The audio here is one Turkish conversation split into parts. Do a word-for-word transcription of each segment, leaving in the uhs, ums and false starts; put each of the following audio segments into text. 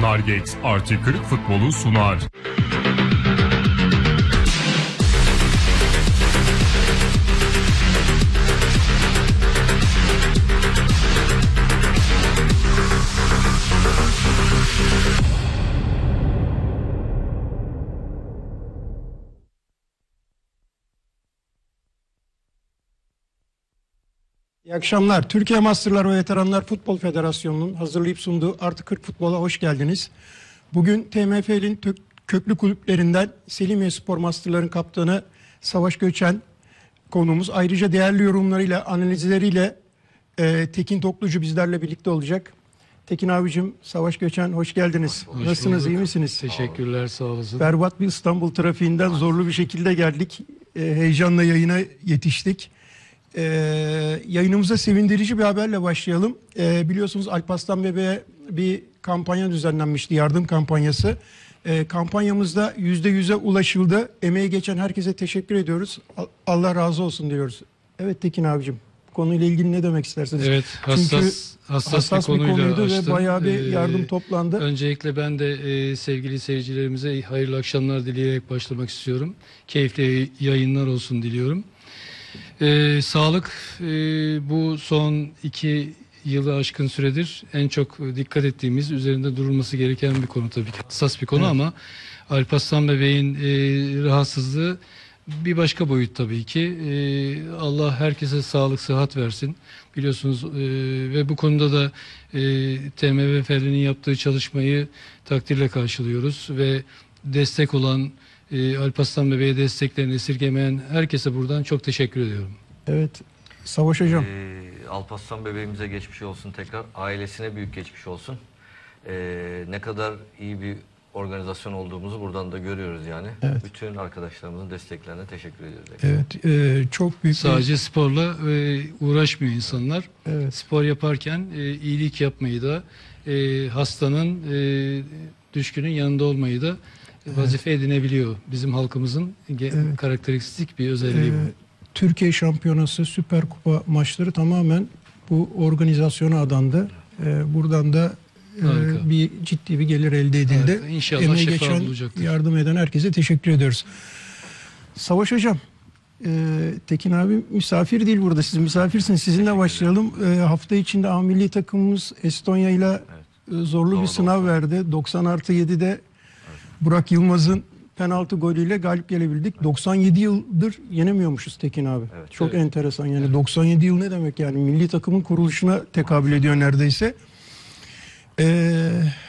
Nargex artı kırk futbolu sunar. İyi akşamlar. Türkiye Masterlar ve Veteranlar Futbol Federasyonu'nun hazırlayıp sunduğu Artı kırk Futbol'a hoş geldiniz. Bugün T M F L'in köklü kulüplerinden Selimiye Spor Masterların kaptanı Savaş Göçen konuğumuz. Ayrıca değerli yorumlarıyla, analizleriyle e, Tekin Toklucu bizlerle birlikte olacak. Tekin abicim, Savaş Göçen hoş geldiniz. Hoş Nasılsınız, bulduk. iyi misiniz? Teşekkürler, sağ olasın. Berbat bir İstanbul trafiğinden zorlu bir şekilde geldik. E, heyecanla yayına yetiştik. Ee, yayınımıza sevindirici bir haberle başlayalım. Ee, biliyorsunuz Alparslan Bebe'ye bir kampanya düzenlenmişti, yardım kampanyası. Ee, kampanyamızda yüzde yüze ulaşıldı. Emeği geçen herkese teşekkür ediyoruz. Allah razı olsun diyoruz. Evet Tekin abicim, konuyla ilgili ne demek istersiniz? Evet, hassas, Çünkü hassas, hassas bir, bir konuydu açtın. Ve bayağı bir yardım ee, toplandı. Öncelikle ben de e, sevgili seyircilerimize hayırlı akşamlar dileyerek başlamak istiyorum. Keyifli yayınlar olsun diliyorum. Ee, sağlık e, bu son iki yılı aşkın süredir en çok dikkat ettiğimiz, üzerinde durulması gereken bir konu tabii ki. Hassas bir konu, evet. Ama Alparslan Bebeğin e, rahatsızlığı bir başka boyut tabii ki. E, Allah herkese sağlık, sıhhat versin. Biliyorsunuz e, ve bu konuda da e, T M F L'nin yaptığı çalışmayı takdirle karşılıyoruz ve destek olan, E, Alparslan Bebeğe desteklerini esirgemeyen herkese buradan çok teşekkür ediyorum. Evet, Savaş Hocam. Ee, Alparslan Bebeğimize geçmiş olsun tekrar. Ailesine büyük geçmiş olsun. Ee, ne kadar iyi bir organizasyon olduğumuzu buradan da görüyoruz yani. Evet. Bütün arkadaşlarımızın desteklerine teşekkür ediyoruz. Evet, e, çok büyük. Sadece bir... sporla e, uğraşmıyor insanlar. Evet. Spor yaparken e, iyilik yapmayı da, e, hastanın, e, düşkünün yanında olmayı da vazife evet. edinebiliyor. Bizim halkımızın evet. karakteristik bir özelliği bu. Ee, Türkiye Şampiyonası, Süper Kupa maçları tamamen bu organizasyona adandı. Ee, buradan da e, bir ciddi bir gelir elde edildi. Evet, İnşallah Emeği şifa geçen, bulacaktır. yardım eden herkese teşekkür ediyoruz. Savaş Hocam, e, Tekin abi misafir değil burada. Siz misafirsiniz. Sizinle başlayalım. E, hafta içinde A milli takımımız Estonya ile evet. zorlu Doğru, bir sınav doksan verdi. doksan artı yedide Burak Yılmaz'ın penaltı golüyle galip gelebildik. Evet. doksan yedi yıldır yenemiyormuşuz Tekin abi. Evet, Çok evet. enteresan yani. Evet. doksan yedi yıl ne demek yani? Milli takımın kuruluşuna tekabül ediyor neredeyse. Ee,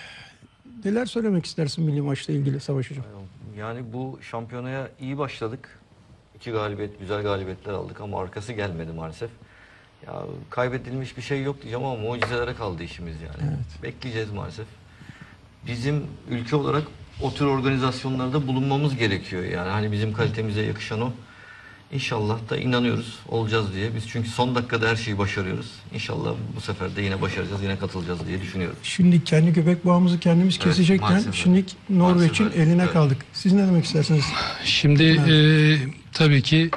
neler söylemek istersin milli maçla ilgili Savaş Hocam? Yani bu şampiyonaya iyi başladık. İki galibiyet, güzel galibiyetler aldık ama arkası gelmedi maalesef. Ya kaybedilmiş bir şey yok diyeceğim ama mucizelere kaldı işimiz yani. Evet. Bekleyeceğiz maalesef. Bizim ülke olarak o tür organizasyonlarda bulunmamız gerekiyor yani. Hani bizim kalitemize yakışan o. İnşallah da inanıyoruz olacağız diye. Biz çünkü son dakikada her şeyi başarıyoruz. İnşallah bu sefer de yine başaracağız, yine katılacağız diye düşünüyorum. Şimdi kendi köpek bağımızı kendimiz evet, kesecekken şimdi Norveç'in eline evet. kaldık. Siz ne demek istersiniz? Şimdi e, tabii ki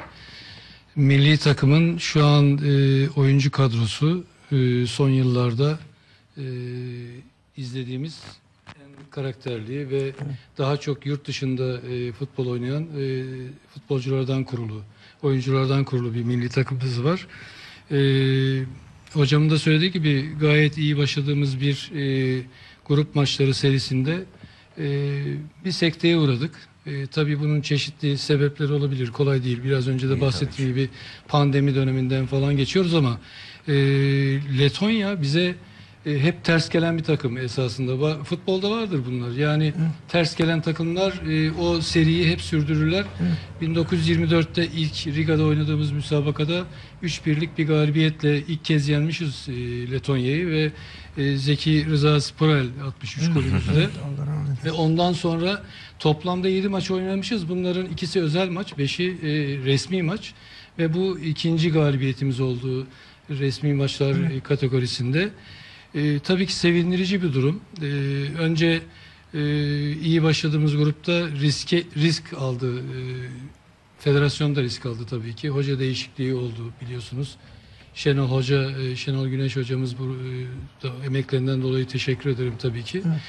milli takımın şu an e, oyuncu kadrosu e, son yıllarda e, izlediğimiz karakterli ve evet. daha çok yurt dışında e, futbol oynayan e, futbolculardan kurulu, oyunculardan kurulu bir milli takımımız var. E, hocamın da söylediği gibi gayet iyi başladığımız bir e, grup maçları serisinde e, bir sekteye uğradık. E, tabii bunun çeşitli sebepleri olabilir, kolay değil. Biraz önce de bahsettiğim gibi pandemi döneminden falan geçiyoruz ama e, Letonya bize E, hep ters gelen bir takım esasında. Futbolda vardır bunlar. Yani Hı. ters gelen takımlar e, o seriyi hep sürdürürler. Hı. bin dokuz yüz yirmi dörtte ilk Riga'da oynadığımız müsabakada üç birlik bir galibiyetle ilk kez yenmişiz e, Letonya'yı ve e, Zeki Rıza Sporel altmış üç golümüzde. Ve ondan sonra toplamda yedi maç oynamışız. Bunların ikisi özel maç, beşi e, resmi maç ve bu ikinci galibiyetimiz oldu resmi maçlar Hı. kategorisinde. Ee, tabii ki sevindirici bir durum. Ee, önce e, iyi başladığımız grupta riske risk aldı. Ee, federasyon da risk aldı tabii ki. Hoca değişikliği oldu biliyorsunuz. Şenol Hoca, e, Şenol Güneş hocamız bu e, da, emeklerinden dolayı teşekkür ederim tabii ki.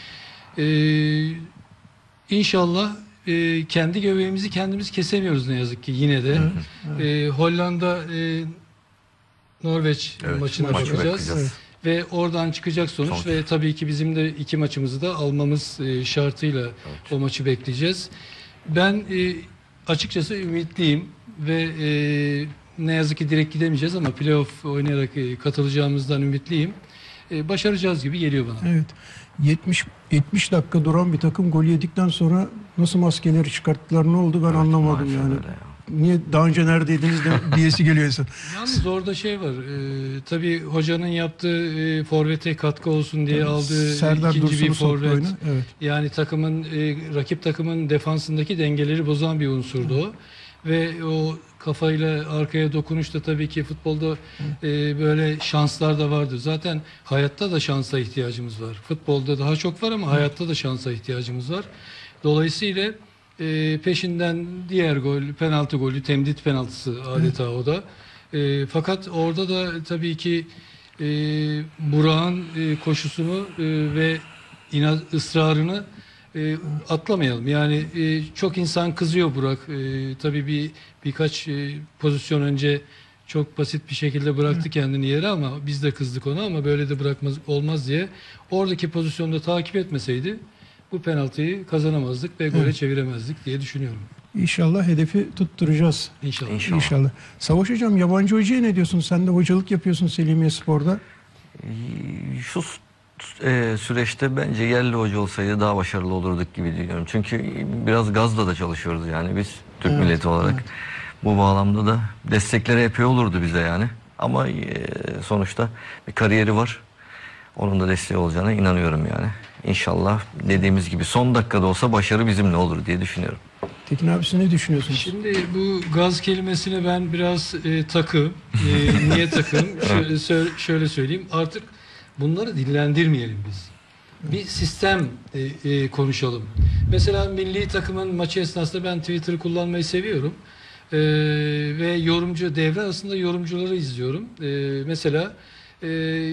Ee, inşallah e, kendi göbeğimizi kendimiz kesemiyoruz ne yazık ki yine de. Evet, evet. Ee, Hollanda e, Norveç Evet, maçına maçı bakacağız. bekleyeceğiz. Ve oradan çıkacak sonuç, Sonuç. ve tabii ki bizim de iki maçımızı da almamız e, şartıyla o maçı bekleyeceğiz. Ben e, açıkçası ümitliyim ve e, ne yazık ki direkt gidemeyeceğiz ama playoff oynayarak e, katılacağımızdan ümitliyim. E, başaracağız gibi geliyor bana. Evet. yetmiş yetmiş dakika duran bir takım gol yedikten sonra nasıl maskeleri çıkarttılar, ne oldu ben Evet, anlamadım maalesef yani. öyle ya. Niye daha önce neredeydiniz de diyesi geliyor insan. Yalnız orada şey var. E, tabii hocanın yaptığı e, forvete katkı olsun diye aldığı Serdar ikinci Dursun'u bir soktu forvet. oyuna. Evet. Yani takımın e, rakip takımın defansındaki dengeleri bozan bir unsurdu o. Ve o kafayla arkaya dokunuş da tabii ki futbolda e, böyle şanslar da vardır. Zaten hayatta da şansa ihtiyacımız var. Futbolda daha çok var ama hayatta da şansa ihtiyacımız var. Dolayısıyla e, peşinden diğer gol, penaltı golü, temdit penaltısı adeta o da. E, fakat orada da tabii ki e, Burak'ın e, koşusunu e, ve inat ısrarını e, atlamayalım. Yani e, çok insan kızıyor Burak. E, tabii bir birkaç e, pozisyon önce çok basit bir şekilde bıraktı kendini yere, ama biz de kızdık ona, ama böyle de bırakmaz olmaz diye. Oradaki pozisyonda takip etmeseydi bu penaltıyı kazanamazdık ve gole Evet. çeviremezdik diye düşünüyorum. İnşallah hedefi tutturacağız. İnşallah. İnşallah. İnşallah. Savaş Hocam, yabancı hocaya ne diyorsun? Sen de hocalık yapıyorsun Selimiye Spor'da. Şu s- e, süreçte bence yerli hoca olsaydı daha başarılı olurduk gibi düşünüyorum. Çünkü biraz gazla da çalışıyoruz yani biz Türk Evet, milleti olarak. evet. Bu bağlamda da destekleri epey olurdu bize yani. Ama e, sonuçta bir kariyeri var. Onun da desteği olacağına inanıyorum yani. İnşallah dediğimiz gibi son dakikada olsa başarı bizimle olur diye düşünüyorum. Tekin abi, siz ne düşünüyorsunuz? Şimdi bu gaz kelimesine ben biraz e, takım. E, niye takım? Şöyle, sö- şöyle söyleyeyim. Artık bunları dillendirmeyelim biz. Bir sistem e, e, konuşalım. Mesela milli takımın maçı esnasında ben Twitter'ı kullanmayı seviyorum. E, ve yorumcu devre arasında yorumcuları izliyorum. E, mesela e,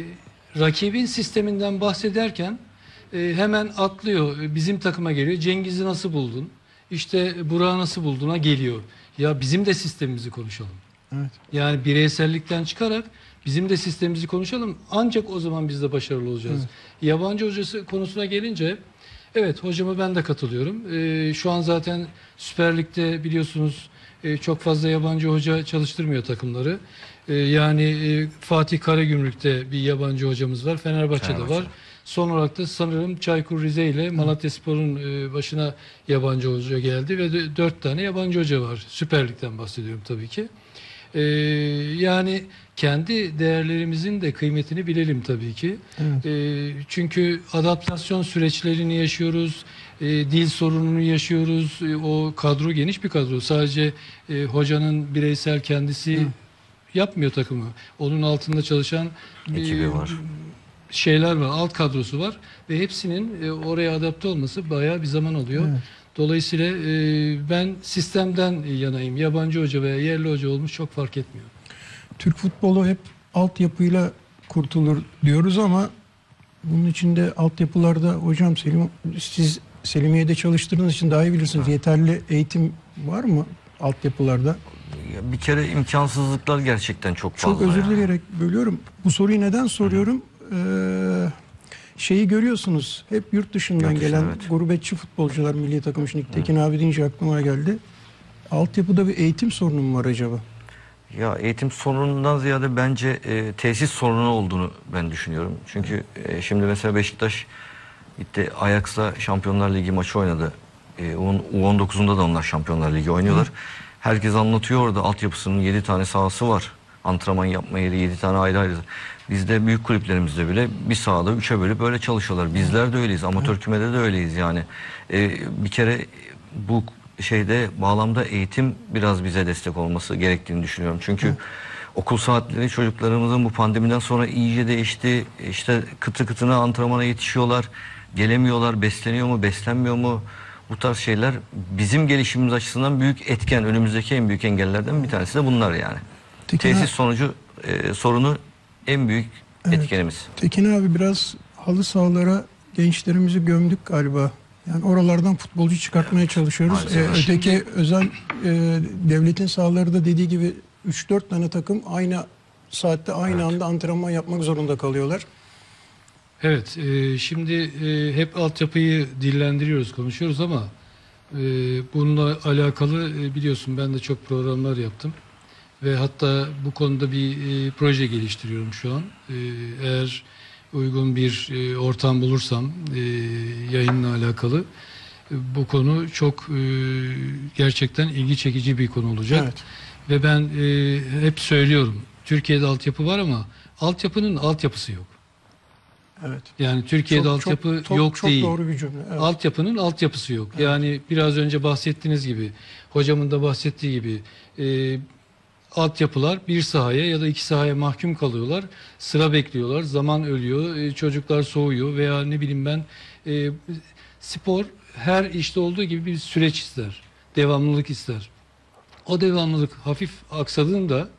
rakibin sisteminden bahsederken e, hemen atlıyor. Bizim takıma geliyor. Cengiz'i nasıl buldun? İşte Burak'ı nasıl bulduğuna geliyor. Ya bizim de sistemimizi konuşalım. Evet. Yani bireysellikten çıkarak bizim de sistemimizi konuşalım. Ancak o zaman biz de başarılı olacağız. Evet. Yabancı hocası konusuna gelince, evet, hocama ben de katılıyorum. Ee, şu an zaten Süper Lig'de biliyorsunuz e, çok fazla yabancı hoca çalıştırmıyor takımları. Ee, yani e, Fatih Karagümrük'te bir yabancı hocamız var. Fenerbahçe'de Fenerbahçe. var. Son olarak da sanırım Çaykur Rize ile Malatyaspor'un e, başına yabancı hoca geldi ve de dört tane yabancı hoca var. Süper Lig'den bahsediyorum tabii ki. Ee, yani kendi değerlerimizin de kıymetini bilelim tabii ki. Evet. Ee, çünkü adaptasyon süreçlerini yaşıyoruz, e, dil sorununu yaşıyoruz. E, o kadro geniş bir kadro. Sadece e, hocanın bireysel kendisi Hı. yapmıyor takımı. Onun altında çalışan e, Ekibi var. şeyler var, alt kadrosu var ve hepsinin e, oraya adapte olması bayağı bir zaman alıyor. Evet. Dolayısıyla e, ben sistemden yanayım. Yabancı hoca veya yerli hoca olmuş çok fark etmiyor. Türk futbolu hep altyapıyla kurtulur diyoruz ama bunun içinde altyapılarda hocam, Selim, siz Selimiye'de çalıştığınız için daha iyi bilirsiniz. Yeterli eğitim var mı altyapılarda? Ya bir kere imkansızlıklar gerçekten çok fazla. Çok özür ya. dileyerek bölüyorum. Bu soruyu neden soruyorum? Ee, şeyi görüyorsunuz. Hep yurt dışından Yurt dışı, gelen evet. gurbetçi futbolcular milli takım. Şimdi Tekin abi deyince aklıma geldi. Altyapıda bir eğitim sorunu mu var acaba? Ya eğitim sorunundan ziyade bence e, tesis sorunu olduğunu ben düşünüyorum. Çünkü e, şimdi mesela Beşiktaş gitti Ajax'la Şampiyonlar Ligi maçı oynadı. E, U on dokuzunda da onlar Şampiyonlar Ligi oynuyorlar. Herkes anlatıyor orada altyapısının yedi tane sahası var. Antrenman yapma yeri yedi tane ayrı ayrı. Bizde büyük kulüplerimizde bile bir sahada üçe bölüp böyle çalışıyorlar. Bizler de öyleyiz. Amatör kümede de öyleyiz yani. E, bir kere bu şeyde bağlamda eğitim biraz bize destek olması gerektiğini düşünüyorum. Çünkü okul saatleri çocuklarımızın bu pandemiden sonra iyice değişti. İşte kıtı kıtına antrenmana yetişiyorlar. Gelemiyorlar. Besleniyor mu, beslenmiyor mu? Bu tarz şeyler bizim gelişimimiz açısından büyük etken. Önümüzdeki en büyük engellerden bir tanesi de bunlar yani. Tekin, Tesis abi, sonucu e, sorunu en büyük Evet. etkenimiz. Tekin abi biraz halı sahalara gençlerimizi gömdük galiba. Yani oralardan futbolcu çıkartmaya Evet, çalışıyoruz. Ee, maalesef. öteki özel e, devletin sahaları da dediği gibi üç dört tane takım aynı saatte aynı Evet. anda antrenman yapmak zorunda kalıyorlar. Evet, e, şimdi e, hep altyapıyı dillendiriyoruz, konuşuyoruz ama e, bununla alakalı e, biliyorsun ben de çok programlar yaptım. Ve hatta bu konuda bir e, proje geliştiriyorum şu an. E, eğer uygun bir e, ortam bulursam e, yayınla alakalı e, bu konu çok e, gerçekten ilgi çekici bir konu olacak. Evet. Ve ben e, hep söylüyorum, Türkiye'de altyapı var ama altyapının altyapısı yok. Evet. Yani Türkiye'de Çok- altyapı çok- çok- yok çok değil. doğru bir cümle. Evet. Altyapının altyapısı yok. Yani biraz önce bahsettiğiniz gibi, hocamın da bahsettiği gibi e, altyapılar bir sahaya ya da iki sahaya mahkum kalıyorlar. Sıra bekliyorlar. Zaman ölüyor. e, çocuklar soğuyor veya ne bileyim ben e, spor her işte olduğu gibi bir süreç ister. Devamlılık ister. O devamlılık hafif aksadığında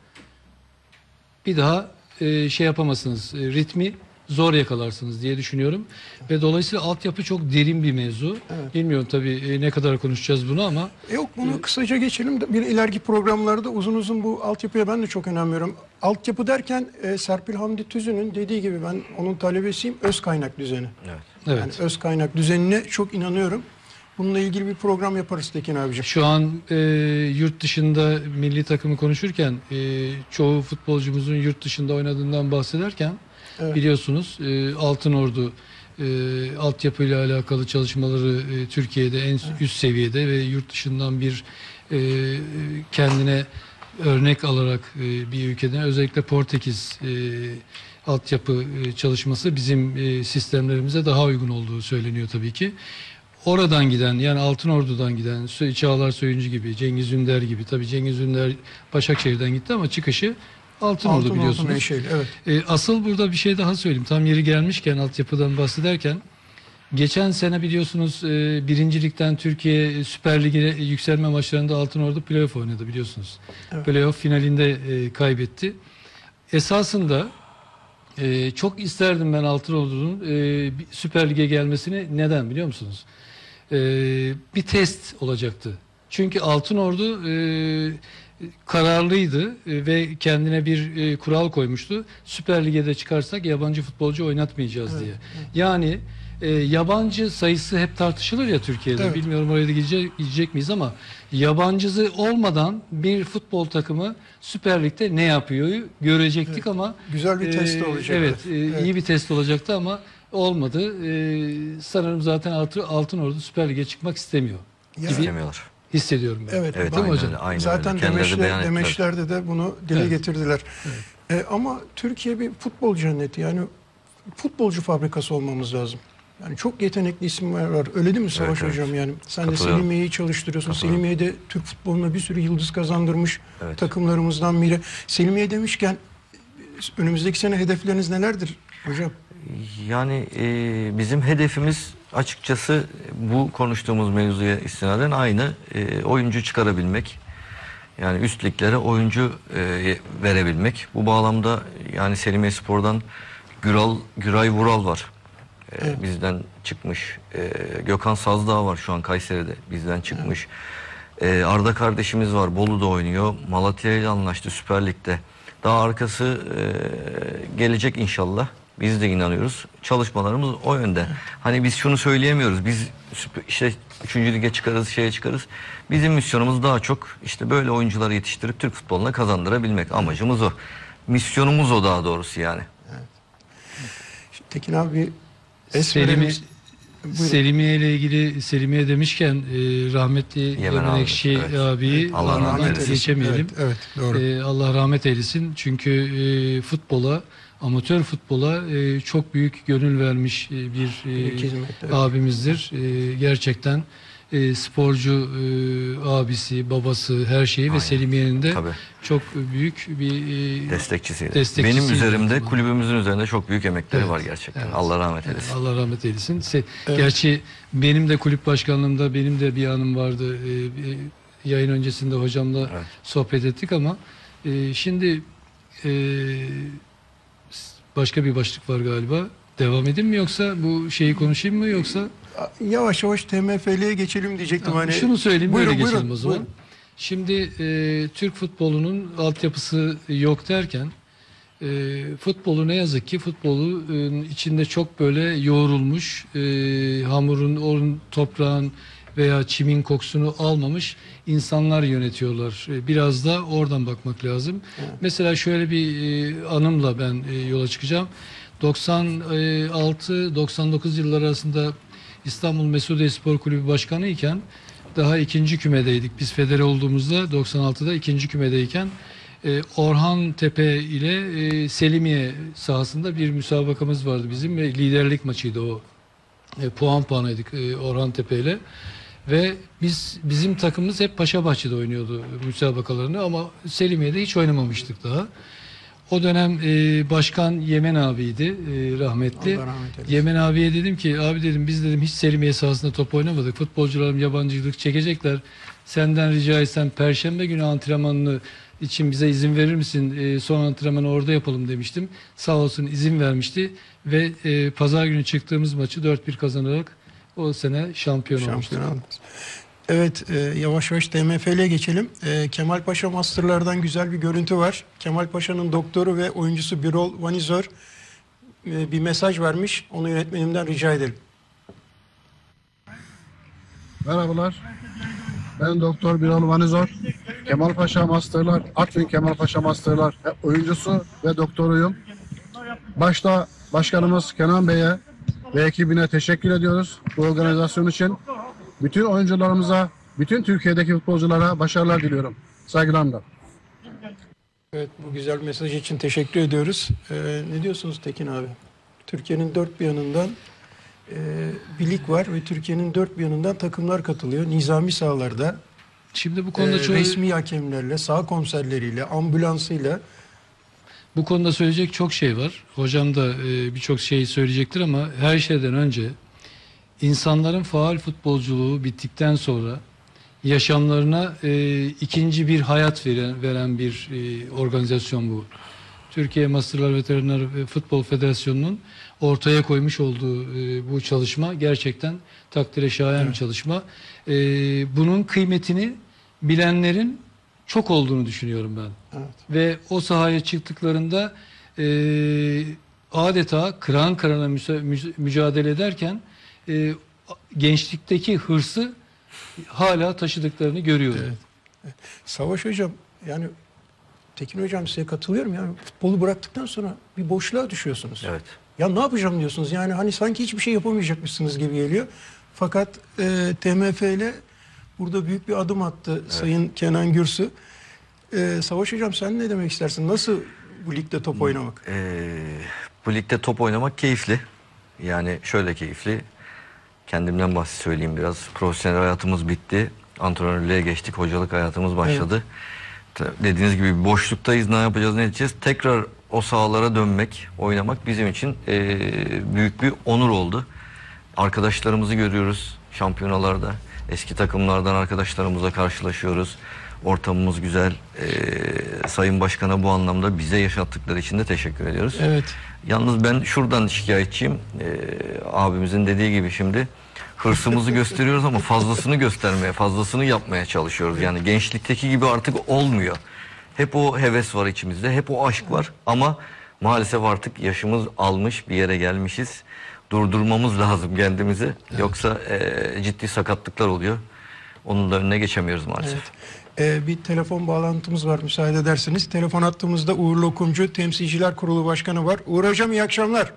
bir daha e, şey yapamazsınız. E, ritmi zor yakalarsınız diye düşünüyorum. Ve dolayısıyla altyapı çok derin bir mevzu. Evet. Bilmiyorum tabii e, ne kadar konuşacağız bunu ama E Yok bunu kısaca geçelim de bir ileriki programlarda uzun uzun bu altyapıya ben de çok önem veriyorum. Altyapı derken e, Serpil Hamdi Tüzün'ün dediği gibi ben onun talebesiyim, öz kaynak düzeni. Evet. evet. Yani öz kaynak düzenine çok inanıyorum. Bununla ilgili bir program yaparız Tekin abiciğim. Şu an e, yurt dışında milli takımı konuşurken e, çoğu futbolcumuzun yurt dışında oynadığından bahsederken Evet. biliyorsunuz e, Altınordu e, altyapıyla alakalı çalışmaları e, Türkiye'de en üst seviyede ve yurt dışından bir e, kendine örnek alarak e, bir ülkeden özellikle Portekiz e, altyapı e, çalışması bizim e, sistemlerimize daha uygun olduğu söyleniyor tabii ki. Oradan giden yani Altınordu'dan giden Sö- Çağlar Söyüncü gibi, Cengiz Ünder gibi, tabii Cengiz Ünder Başakşehir'den gitti ama çıkışı Altınordu, Altınordu biliyorsunuz. menşeli, evet. E, asıl burada bir şey daha söyleyeyim. Tam yeri gelmişken altyapıdan bahsederken geçen sene biliyorsunuz e, birincilikten Türkiye Süper Lig'e yükselme maçlarında Altınordu playoff oynadı biliyorsunuz. Evet. Playoff finalinde e, kaybetti. Esasında e, çok isterdim ben Altınordu'nun e, bir Süper Lig'e gelmesini. Neden biliyor musunuz? E, bir test olacaktı. Çünkü Altınordu e, kararlıydı e, ve kendine bir e, kural koymuştu. Süper Lig'e de çıkarsak yabancı futbolcu oynatmayacağız Evet, diye. evet. Yani e, yabancı sayısı hep tartışılır ya Türkiye'de. Evet. Bilmiyorum oraya da gidecek, gidecek miyiz ama yabancısı olmadan bir futbol takımı Süper Lig'de ne yapıyor görecektik Evet. ama Güzel bir e, test olacaktı. Evet, e, Evet. iyi bir test olacaktı ama olmadı. E, sanırım zaten Altı, Altınordu Süper Lig'e çıkmak istemiyor Ya- gibi İstemiyorlar. hissediyorum ben. Evet, Evet, değil mi aynen hocam? öyle, aynen Zaten öyle. Kendileri de demeçler, beyan ettiler. demeçlerde de bunu dile Evet. getirdiler. E, ama Türkiye bir futbol cenneti. Yani futbolcu fabrikası olmamız lazım. Yani çok yetenekli isimler var. Öyle değil mi Savaş Evet, evet. hocam? Yani sen de Katılıyorum. Selimiye'yi çalıştırıyorsun. Katılıyorum. Selimiye'de Türk futboluna bir sürü yıldız kazandırmış Evet. takımlarımızdan biri. Selimiye demişken önümüzdeki sene hedefleriniz nelerdir hocam? Yani e, bizim hedefimiz açıkçası bu konuştuğumuz mevzuya istinaden aynı. E, oyuncu çıkarabilmek. Yani üst liglere oyuncu e, verebilmek. Bu bağlamda yani Selimiye Spor'dan Güral, Güray Vural var. E, Evet. Bizden çıkmış. E, Gökhan Sazdağ var şu an Kayseri'de. Bizden çıkmış. E, Arda kardeşimiz var. Bolu'da oynuyor. Malatya ile anlaştı Süper Lig'de. Daha arkası e, gelecek inşallah. Biz de inanıyoruz. Çalışmalarımız o yönde. Hani biz şunu söyleyemiyoruz. Biz süper- işte üçüncü lige çıkarız, şeye çıkarız. Bizim misyonumuz daha çok işte böyle oyuncuları yetiştirip Türk futboluna kazandırabilmek. Amacımız o. Misyonumuz o daha doğrusu yani. Tekin abi es Selimi, verelim. Buyurun. Selimiye ile ilgili Selimiye demişken e, rahmetli Yemen Yemen abi, Ekşi evet. abiyi Allah anmadan rahmet eylesin. geçemeyelim. Evet, evet, doğru. E, Allah rahmet eylesin. Çünkü e, futbola, amatör futbola e, çok büyük gönül vermiş e, bir e, Büyük hizmet, evet. abimizdir. E, gerçekten e, sporcu e, abisi, babası, her şeyi Aynen. ve Selimiye'nin de Tabii. çok büyük bir e, Destekçisiydi. Destekçisiydi Benim üzerimde, aynı zamanda. kulübümüzün üzerinde çok büyük emekleri Evet, var gerçekten. evet. Allah rahmet eylesin. Allah rahmet eylesin. Se- Evet. Gerçi benim de kulüp başkanlığımda benim de bir anım vardı. Ee, bir yayın öncesinde hocamla Evet. sohbet ettik ama e, şimdi e, başka bir başlık var galiba. devam edeyim mi yoksa bu şeyi konuşayım mı yoksa? Yavaş yavaş T M F L'ye geçelim diyecektim. Ya, hani. şunu söyleyeyim, Buyurun, böyle geçelim buyurun, o zaman. buyurun. Şimdi e, Türk futbolunun altyapısı yok derken e, futbolu ne yazık ki futbolu e, içinde çok böyle yoğrulmuş, e, hamurun, onun toprağın veya çimin kokusunu almamış insanlar yönetiyorlar. E, biraz da oradan bakmak lazım. Evet. Mesela şöyle bir e, anımla ben e, yola çıkacağım. doksan altı doksan dokuz yılları arasında İstanbul Mesudiye Spor Kulübü Başkanı iken daha ikinci kümedeydik. Biz federe olduğumuzda doksan altıda ikinci kümedeyken e, Orhan Tepe ile e, Selimiye sahasında bir müsabakamız vardı bizim ve liderlik maçıydı o. E, puan puanıydık e, Orhan Tepe ile. Ve biz bizim takımımız hep Paşabahçe'de oynuyordu müsabakalarını ama Selimiye'de hiç oynamamıştık daha. O dönem e, başkan Yemen abiydi e, rahmetli. Yemen abiye dedim ki abi dedim biz dedim hiç Selimiye sahasında top oynamadık. Futbolcularım yabancılık çekecekler. Senden rica etsem Perşembe günü antrenmanını için bize izin verir misin? E, son antrenmanı orada yapalım demiştim. Sağ olsun izin vermişti ve e, pazar günü çıktığımız maçı dört bir kazanarak o sene şampiyon, şampiyon olmuştuk. Evet, e, yavaş yavaş T M F L'ye geçelim. E, Kemal Paşa Master'lardan güzel bir görüntü var. Kemal Paşa'nın doktoru ve oyuncusu Birol Vanizör e, bir mesaj vermiş. Onu yönetmenimden rica edelim. Merhabalar. Ben Doktor Birol Vanizör. Kemal Paşa Master'lar, Artvin Kemal Paşa Master'lar oyuncusu ve doktoruyum. Başta başkanımız Kenan Bey'e ve ekibine teşekkür ediyoruz bu organizasyon için. Bütün oyuncularımıza, bütün Türkiye'deki futbolculara başarılar diliyorum. Saygılarımla. Evet, bu güzel mesaj için teşekkür ediyoruz. Ee, ne diyorsunuz Tekin abi? Türkiye'nin dört bir yanından e, bir lig var ve Türkiye'nin dört bir yanından takımlar katılıyor. Nizami sahalarda. Şimdi bu konuda e, çok... resmi hakemlerle, saha komiserleriyle, ambulansıyla. Bu konuda söyleyecek çok şey var. Hocam da e, birçok şeyi söyleyecektir ama her şeyden önce insanların faal futbolculuğu bittikten sonra yaşamlarına e, ikinci bir hayat veren, veren bir e, organizasyon bu. Türkiye Masterlar Veteriner Futbol Federasyonu'nun ortaya koymuş olduğu e, bu çalışma gerçekten takdire şayan evet. bir çalışma. E, bunun kıymetini bilenlerin çok olduğunu düşünüyorum ben. Evet. Ve o sahaya çıktıklarında e, adeta kıran kırana müsa- mücadele ederken e, gençlikteki hırsı hala taşıdıklarını görüyorum. Evet. Savaş Hocam, yani Tekin Hocam size katılıyorum. Yani futbolu bıraktıktan sonra bir boşluğa düşüyorsunuz. Evet. Ya ne yapacağım diyorsunuz. Yani hani sanki hiçbir şey yapamayacakmışsınız gibi geliyor. Fakat e, T M F ile burada büyük bir adım attı evet. Sayın Kenan Gürsü. E, Savaş Hocam sen ne demek istersin? Nasıl bu ligde top oynamak? Ee, bu ligde top oynamak keyifli. Yani şöyle keyifli. Kendimden bahsi söyleyeyim biraz. Profesyonel hayatımız bitti. Antrenörlüğe geçtik. Hocalık hayatımız başladı. Evet. Dediğiniz gibi bir boşluktayız. Ne yapacağız, ne edeceğiz? Tekrar o sahalara dönmek, oynamak bizim için e, büyük bir onur oldu. Arkadaşlarımızı görüyoruz şampiyonalarda. Eski takımlardan arkadaşlarımızla karşılaşıyoruz. Ortamımız güzel. Ee, Sayın Başkan'a bu anlamda bize yaşattıkları için de teşekkür ediyoruz. Evet. Yalnız ben şuradan şikayetçiyim. Ee, abimizin dediği gibi şimdi hırsımızı gösteriyoruz ama fazlasını göstermeye, fazlasını yapmaya çalışıyoruz. Yani gençlikteki gibi artık olmuyor. Hep o heves var içimizde, hep o aşk var ama maalesef artık yaşımız almış, bir yere gelmişiz. Durdurmamız lazım kendimizi. Evet. Yoksa e, ciddi sakatlıklar oluyor. Onun da önüne geçemiyoruz maalesef. Evet. Ee, bir telefon bağlantımız var müsaade ederseniz. Telefon attığımızda Uğur Lokumcu Temsilciler Kurulu Başkanı var. Uğur Hocam iyi akşamlar.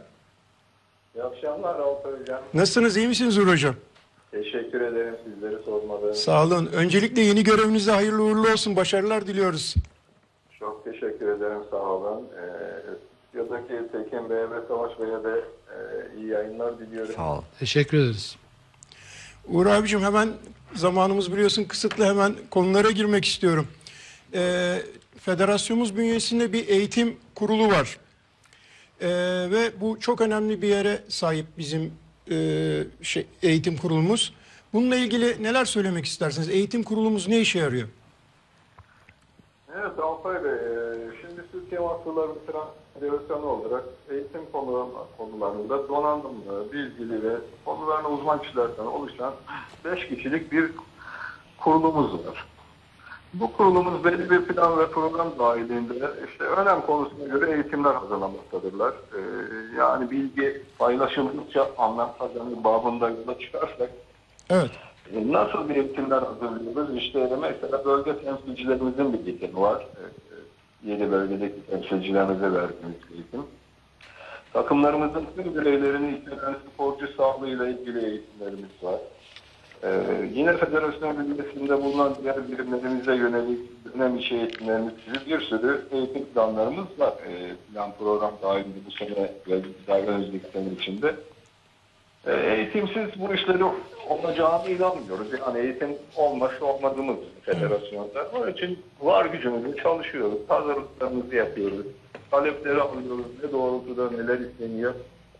İyi akşamlar Rauf Hocam. Nasılsınız, iyi misiniz Uğur Hocam? Teşekkür ederim sizleri sormadan. Sağ olun. Öncelikle yeni görevinizde hayırlı uğurlu olsun. Başarılar diliyoruz. Çok teşekkür ederim, sağ olun. Ee, stüdyodaki Tekin Bey'e ve Savaş Bey'e de e, iyi yayınlar diliyorum. Sağ olun. Teşekkür ederiz. Uğur abicim hemen zamanımız biliyorsun kısıtlı, hemen konulara girmek istiyorum. Ee, federasyonumuz bünyesinde bir eğitim kurulu var. Ee, ve bu çok önemli bir yere sahip bizim e, şey, eğitim kurulumuz. Bununla ilgili neler söylemek istersiniz? Eğitim kurulumuz ne işe yarıyor? Evet Rauf Bey, şimdi siz Türkiye Mahsulları Federasyonu olarak eğitim konularında donanımlı, bilgili ve konularına uzman kişilerden oluşan beş kişilik bir kurulumuz var. Bu kurulumuz belli bir plan ve program dahilinde işte önem konusuna göre eğitimler hazırlamaktadırlar. Ee, yani bilgi paylaşıldıkça anlam kazanır babında yola çıkarsak Evet. e, nasıl bir eğitimler hazırlıyoruz? İşte mesela bölge temsilcilerimizin bir eğitimi var. Ee, yedi bölgedeki temsilcilerimize verdiğimiz eğitim. Takımlarımızın tüm bireylerini içeren sporcu sağlığıyla ilgili eğitimlerimiz var. Ee, yine federasyon bünyesinde bulunan diğer birimlerimize yönelik dönem içi eğitimlerimiz gibi bir sürü eğitim planlarımız var. Ee, plan program dahilinde bu sene ve daha önümüzdeki sene içinde. Ee, eğitimsiz bu işleri olacağını inanmıyoruz. Yani eğitim olması olmadığımız federasyonda. Onun için var gücümüzle çalışıyoruz. Hazırlıklarımızı yapıyoruz. Talepleri alıyoruz. Ne doğrultuda neler isteniyor.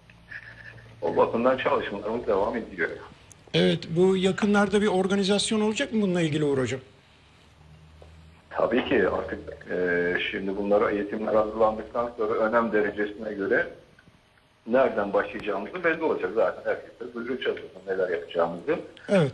O bakımdan çalışmalarımız devam ediyor. Evet, bu yakınlarda bir organizasyon olacak mı bununla ilgili Uğur Hocam? Tabii ki artık e, şimdi bunlara eğitimler hazırlandıktan sonra önem derecesine göre nereden başlayacağımızı belli olacak. Zaten herkese duyuracağız neler yapacağımızı. Evet.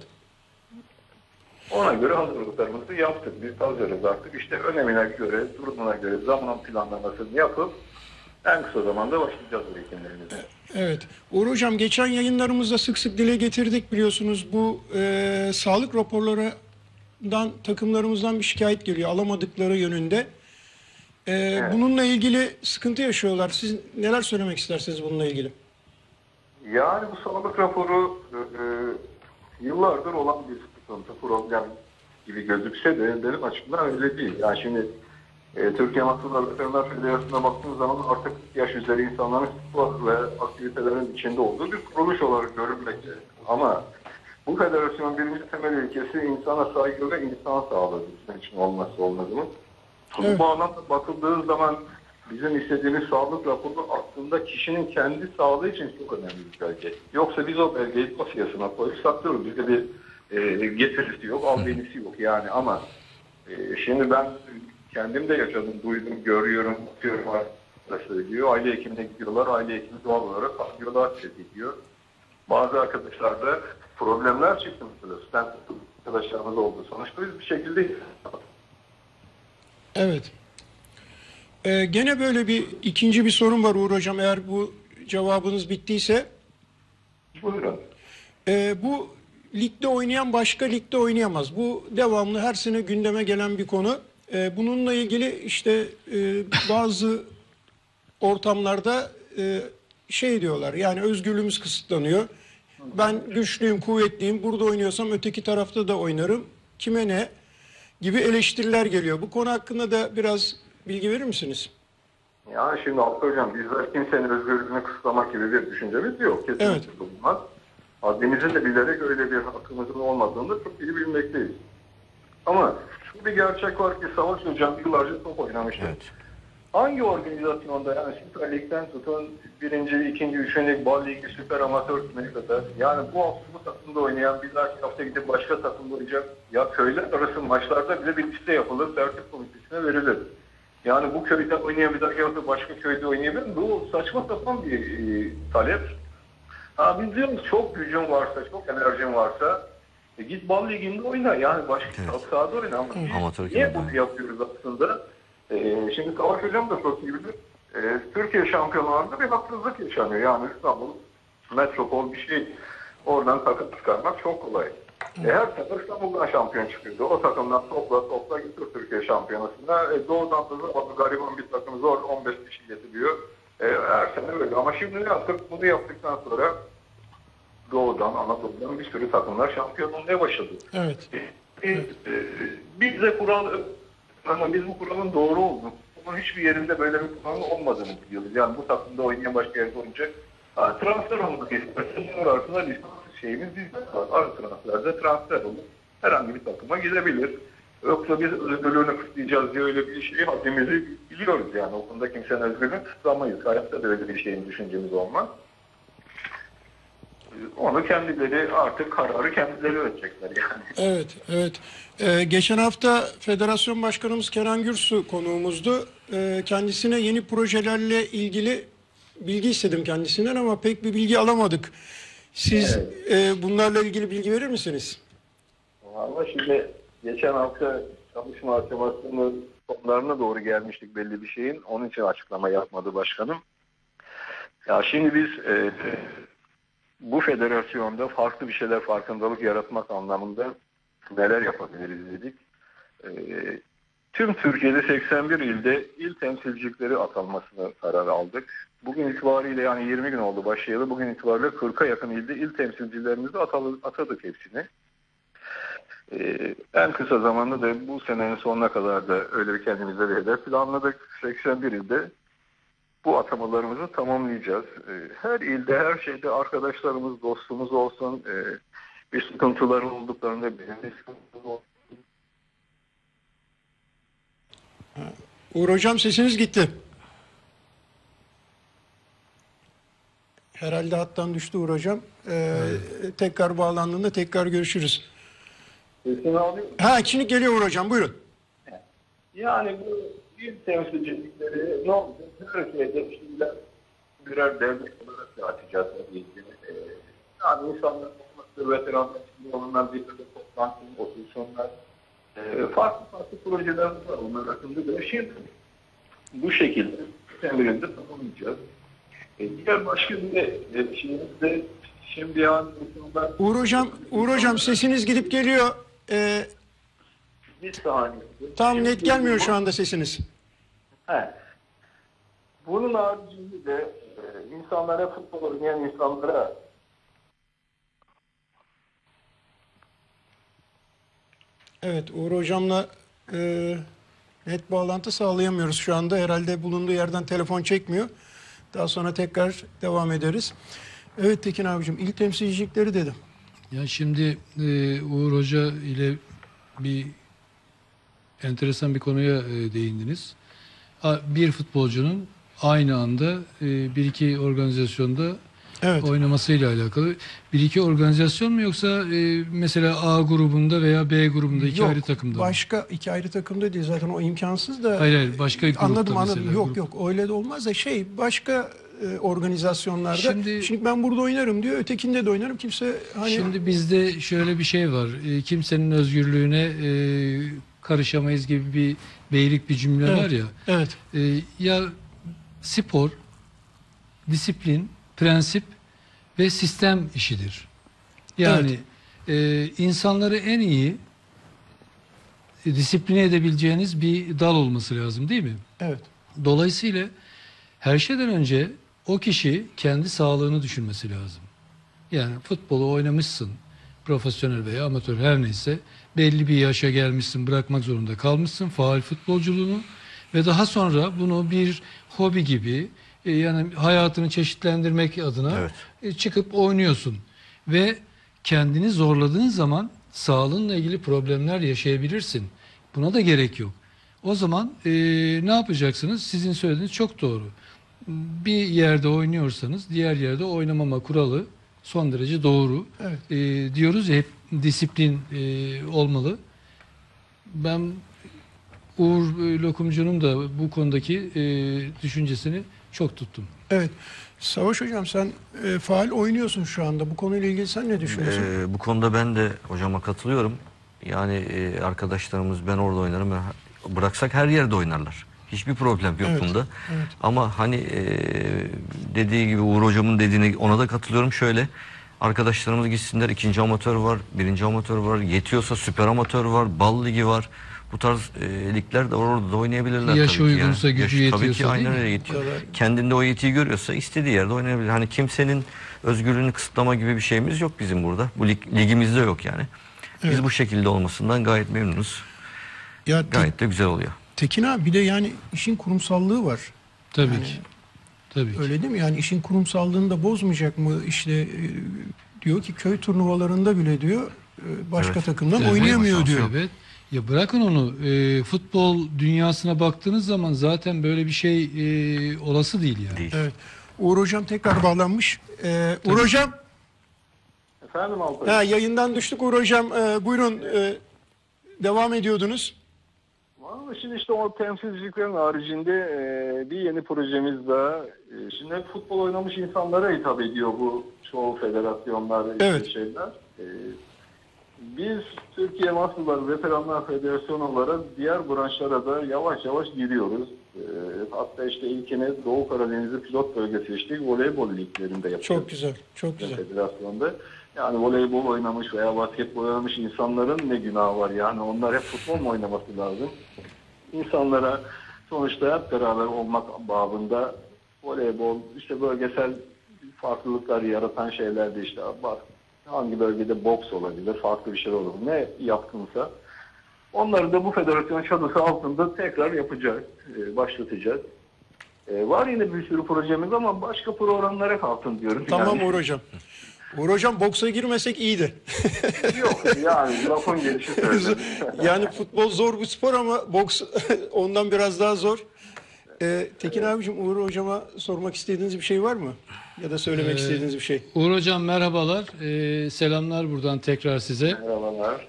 Ona göre hazırlıklarımızı yaptık. Biz hazırız artık. İşte önemine göre, durumuna göre zaman planlamasını yapıp en kısa zamanda başlayacağız bu eğitimlerimize. Evet. Uğur Hocam, geçen yayınlarımızda sık sık dile getirdik biliyorsunuz. Bu e, sağlık raporlarından takımlarımızdan bir şikayet geliyor alamadıkları yönünde. E, Evet. Bununla ilgili sıkıntı yaşıyorlar. Siz neler söylemek istersiniz bununla ilgili? Yani bu sağlık raporu e, e, yıllardır olan bir sıkıntı, problem gibi gözükse de benim açımdan öyle değil. Yani şimdi e, Türkiye Mahsulları Veteriner Federasyonu'na baktığımız zaman artık yaş üzeri insanların spor ve aktivitelerin içinde olduğu bir kuruluş olarak görülmekte. Ama bu federasyon birinci temel ilkesi insana saygı ve insan sağlığı bizim için olması olmazımız. Evet. Bu bağlamda bakıldığı zaman bizim istediğimiz sağlık raporu aslında kişinin kendi sağlığı için çok önemli bir belge. Yoksa biz o belgeyi dosyasına koyup saklıyoruz. Bizde bir e, getirisi yok, albenisi yok yani. Ama e, şimdi ben kendim de yaşadım, duydum, görüyorum, bakıyorum arkadaşlar söylüyor. Aile hekimine gidiyorlar, aile hekimi doğal olarak kardiyoloğa ediyor. Bazı arkadaşlarda problemler çıktı mesela. Stent arkadaşlarımız oldu. Sonuçta biz bir şekilde Evet. Ee, gene böyle bir ikinci bir sorun var Uğur Hocam, eğer bu cevabınız bittiyse. buyurun. Ee, bu ligde oynayan başka ligde oynayamaz. Bu devamlı her sene gündeme gelen bir konu. Ee, bununla ilgili işte e, bazı ortamlarda e, şey diyorlar, yani özgürlüğümüz kısıtlanıyor. Ben güçlüyüm, kuvvetliyim, burada oynuyorsam öteki tarafta da oynarım. Kime ne? Gibi eleştiriler geliyor. Bu konu hakkında da biraz bilgi verir misiniz? Ya şimdi Altı Hocam, bizler kimsenin özgürlüğünü kısıtlamak gibi bir düşüncemiz yok. Kesinlikle Evet. bulunmaz. Haddimizi de bilerek öyle bir hakkımızın olmadığını da çok iyi bilmekteyiz. Ama şu bir gerçek var ki Savaş Hocam yıllarca top oynamıştır. Evet. Hangi organizasyonda, yani Süper Lig'den tutun birinci, ikinci, üçüncü lig, Bal Ligi, Süper Amatör Lig'e kadar, yani bu hafta bu takımda oynayan, bir dahaki hafta gidip başka takımda oynayacak, ya köyler arası maçlarda bile bir liste yapılır, tertip komitesine verilir. Yani bu köyde oynayan, bir dahaki hafta başka köyde oynayabilir mi? Bu saçma sapan bir e, talep. Ha, biz diyoruz çok gücün varsa, çok enerjin varsa e, git Bal Ligi'nde oyna, yani başka Evet. sahada oyna. Ama biz Amatör niye gibi bunu oyna. yapıyoruz aslında? Ee, şimdi Savaş Hocam da çok iyi bilir. Ee, Türkiye şampiyonlarında bir haksızlık yaşanıyor. Yani İstanbul metropol bir şey. Oradan takım çıkarmak çok kolay. E, her sefer İstanbul'dan şampiyon çıkıyordu. O takımdan topla topla götür Türkiye şampiyonasına. E, doğudan da zaten gariban bir takım zor on beş kişi getiriyor. E, her sene böyle. Ama şimdi ne yaptık? Bunu yaptıktan sonra doğudan, Anadolu'dan bir sürü takımlar şampiyon olmaya başladı. Evet. E, e, biz de kural ama biz bu kuralın doğru olduğunu, bunun hiçbir yerinde böyle bir kuralın olmadığını biliyoruz. Yani bu takımda oynayan başka yerde oynayacak. Ha, transfer olmak istersen bunun arasında lisans şeyimiz biz var. Ara transferde transfer olur. Herhangi bir takıma gidebilir. Yoksa biz özgürlüğünü kısıtlayacağız diye öyle bir şey haddimizi biliyoruz yani. O konuda kimsenin özgürlüğünü kısıtlamayız. Hayatta da öyle bir şeyin düşüncemiz olmaz. onu kendileri artık kararı kendileri verecekler yani. Evet, evet. Ee, geçen hafta Federasyon Başkanımız Kenan Gürsu konuğumuzdu. Ee, kendisine yeni projelerle ilgili bilgi istedim kendisinden ama pek bir bilgi alamadık. Siz e, bunlarla ilgili bilgi verir misiniz? Ama şimdi geçen hafta çalışma aşamasının sonlarına doğru gelmiştik belli bir şeyin. Onun için açıklama yapmadı başkanım. Ya şimdi biz e, bu federasyonda farklı bir şeyler, farkındalık yaratmak anlamında neler yapabiliriz dedik. E, tüm Türkiye'de seksen bir ilde il temsilcilikleri atanmasını karar aldık. Bugün itibariyle yani yirmi gün oldu başlayalı. Bugün itibariyle kırka yakın ilde il temsilcilerimizi atalı, atadık hepsini. Ee, en kısa zamanda da bu senenin sonuna kadar da öyle bir kendimize bir hedef planladık. seksen bir ilde bu atamalarımızı tamamlayacağız. Ee, her ilde, her şeyde arkadaşlarımız, dostumuz olsun. Ee, bir sıkıntıları olduklarında benim de sıkıntım olsun. Uğur Hocam sesiniz gitti. Herhalde hattan düştü Uğur Hocam. Ee, tekrar bağlandığında tekrar görüşürüz. Sesini alıyor musun? Ha şimdi geliyor Uğur Hocam, buyurun. Yani bu il temsilcilikleri ne olacak? Her şeyde şimdi birer devlet olarak dağıtacağız tabii ki. Ee, yani insanlar olması, veteranlar şimdi onlarla bir türlü toplantı, otursunlar. Ee, farklı farklı projelerimiz var. Onlar hakkında da şimdi bu şekilde temelinde tamamlayacağız. Ee, diğer başka bir de şeyimiz de şimdi yani insanlar... Uğur Hocam, Uğur Hocam sesiniz gidip geliyor. Ee, Bir saniye. tam Şimdi net gelmiyor bu- şu anda sesiniz. He. Bunun haricinde de e, insanlara, futbol oynayan insanlara Evet, Uğur Hocam'la e, net bağlantı sağlayamıyoruz şu anda. Herhalde bulunduğu yerden telefon çekmiyor. Daha sonra tekrar devam ederiz. Evet Tekin abicim, il temsilcilikleri dedim. Ya şimdi e, Uğur Hoca ile bir enteresan bir konuya e, değindiniz. A- Bir futbolcunun aynı anda e, bir iki organizasyonda Evet. oynamasıyla alakalı. Bir iki organizasyon mu yoksa e, mesela A grubunda veya B grubunda iki Yok, ayrı takımda mı? başka iki ayrı takımda değil zaten, o imkansız da. Hayır, hayır, başka grupta Anladım anladım. mesela, Yok grup. yok öyle de olmaz da şey başka e, organizasyonlarda. Şimdi, Şimdi- ben burada oynarım diyor, ötekinde de oynarım. Kimse hani Şimdi bizde şöyle bir şey var. E, kimsenin özgürlüğüne e, karışamayız gibi bir beylik bir cümle Evet, var ya. evet. E, ya spor, disiplin, prensip ve sistem işidir. Yani e, insanları en iyi e, disipline edebileceğiniz bir dal olması lazım, değil mi? Evet. Dolayısıyla her şeyden önce o kişi kendi sağlığını düşünmesi lazım. Yani futbolu oynamışsın, profesyonel veya amatör her neyse, belli bir yaşa gelmişsin, bırakmak zorunda kalmışsın faal futbolculuğunu ve daha sonra bunu bir hobi gibi e, yani hayatını çeşitlendirmek adına Evet. e, çıkıp oynuyorsun ve kendini zorladığın zaman sağlığınla ilgili problemler yaşayabilirsin. Buna da gerek yok. O zaman e, ne yapacaksınız? Sizin söylediğiniz çok doğru. Bir yerde oynuyorsanız diğer yerde oynamama kuralı son derece doğru. Evet. E, diyoruz ya hep disiplin e, olmalı. Ben Uğur e, Lokumcu'nun da bu konudaki e, düşüncesini çok tuttum. Evet. Savaş Hocam sen e, faal oynuyorsun şu anda. Bu konuyla ilgili sen ne düşünüyorsun? Ee, bu konuda ben de hocama katılıyorum. Yani e, arkadaşlarımız ben orada oynarım. Ben- Bıraksak her yerde oynarlar. Hiçbir problem yok Evet, bunda. evet. Ama hani e, dediği gibi Uğur hocamın dediğine ona da katılıyorum. Şöyle arkadaşlarımız gitsinler. İkinci amatör var, birinci amatör var. Yetiyorsa süper amatör var, bal ligi var. Bu tarz e, ligler de orada da oynayabilirler Yaşı tabii ki. uygunsa, yani. gücü Yaş- Tabii yetiyorsa ki değil aynen mi? öyle yetiyor. Kadar- Kendinde o yetiyi görüyorsa istediği yerde oynayabilir. Hani kimsenin özgürlüğünü kısıtlama gibi bir şeyimiz yok bizim burada. Bu lig, ligimizde yok yani. Biz Evet. bu şekilde olmasından gayet memnunuz. Ya Te- Gayet de güzel oluyor. Tekin abi bir de yani işin kurumsallığı var. Tabii Yani ki. Tabii ki. Öyle değil mi? Yani işin kurumsallığını da bozmayacak mı? İşte e, diyor ki köy turnuvalarında bile diyor e, başka Evet. takımdan Evet. oynayamıyor diyor. Evet. Ya bırakın onu. E, futbol dünyasına baktığınız zaman zaten böyle bir şey e, olası değil yani. Değil. Evet. Uğur Hocam tekrar bağlanmış. Ee, Uğur Hocam. Efendim Alpay. Ha, yayından düştük Uğur Hocam. Ee, buyurun e, devam ediyordunuz. Vallahi şimdi işte o temsilciliklerin haricinde e, bir yeni projemiz daha. E, şimdi hep futbol oynamış insanlara hitap ediyor bu çoğu federasyonlar, Evet. şeyler. E, biz Türkiye Masterlar Veteranlar Federasyonu olarak diğer branşlara da yavaş yavaş giriyoruz. E, hatta işte ilkini Doğu Karadeniz'i pilot bölge seçtik. Voleybol liglerinde yapıyoruz. Çok güzel, çok güzel. Federasyonda. Yani voleybol oynamış veya basketbol oynamış insanların ne günahı var? Yani onlar hep futbol mu oynaması lazım? İnsanlara sonuçta hep beraber olmak babında voleybol, işte bölgesel farklılıklar yaratan şeyler de işte var. Hangi bölgede boks olabilir, farklı bir şey olabilir. Ne yatkınsa onları da bu federasyon çatısı altında tekrar yapacağız, başlatacağız. Var yine bir sürü projemiz ama başka programlara kalsın diyorum. Tamam yani. Uğur Hocam. Uğur Hocam boksa girmesek iyiydi. Yok yani lafın gelişi söyledim. Yani futbol zor bir spor ama boks ondan biraz daha zor. Ee, Tekin abicim Uğur Hocam'a sormak istediğiniz bir şey var mı? Ya da söylemek Ee, istediğiniz bir şey. Uğur Hocam merhabalar. Ee, selamlar buradan tekrar size. Merhabalar.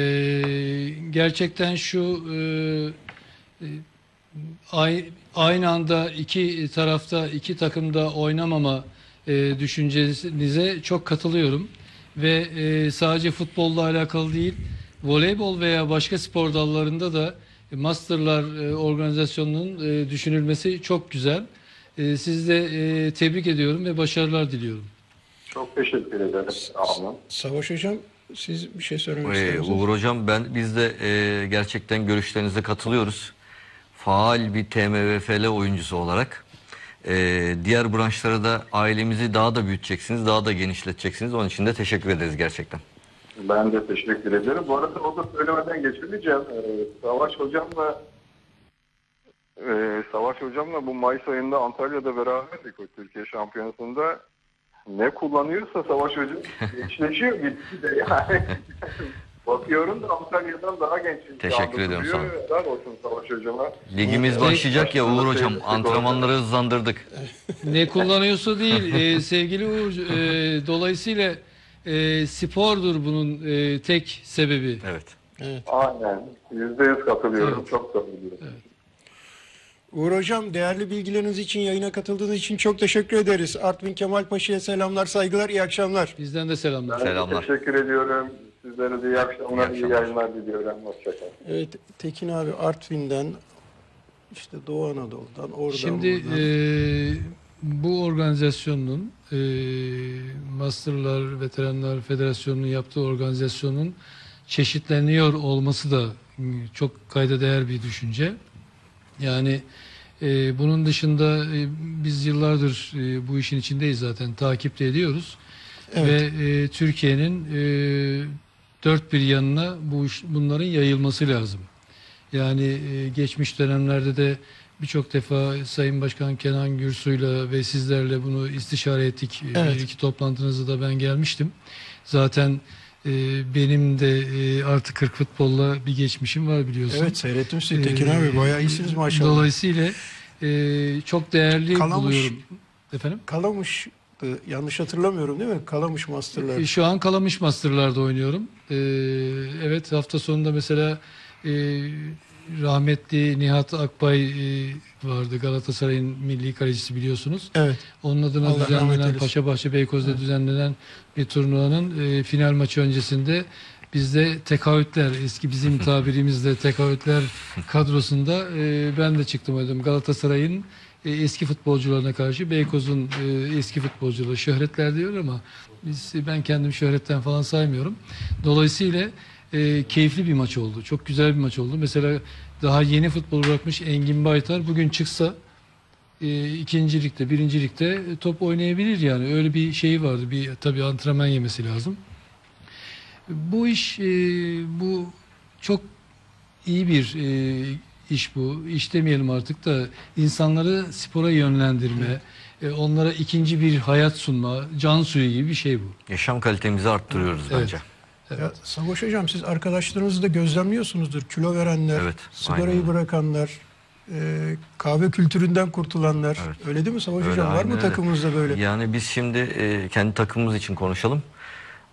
Ee, gerçekten şu e, e, ay- aynı anda iki tarafta, iki takımda oynamama e, düşüncenize çok katılıyorum. Ve e, sadece futbolla alakalı değil, voleybol veya başka spor dallarında da Masterlar e, organizasyonunun e, düşünülmesi çok güzel. E, sizi de e, tebrik ediyorum ve başarılar diliyorum. Çok teşekkür ederim. Sağ olun. Savaş Hocam siz bir şey söylemek Ee, ister misiniz? Uğur Hocam ben biz de e, gerçekten görüşlerinize katılıyoruz. Faal bir T M V F L oyuncusu olarak e, diğer branşlara da ailemizi daha da büyüteceksiniz, daha da genişleteceksiniz. Onun için de teşekkür ederiz gerçekten. Ben de teşekkür ederim. Bu arada o da söylemeden geçemeyeceğim. Ee, Savaş Hocam'la e, Savaş Hocam'la bu Mayıs ayında Antalya'da beraberdik o Türkiye Şampiyonası'nda. Ne kullanıyorsa Savaş Hocam gençleşiyor gitti de yani. Bakıyorum da Antalya'dan daha genç. Teşekkür ediyorum sana. Helal olsun Savaş Hocam'a. Ligimiz başlayacak ya Uğur Hocam, antrenmanları hızlandırdık. Ne kullanıyorsa değil, e, sevgili Uğur, e, dolayısıyla e, spordur bunun e, tek sebebi. Evet. Aynen. Yüzde yüz katılıyorum. Evet. Çok katılıyorum. Evet. Uğur Hocam değerli bilgileriniz için, yayına katıldığınız için çok teşekkür ederiz. Artvin Kemal Paşa'ya selamlar, saygılar, iyi akşamlar. Bizden de selamlar. Ben de Selamlar. teşekkür ediyorum. Sizlere de iyi akşamlar, İyi iyi, akşamlar. yayınlar diliyorum. Hoşçakalın. Evet Tekin abi Artvin'den, işte Doğu Anadolu'dan, oradan Şimdi buradan. e, bu organizasyonun e, Masterlar Veteranlar Federasyonu'nun yaptığı organizasyonun çeşitleniyor olması da e, çok kayda değer bir düşünce. Yani e, bunun dışında e, biz yıllardır e, bu işin içindeyiz zaten, takip de ediyoruz. Evet. Ve e, Türkiye'nin e, dört bir yanına bu iş, bunların yayılması lazım. Yani e, geçmiş dönemlerde de birçok defa Sayın Başkan Kenan Gürsu'yla ve sizlerle bunu istişare ettik. E, Evet. Bir iki toplantınıza da ben gelmiştim. Zaten e, benim de e, artı kırk futbolla bir geçmişim var biliyorsun. Evet seyrettim sizi Tekin Ee, abi, bayağı iyisiniz maşallah. Dolayısıyla e, çok değerli Kalamış. buluyorum. Efendim? Kalamış, e, yanlış hatırlamıyorum değil mi? Kalamış Master'lar. E, Şu an Kalamış Master'larda oynuyorum. E, evet, hafta sonunda mesela e, rahmetli Nihat Akbay e, vardı. Galatasaray'ın milli kalecisi biliyorsunuz. Evet. Onun adına Allah rahmet düzenlenen eylesin. Paşabahçe Beykoz'da düzenlenen bir turnuvanın e, final maçı öncesinde bizde tekahütler, eski bizim tabirimizde tekahütler kadrosunda e, ben de çıktım oynadım. Galatasaray'ın e, eski futbolcularına karşı Beykoz'un e, eski futbolcuları şöhretler diyor ama biz ben kendim şöhretten falan saymıyorum. Dolayısıyla e, keyifli bir maç oldu. Çok güzel bir maç oldu. Mesela daha yeni futbol bırakmış Engin Baytar bugün çıksa e, ikinci ligde, birinci ligde top oynayabilir yani. Öyle bir şey vardı. Bir tabii antrenman yemesi lazım. Bu iş, e, bu çok iyi bir e, iş bu. İş demeyelim artık da insanları spora yönlendirme, e, onlara ikinci bir hayat sunma, can suyu gibi bir şey bu. Yaşam kalitemizi arttırıyoruz Evet. bence. Ya, Savaş Hocam siz arkadaşlarınızı da gözlemliyorsunuzdur. Kilo verenler, Evet, sigarayı aynen. bırakanlar, e, kahve kültüründen kurtulanlar. Evet. Öyle değil mi Savaş Öyle, Hocam? Var aynen mı öyle. takımınızda böyle? Yani biz şimdi e, kendi takımımız için konuşalım.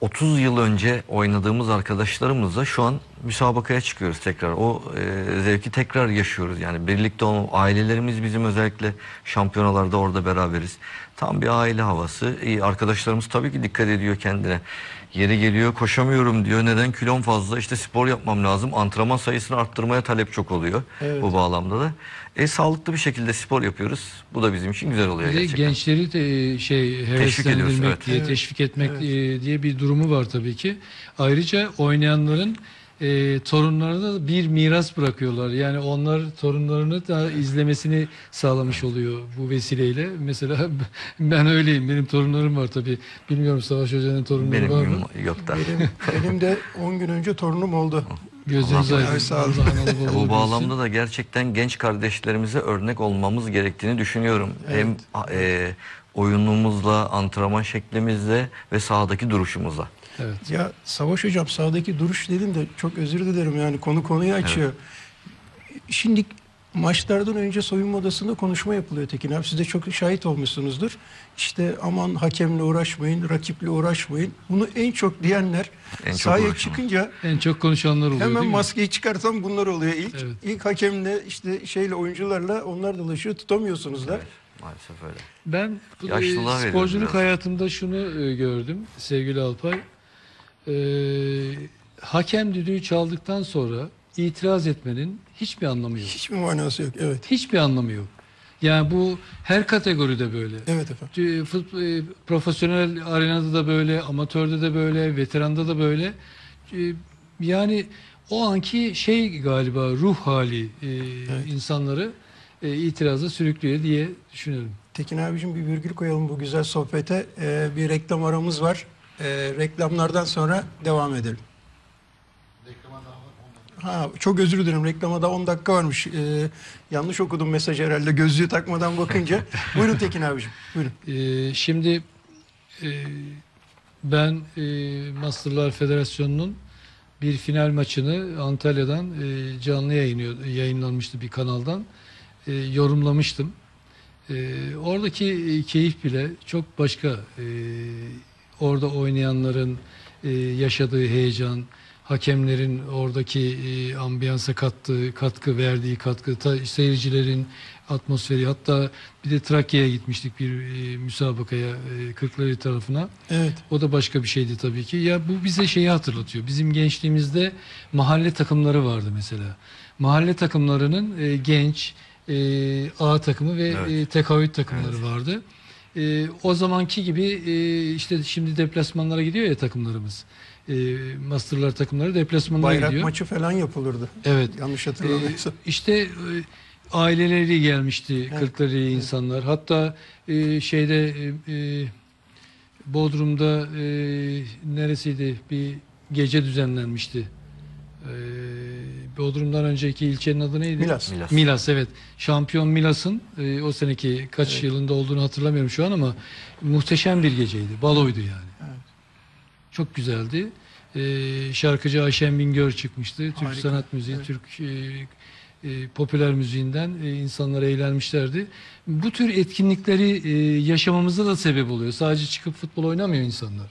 otuz yıl önce oynadığımız arkadaşlarımızla şu an müsabakaya çıkıyoruz tekrar. O e, zevki tekrar yaşıyoruz. Yani birlikte o ailelerimiz bizim özellikle şampiyonalarda orada beraberiz. Tam bir aile havası. İyi, arkadaşlarımız tabii ki dikkat ediyor kendine. Yeri geliyor koşamıyorum diyor. Neden? Kilom fazla. İşte spor yapmam lazım. Antrenman sayısını arttırmaya talep çok oluyor. Evet. Bu bağlamda da. E, sağlıklı bir şekilde spor yapıyoruz. Bu da bizim için güzel oluyor Bir de gerçekten. gençleri de şey ediyoruz, heveslendirmek evet. diye Evet. teşvik etmek Evet. e, diye bir durumu var tabii ki. Ayrıca oynayanların e, torunlarına da bir miras bırakıyorlar. Yani onlar torunlarını da izlemesini sağlamış oluyor bu vesileyle. Mesela ben öyleyim. Benim torunlarım var tabii. Bilmiyorum Savaş Hoca'nın torunları Benim var mı? yum- yok da. Benim, benim de on gün önce torunum oldu. Gözünüz Allah aydın. sağ olun. Allah analı babalı Bu büyüsün. bağlamda da gerçekten genç kardeşlerimize örnek olmamız gerektiğini düşünüyorum. Hem e, oyunumuzla, antrenman şeklimizle ve sahadaki duruşumuzla. Evet. Ya Savaş Hocam sahadaki duruş dedin de çok özür dilerim yani konu konuyu açıyor. Şimdi maçlardan önce soyunma odasında konuşma yapılıyor Tekin abi. Siz de çok şahit olmuşsunuzdur. İşte aman hakemle uğraşmayın, rakiple uğraşmayın. Bunu en çok diyenler En çok sahaya uğraşanlar. çıkınca En çok konuşanlar oluyor hemen değil mi? maskeyi çıkartan bunlar oluyor. İlk, Evet. ilk hakemle işte şeyle oyuncularla onlar dolaşıyor tutamıyorsunuz da. Evet, maalesef öyle. Ben bu Yaşlılığa e, veriyoruz sporculuk biraz. hayatımda şunu e, gördüm sevgili Alpay. E, hakem düdüğü çaldıktan sonra itiraz etmenin hiçbir anlamı yok. Hiçbir manası yok. Evet. Hiçbir anlamı yok. Yani bu her kategoride böyle. Evet efendim. E, fut- e, profesyonel arenada da böyle, amatörde de böyle, veteranda da böyle. E, yani o anki şey galiba ruh hali e, insanları e, itiraza sürüklüyor diye düşünüyorum. Tekin abicim bir virgül koyalım bu güzel sohbete. Ee, bir reklam aramız var. Ee, reklamlardan sonra devam edelim. Ha, çok özür dilerim. Reklama da on dakika varmış. Ee, yanlış okudum mesajı herhalde gözlüğü takmadan bakınca. Buyurun Tekin abicim. Buyurun. Ee, şimdi e, ben e, Masterlar Federasyonu'nun bir final maçını Antalya'dan e, canlı yayınlıyor, yayınlanmıştı bir kanaldan. E, yorumlamıştım. E, oradaki e, keyif bile çok başka. E, orada oynayanların e, yaşadığı heyecan, hakemlerin oradaki e, ambiyansa kattığı, katkı verdiği katkı, ta, seyircilerin atmosferi, hatta bir de Trakya'ya gitmiştik bir e, müsabakaya e, Kırklareli tarafına. Evet. O da başka bir şeydi tabii ki. Ya bu bize şeyi hatırlatıyor. Bizim gençliğimizde mahalle takımları vardı mesela. Mahalle takımlarının e, genç e, A takımı ve Evet. e, tekavüt takımları vardı. E, o zamanki gibi e, işte şimdi deplasmanlara gidiyor ya takımlarımız. E, Masterlar takımları deplasmanlara Bayrak gidiyor. maçı falan yapılırdı. Evet. Yanlış Ee, hatırlamıyorsam. işte e, aileleri gelmişti Evet, Kırklareli insanlar. Hatta e, şeyde e, e, Bodrum'da e, neresiydi bir gece düzenlenmişti. E, Bodrum'dan önceki ilçenin adı neydi? Milas. Milas. Milas, evet. Şampiyon Milas'ın e, o seneki kaç yılında olduğunu hatırlamıyorum şu an ama muhteşem bir geceydi. Baloydu yani. Çok güzeldi. E, şarkıcı Ayşen Bingöl çıkmıştı. Türk Harika. sanat müziği, Evet. Türk e, e, popüler müziğinden e, insanlar eğlenmişlerdi. Bu tür etkinlikleri e, yaşamamıza da sebep oluyor. Sadece çıkıp futbol oynamıyor insanlar.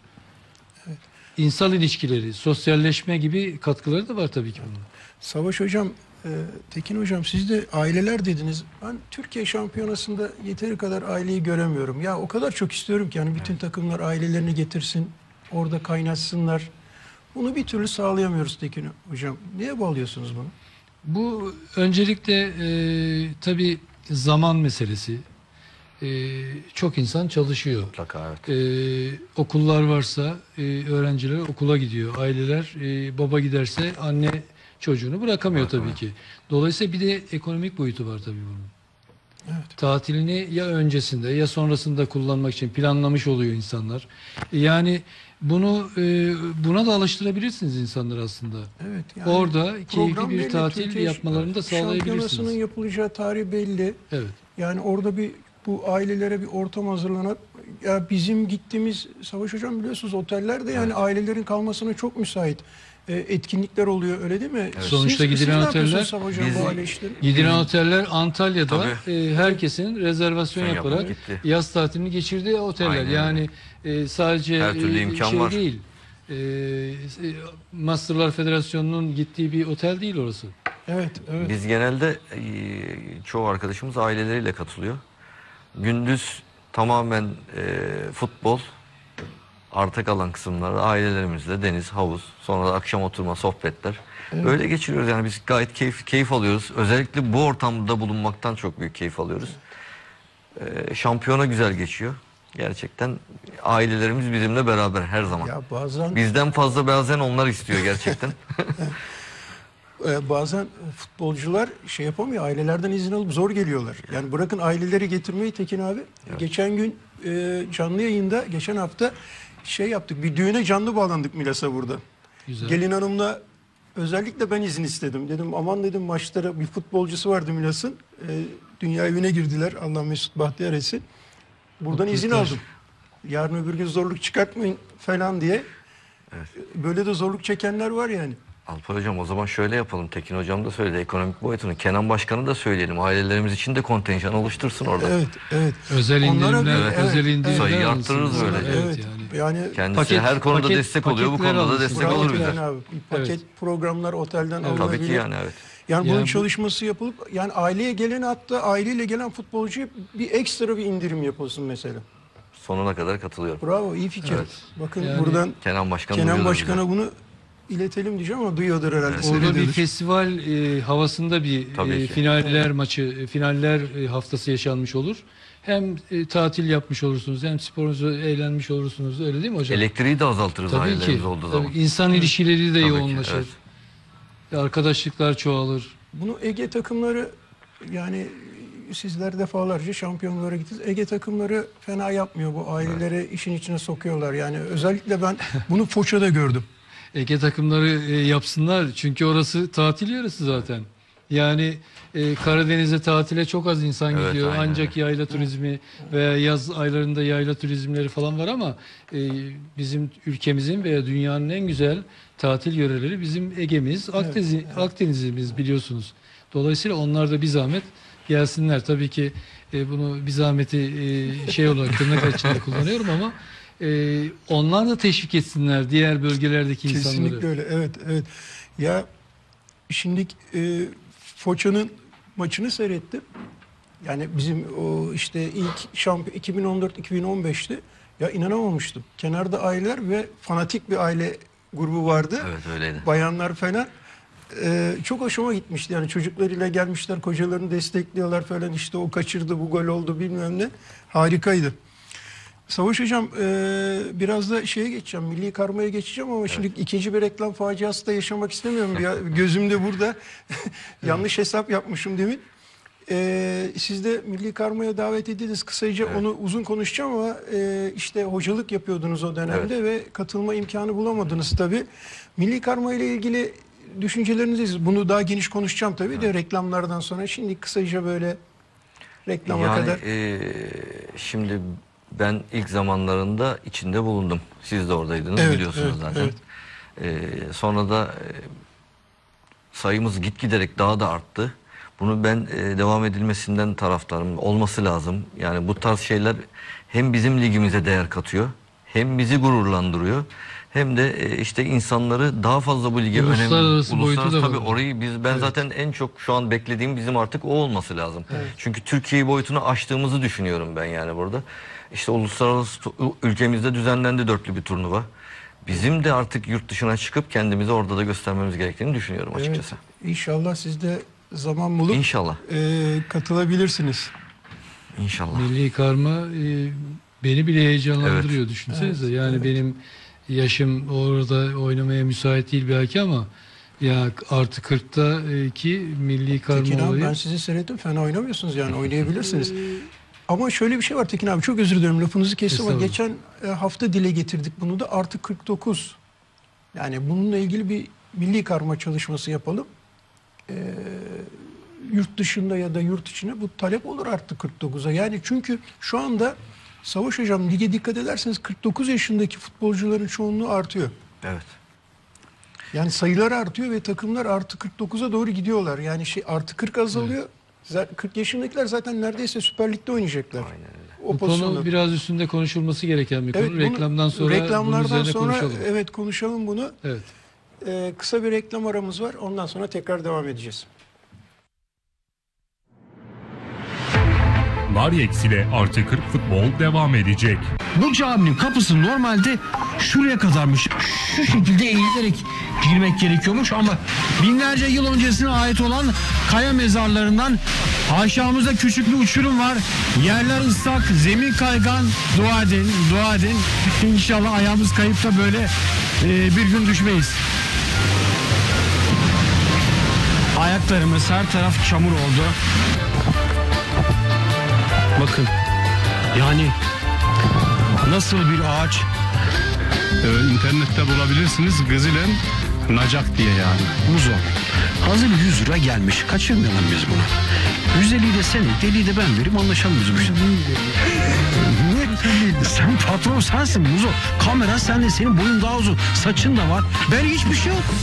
İnsan ilişkileri, sosyalleşme gibi katkıları da var tabii ki bunun. Savaş Hocam, e, Tekin Hocam siz de aileler dediniz. Ben Türkiye Şampiyonası'nda yeteri kadar aileyi göremiyorum. Ya o kadar çok istiyorum ki yani bütün takımlar ailelerini getirsin, orada kaynaşsınlar. Bunu bir türlü sağlayamıyoruz Tekin Hocam. Niye bağlıyorsunuz bunu? Bu öncelikle e, tabii zaman meselesi. E, çok insan çalışıyor. Mutlaka evet. E, okullar varsa e, öğrenciler okula gidiyor. Aileler e, baba giderse anne çocuğunu bırakamıyor tabii ki. Dolayısıyla bir de ekonomik boyutu var tabii bunun. Evet. Tatilini ya öncesinde ya sonrasında kullanmak için planlamış oluyor insanlar. Yani bunu e, buna da alıştırabilirsiniz insanları aslında. Evet. Yani Orada keyifli program bir belli, tatil Türkiye yapmalarını da Şampiyonası'nın sağlayabilirsiniz. yapılacağı tarih belli. Evet. Yani orada bir bu ailelere bir ortam hazırlanan, ya bizim gittiğimiz Savaş Hocam biliyorsunuz oteller de yani ailelerin kalmasına çok müsait. E, etkinlikler oluyor öyle değil mi? Sonuçta siz, gidilen siz ne oteller- yapıyorsunuz Savaş Hocam Biz- bu aile işleri? Gidilen oteller Antalya'da Tabii. e, herkesin rezervasyon Şey yaparak yapıp gitti. yaz tatilini geçirdiği oteller. Aynen yani e, sadece Her türlü e, imkan şey var. değil. e, Masterlar Federasyonu'nun gittiği bir otel değil orası. Evet, evet. Biz genelde e, çoğu arkadaşımız aileleriyle katılıyor. Gündüz tamamen e, futbol, arta kalan kısımlarda ailelerimizle deniz, havuz, sonra da akşam oturma, sohbetler. Öyle geçiriyoruz yani biz gayet keyif, keyif alıyoruz. Özellikle bu ortamda bulunmaktan çok büyük keyif alıyoruz. E, şampiyona güzel geçiyor. Gerçekten ailelerimiz bizimle beraber her zaman. Ya bazen Bizden fazla bazen onlar istiyor gerçekten. e, bazen futbolcular şey yapamıyor. Ailelerden izin alıp zor geliyorlar. Yani bırakın aileleri getirmeyi Tekin abi. Geçen gün e, canlı yayında geçen hafta şey yaptık. Bir düğüne canlı bağlandık Milas'a burada. Güzel. Gelin hanımla özellikle ben izin istedim. Dedim aman dedim maçlara bir futbolcusu vardı Milas'ın. E, dünya evine girdiler. Allah Mesut Bahtiyar etsin. Buradan izin Mutluluklar. aldım. Yarın öbür gün zorluk çıkartmayın falan diye. Böyle de zorluk çekenler var yani. Alpay Hocam o zaman şöyle yapalım. Tekin Hocam da söyledi ekonomik boyutunu. Kenan Başkanı da söyleyelim. Ailelerimiz için de kontenjan oluştursun orada. Evet, evet. Özel Onlara indirimler, bir- özel evet, indirimler sayıyı alınsın. arttırırız böyle. Evet, Evet. yani. Yani Kendisi Paket- her konuda paket- destek oluyor. Bu paketler konuda da alınsın. destek bravo olur bize. Tekin abi. Bir paket Evet. programlar otelden Evet. alınabilir. Tabii ki yani evet. Yani bunun Yani bu- çalışması yapılıp yani aileye gelen hatta aileyle gelen futbolcuya bir ekstra bir indirim yapılsın mesela. Sonuna kadar katılıyorum. Bravo, iyi fikir. Evet. Bakın Yani- buradan Kenan Başkan Kenan duyuyordur Başkan'a bize. bunu iletelim diyeceğim ama duyuyordur herhalde. Orada bir seyrediyordur. festival e, havasında bir Tabii e, ki. finaller maçı, e, finaller e, haftası yaşanmış olur. Hem e, tatil yapmış olursunuz, hem sporunuzu eğlenmiş olursunuz. Öyle değil mi hocam? Elektriği de azaltırız Tabii ailelerimiz ki. olduğu Tabii, zaman. insan ilişkileri de Tabii ki, yoğunlaşır. evet. Arkadaşlıklar çoğalır. Bunu Ege takımları yani sizler defalarca şampiyonlara gittiniz. Ege takımları fena yapmıyor. Bu aileleri işin içine sokuyorlar. Yani özellikle ben bunu Foça'da gördüm. Ege takımları e, yapsınlar. Çünkü orası tatil yarısı zaten. Yani e, Karadeniz'e tatile çok az insan Evet, gidiyor. aynen Ancak yayla turizmi veya yaz aylarında yayla turizmleri falan var ama e, bizim ülkemizin veya dünyanın en güzel tatil yöreleri bizim Ege'miz, Akdeniz, Akdeniz'imiz biliyorsunuz. Dolayısıyla onlar da bir zahmet gelsinler. Tabii ki e, bunu bir zahmeti e, şey olarak tırnak içinde kullanıyorum ama e, onlar da teşvik etsinler diğer bölgelerdeki insanları. Kesinlikle öyle. Evet, evet. Ya şimdi e, Foça'nın maçını seyrettim. Yani bizim o işte ilk şampiyon iki bin on dört iki bin on beş'ti. Ya inanamamıştım. Kenarda aileler ve fanatik bir aile grubu vardı. Evet öyleydi. Bayanlar falan. Ee, çok hoşuma gitmişti. Yani çocuklarıyla gelmişler, kocalarını destekliyorlar falan. İşte o kaçırdı, bu gol oldu bilmem ne. Harikaydı. Savaş Hocam e, biraz da şeye geçeceğim, milli karmaya geçeceğim ama şimdi ikinci bir reklam faciası da yaşamak istemiyorum. Ya, gözümde burada yanlış hesap yapmışım demin. E, siz de milli karmaya davet edildiniz. Kısaca Evet. onu uzun konuşacağım ama e, işte hocalık yapıyordunuz o dönemde ve katılma imkanı bulamadınız tabii. Milli karma ile ilgili düşünceleriniz, bunu daha geniş konuşacağım tabii de reklamlardan sonra. Şimdi kısaca böyle reklama Yani kadar. e, şimdi ben ilk zamanlarında içinde bulundum. Siz de oradaydınız Evet, biliyorsunuz evet, zaten. E, sonra da e, sayımız gitgiderek daha da arttı. Bunu ben e, devam edilmesinden taraftarım. Olması lazım. Yani bu tarz şeyler hem bizim ligimize değer katıyor, hem bizi gururlandırıyor, hem de e, işte insanları daha fazla bu lige önem. Uluslararası boyutu da tabii var. orayı biz ben zaten en çok şu an beklediğim bizim artık o olması lazım. Çünkü Türkiye boyutunu aştığımızı düşünüyorum ben yani burada. İşte uluslararası tu- ülkemizde düzenlendi dörtlü bir turnuva. Bizim de artık yurt dışına çıkıp kendimizi orada da göstermemiz gerektiğini düşünüyorum açıkçası. Evet, İnşallah siz de zaman bulup İnşallah. e, katılabilirsiniz. İnşallah. Milli karma e, beni bile heyecanlandırıyor düşünsenize. Evet, yani evet. benim yaşım orada oynamaya müsait değil belki ama ya artı kırkta ki milli karma Tekin abi olayı. ben sizi seyrettim. Fena oynamıyorsunuz yani oynayabilirsiniz. Ama şöyle bir şey var Tekin abi, çok özür dilerim lafınızı kestim ama Estağfurullah. geçen e, hafta dile getirdik bunu da, artı kırk dokuz. Yani bununla ilgili bir milli karma çalışması yapalım. E, yurt dışında ya da yurt içine bu talep olur artı kırk dokuza. Yani çünkü şu anda Savaş Hocam lige dikkat ederseniz kırk dokuz yaşındaki futbolcuların çoğunluğu artıyor. Evet. Yani sayılar artıyor ve takımlar artı kırk dokuza doğru gidiyorlar. Yani şey artı kırk azalıyor. Zaten kırk yaşındakiler zaten neredeyse Süper Lig'de oynayacaklar. Aynen öyle. o Bu pozisyonda. konu biraz üstünde konuşulması gereken bir Evet, konu. bunu- Reklamdan sonra reklamlardan bunun üzerine sonra konuşalım. evet konuşalım bunu. Evet. Ee, kısa bir reklam aramız var. Ondan sonra tekrar devam edeceğiz. Naryex ile Artı kırk futbol devam edecek. Bu caminin kapısı normalde şuraya kadarmış. Şu şekilde eğilerek girmek gerekiyormuş ama binlerce yıl öncesine ait olan kaya mezarlarından aşağımızda küçük bir uçurum var. Yerler ıslak, zemin kaygan. Dua edin, dua edin. İnşallah ayağımız kayıp da böyle e, bir gün düşmeyiz. Ayaklarımız her taraf çamur oldu. Bakın yani nasıl bir ağaç. Ee, internette bulabilirsiniz. Gızilen Nacak diye yani. Muzo. Hazır yüz lira gelmiş. Kaçırmayalım biz bunu. yüz elliyi de sen, deliyi de ben vereyim, anlaşalım biz bu işe. Niye? Sen patron sensin Muzo. Kamera sende, senin boyun daha uzun. Saçın da var. Ben hiçbir şey yok.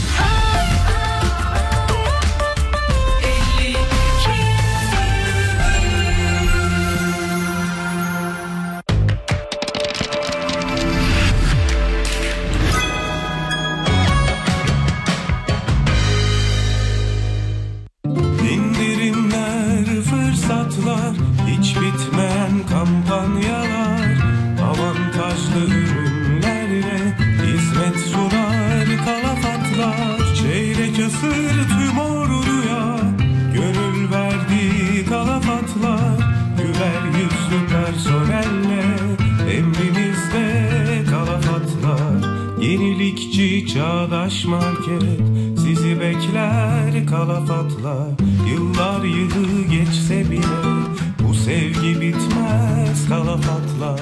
Hiç bitmeyen kampanyalar, avantajlı ürünlerle hizmet sunar kalafatlar. Çeyrek asır tüm orduya gönül verdi kalafatlar. Güler yüzlü personelle emrimizde kalafatlar. Yenilikçi çağdaş market sizi bekler kalafatlar. Yıllar yılı geçse bile bu sevgi bitmez kalafatlar.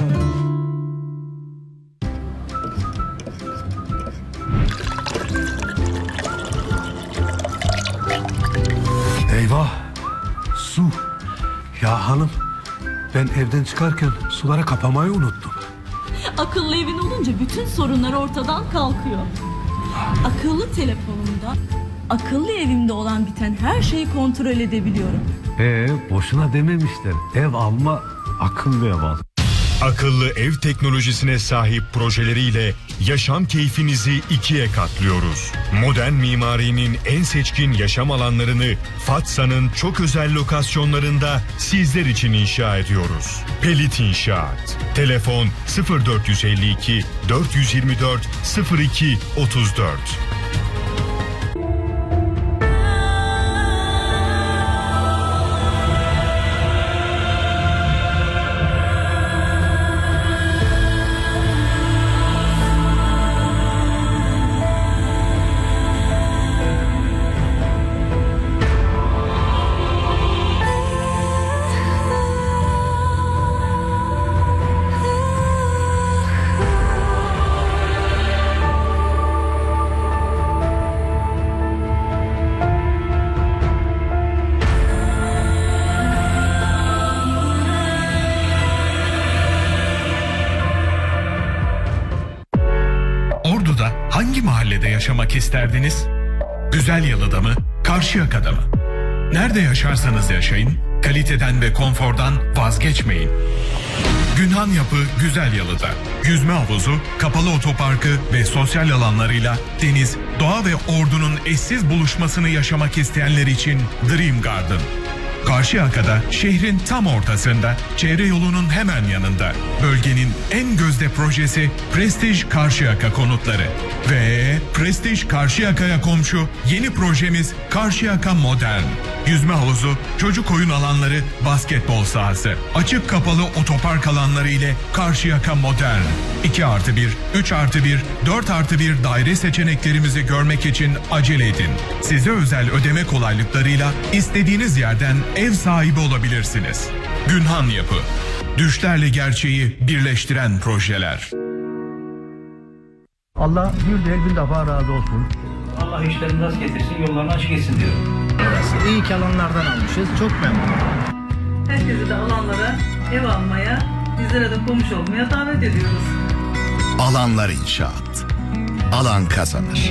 Eyvah! Su! Ya hanım, ben evden çıkarken sulara kapamayı unuttum. Akıllı evin olunca bütün sorunlar ortadan kalkıyor. Akıllı telefonumda, akıllı evimde olan biten her şeyi kontrol edebiliyorum. Ee, boşuna dememişler. Ev alma, akıllı ev al. Akıllı ev teknolojisine sahip projeleriyle yaşam keyfinizi ikiye katlıyoruz. Modern mimarinin en seçkin yaşam alanlarını Fatsa'nın çok özel lokasyonlarında sizler için inşa ediyoruz. Pelit İnşaat. Telefon sıfır dört yüz elli iki dört yüz yirmi dört sıfır iki otuz dört. Ordu'da hangi mahallede yaşamak isterdiniz? Güzelyalı'da mı, Karşıyaka'da mı? Nerede yaşarsanız yaşayın, kaliteden ve konfordan vazgeçmeyin. Günhan Yapı Güzelyalı'da. Yüzme havuzu, kapalı otoparkı ve sosyal alanlarıyla deniz, doğa ve ordunun eşsiz buluşmasını yaşamak isteyenler için Dream Garden. Karşıyaka'da, şehrin tam ortasında, çevre yolunun hemen yanında. Bölgenin en gözde projesi Prestige Karşıyaka Konutları. Ve Prestige Karşıyaka'ya komşu yeni projemiz Karşıyaka Modern. Yüzme havuzu, çocuk oyun alanları, basketbol sahası, açık kapalı otopark alanları ile Karşıyaka Modern. iki artı bir, üç artı bir, dört artı bir daire seçeneklerimizi görmek için acele edin. Size özel ödeme kolaylıklarıyla istediğiniz yerden ev sahibi olabilirsiniz. Günhan Yapı. Düşlerle gerçeği birleştiren projeler. Allah bir de bin defa razı olsun. Allah işlerini rast getirsin, yollarını açık etsin diyorum. İyi ki alanlardan almışız. Çok memnunum. Herkesi de alanlara ev almaya, bizlere de komşu olmaya davet ediyoruz. Alanlar İnşaat. Alan kazanır.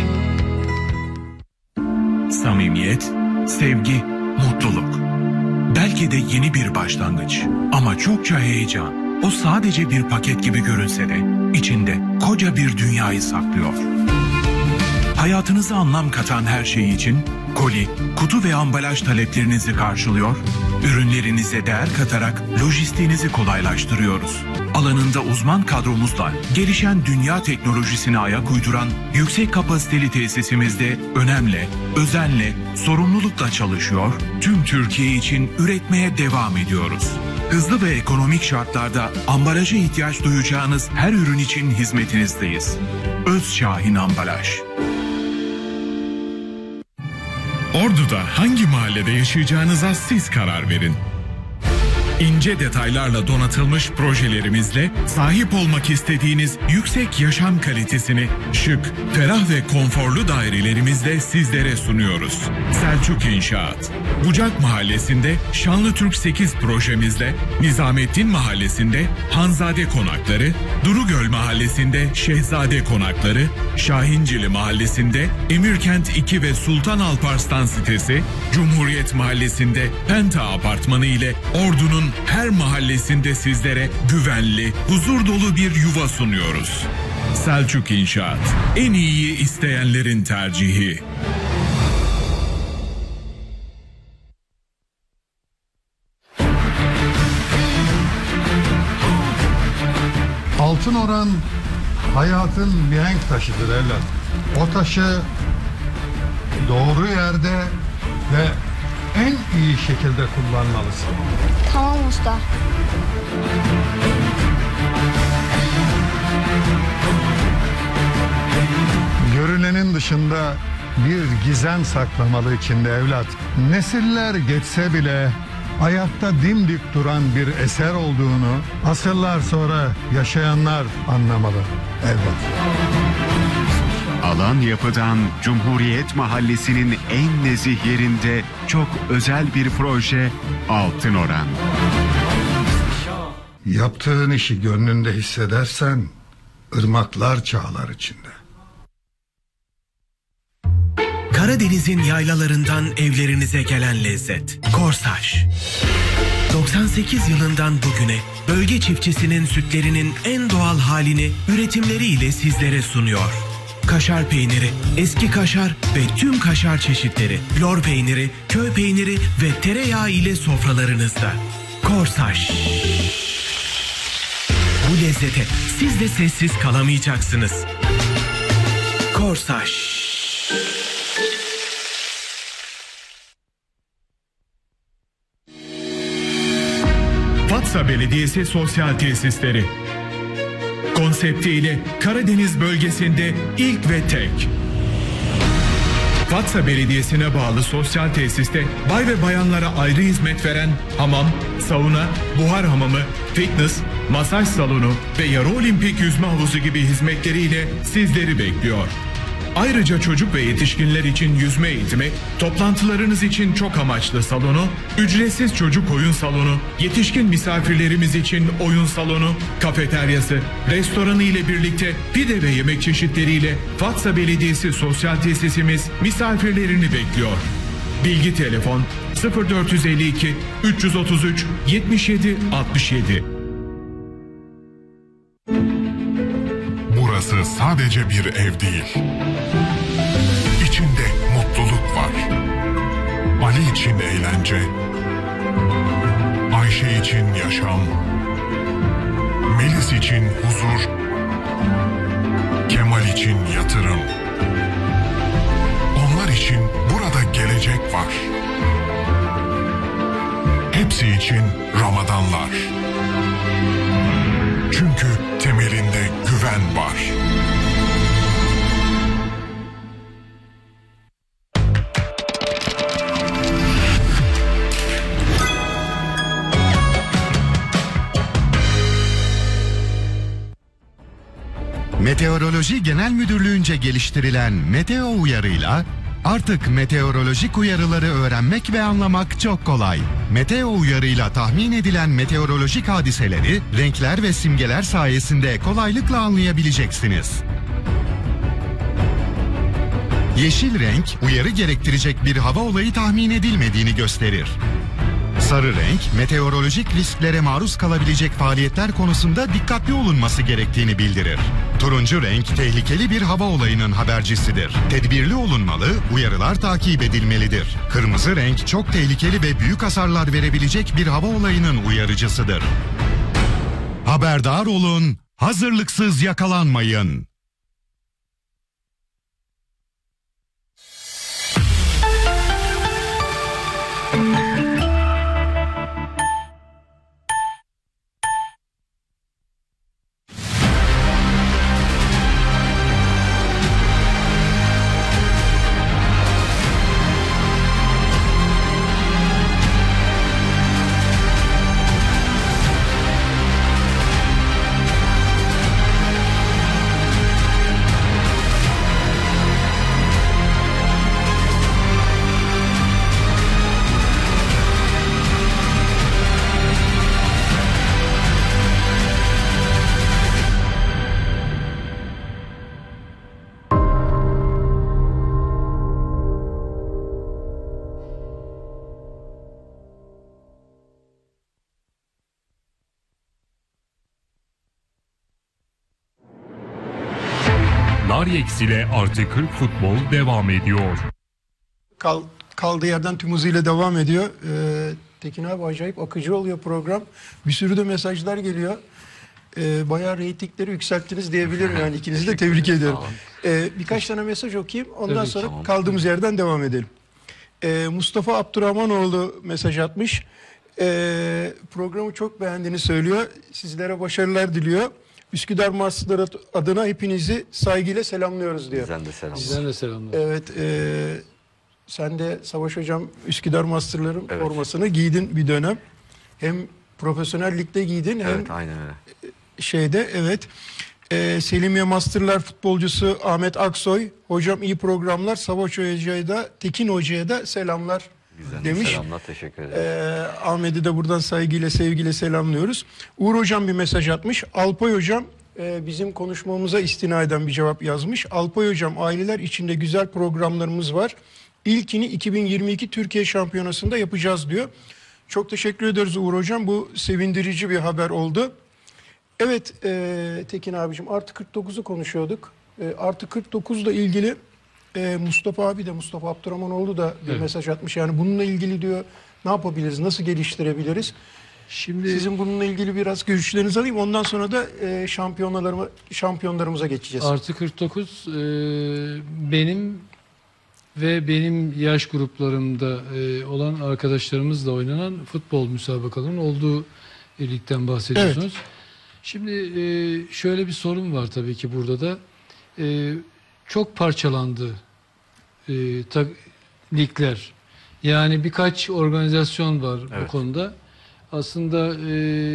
Samimiyet, sevgi, mutluluk. Belki de yeni bir başlangıç ama çokça heyecan. O sadece bir paket gibi görünse de içinde koca bir dünyayı saklıyor. Hayatınıza anlam katan her şey için koli, kutu ve ambalaj taleplerinizi karşılıyor, ürünlerinize değer katarak lojistiğinizi kolaylaştırıyoruz. Alanında uzman kadromuzla gelişen dünya teknolojisine ayak uyduran yüksek kapasiteli tesisimizde önemle, özenle, sorumlulukla çalışıyor, tüm Türkiye için üretmeye devam ediyoruz. Hızlı ve ekonomik şartlarda ambalaja ihtiyaç duyacağınız her ürün için hizmetinizdeyiz. Özşahin Ambalaj. Ordu'da hangi mahallede yaşayacağınıza siz karar verin. İnce detaylarla donatılmış projelerimizle sahip olmak istediğiniz yüksek yaşam kalitesini şık, ferah ve konforlu dairelerimizle sizlere sunuyoruz. Selçuk İnşaat. Bucak Mahallesi'nde Şanlıtürk sekiz projemizle, Nizamettin Mahallesi'nde Hanzade Konakları, Durugöl Mahallesi'nde Şehzade Konakları, Şahincili Mahallesi'nde Emirkent iki ve Sultan Alparslan sitesi, Cumhuriyet Mahallesi'nde Penta Apartmanı ile Ordu'nun her mahallesinde sizlere güvenli, huzur dolu bir yuva sunuyoruz. Selçuk İnşaat, en iyiyi isteyenlerin tercihi. Altın oran hayatın mihenk taşıdır evlat. O taşı doğru yerde ve en iyi şekilde kullanmalısın. Tamam usta. Görünenin dışında bir gizem saklamalı içinde evlat. Nesiller geçse bile ayakta dimdik duran bir eser olduğunu asırlar sonra yaşayanlar anlamalı evlat. Alan Yapı'dan Cumhuriyet Mahallesi'nin en nezih yerinde çok özel bir proje Altın Oran. Yaptığın işi gönlünde hissedersen ırmaklar çağlar içinde. Karadeniz'in yaylalarından evlerinize gelen lezzet. Korsaş. doksan sekiz yılından bugüne bölge çiftçisinin sütlerinin en doğal halini üretimleriyle sizlere sunuyor. Kaşar peyniri, eski kaşar ve tüm kaşar çeşitleri, lor peyniri, köy peyniri ve tereyağı ile sofralarınızda. Korsaş. Bu lezzete siz de sessiz kalamayacaksınız. Korsaş. Fatsa Belediyesi Sosyal Tesisleri. Konseptiyle Karadeniz bölgesinde ilk ve tek. Fatsa Belediyesi'ne bağlı sosyal tesiste bay ve bayanlara ayrı hizmet veren hamam, sauna, buhar hamamı, fitness, masaj salonu ve yarı olimpik yüzme havuzu gibi hizmetleriyle sizleri bekliyor. Ayrıca çocuk ve yetişkinler için yüzme eğitimi, toplantılarınız için çok amaçlı salonu, ücretsiz çocuk oyun salonu, yetişkin misafirlerimiz için oyun salonu, kafeteryası, restoranı ile birlikte pide ve yemek çeşitleriyle Fatsa Belediyesi Sosyal Tesisimiz misafirlerini bekliyor. Bilgi telefon sıfır dört yüz elli iki üç yüz otuz üç yetmiş yedi altmış yedi. Burası sadece bir ev değil. İçinde mutluluk var. Ali için eğlence, Ayşe için yaşam, Melis için huzur, Kemal için yatırım. Onlar için burada gelecek var. Hepsi için Ramadanlar. Çünkü temelinde güven var. Meteoroloji Genel Müdürlüğü'nce geliştirilen Meteo uyarıyla artık meteorolojik uyarıları öğrenmek ve anlamak çok kolay. Meteo uyarıyla tahmin edilen meteorolojik hadiseleri renkler ve simgeler sayesinde kolaylıkla anlayabileceksiniz. Yeşil renk, uyarı gerektirecek bir hava olayı tahmin edilmediğini gösterir. Sarı renk, meteorolojik risklere maruz kalabilecek faaliyetler konusunda dikkatli olunması gerektiğini bildirir. Turuncu renk, tehlikeli bir hava olayının habercisidir. Tedbirli olunmalı, uyarılar takip edilmelidir. Kırmızı renk, çok tehlikeli ve büyük hasarlar verebilecek bir hava olayının uyarıcısıdır. Haberdar olun, hazırlıksız yakalanmayın. Naryex ile Artı kırk futbol devam ediyor. Kal, kaldığı yerden tüm hızıyla devam ediyor. Ee, Tekin abi acayip akıcı oluyor program. Bir sürü de mesajlar geliyor. Ee, bayağı reytingleri yükselttiniz diyebilirim yani. İkinizi de tebrik ediyorum. Ee, birkaç tane mesaj okuyayım. Ondan Tabii, sonra tamam. kaldığımız yerden devam edelim. Ee, Mustafa Abdurrahmanoğlu mesaj atmış. Ee, programı çok beğendiğini söylüyor. Sizlere başarılar diliyor. Üsküdar Marslılar adına hepinizi saygıyla selamlıyoruz diyor. Bizden de selamlar. Bizden de selamlar. Evet, e, sen de Savaş Hocam Üsküdar Master'ların Evet. formasını giydin bir dönem. Hem profesyonel ligde giydin hem Evet, aynen öyle. şeyde evet. E, Selimiye Master'lar futbolcusu Ahmet Aksoy, hocam iyi programlar. Savaş Hoca'ya da Tekin Hoca'ya da selamlar Bizden de demiş. selamlar, teşekkür ederim. Ee, Ahmet'i de buradan saygıyla sevgiyle selamlıyoruz. Uğur Hocam bir mesaj atmış. Alpay Hocam e, bizim konuşmamıza istinaden bir cevap yazmış. Alpay Hocam aileler içinde güzel programlarımız var. İlkini iki bin yirmi iki Türkiye Şampiyonası'nda yapacağız diyor. Çok teşekkür ederiz Uğur Hocam. Bu sevindirici bir haber oldu. Evet e, Tekin abicim artı kırk dokuzu konuşuyorduk. E, artı kırk dokuzla ilgili e, Mustafa abi de Mustafa Abdurrahmanoğlu da bir Evet. mesaj atmış. Yani bununla ilgili diyor ne yapabiliriz, nasıl geliştirebiliriz? Şimdi Sizin bununla ilgili biraz görüşlerinizi alayım. Ondan sonra da e, şampiyonlarıma, şampiyonlarımıza geçeceğiz. Artı kırk dokuz e, benim ve benim yaş gruplarımda e, olan arkadaşlarımızla oynanan futbol müsabakalarının olduğu ligden bahsediyorsunuz. Şimdi e, şöyle bir sorun var tabii ki burada da. E, çok parçalandı e, ta, ligler. Yani birkaç organizasyon var bu Evet. konuda. Aslında e,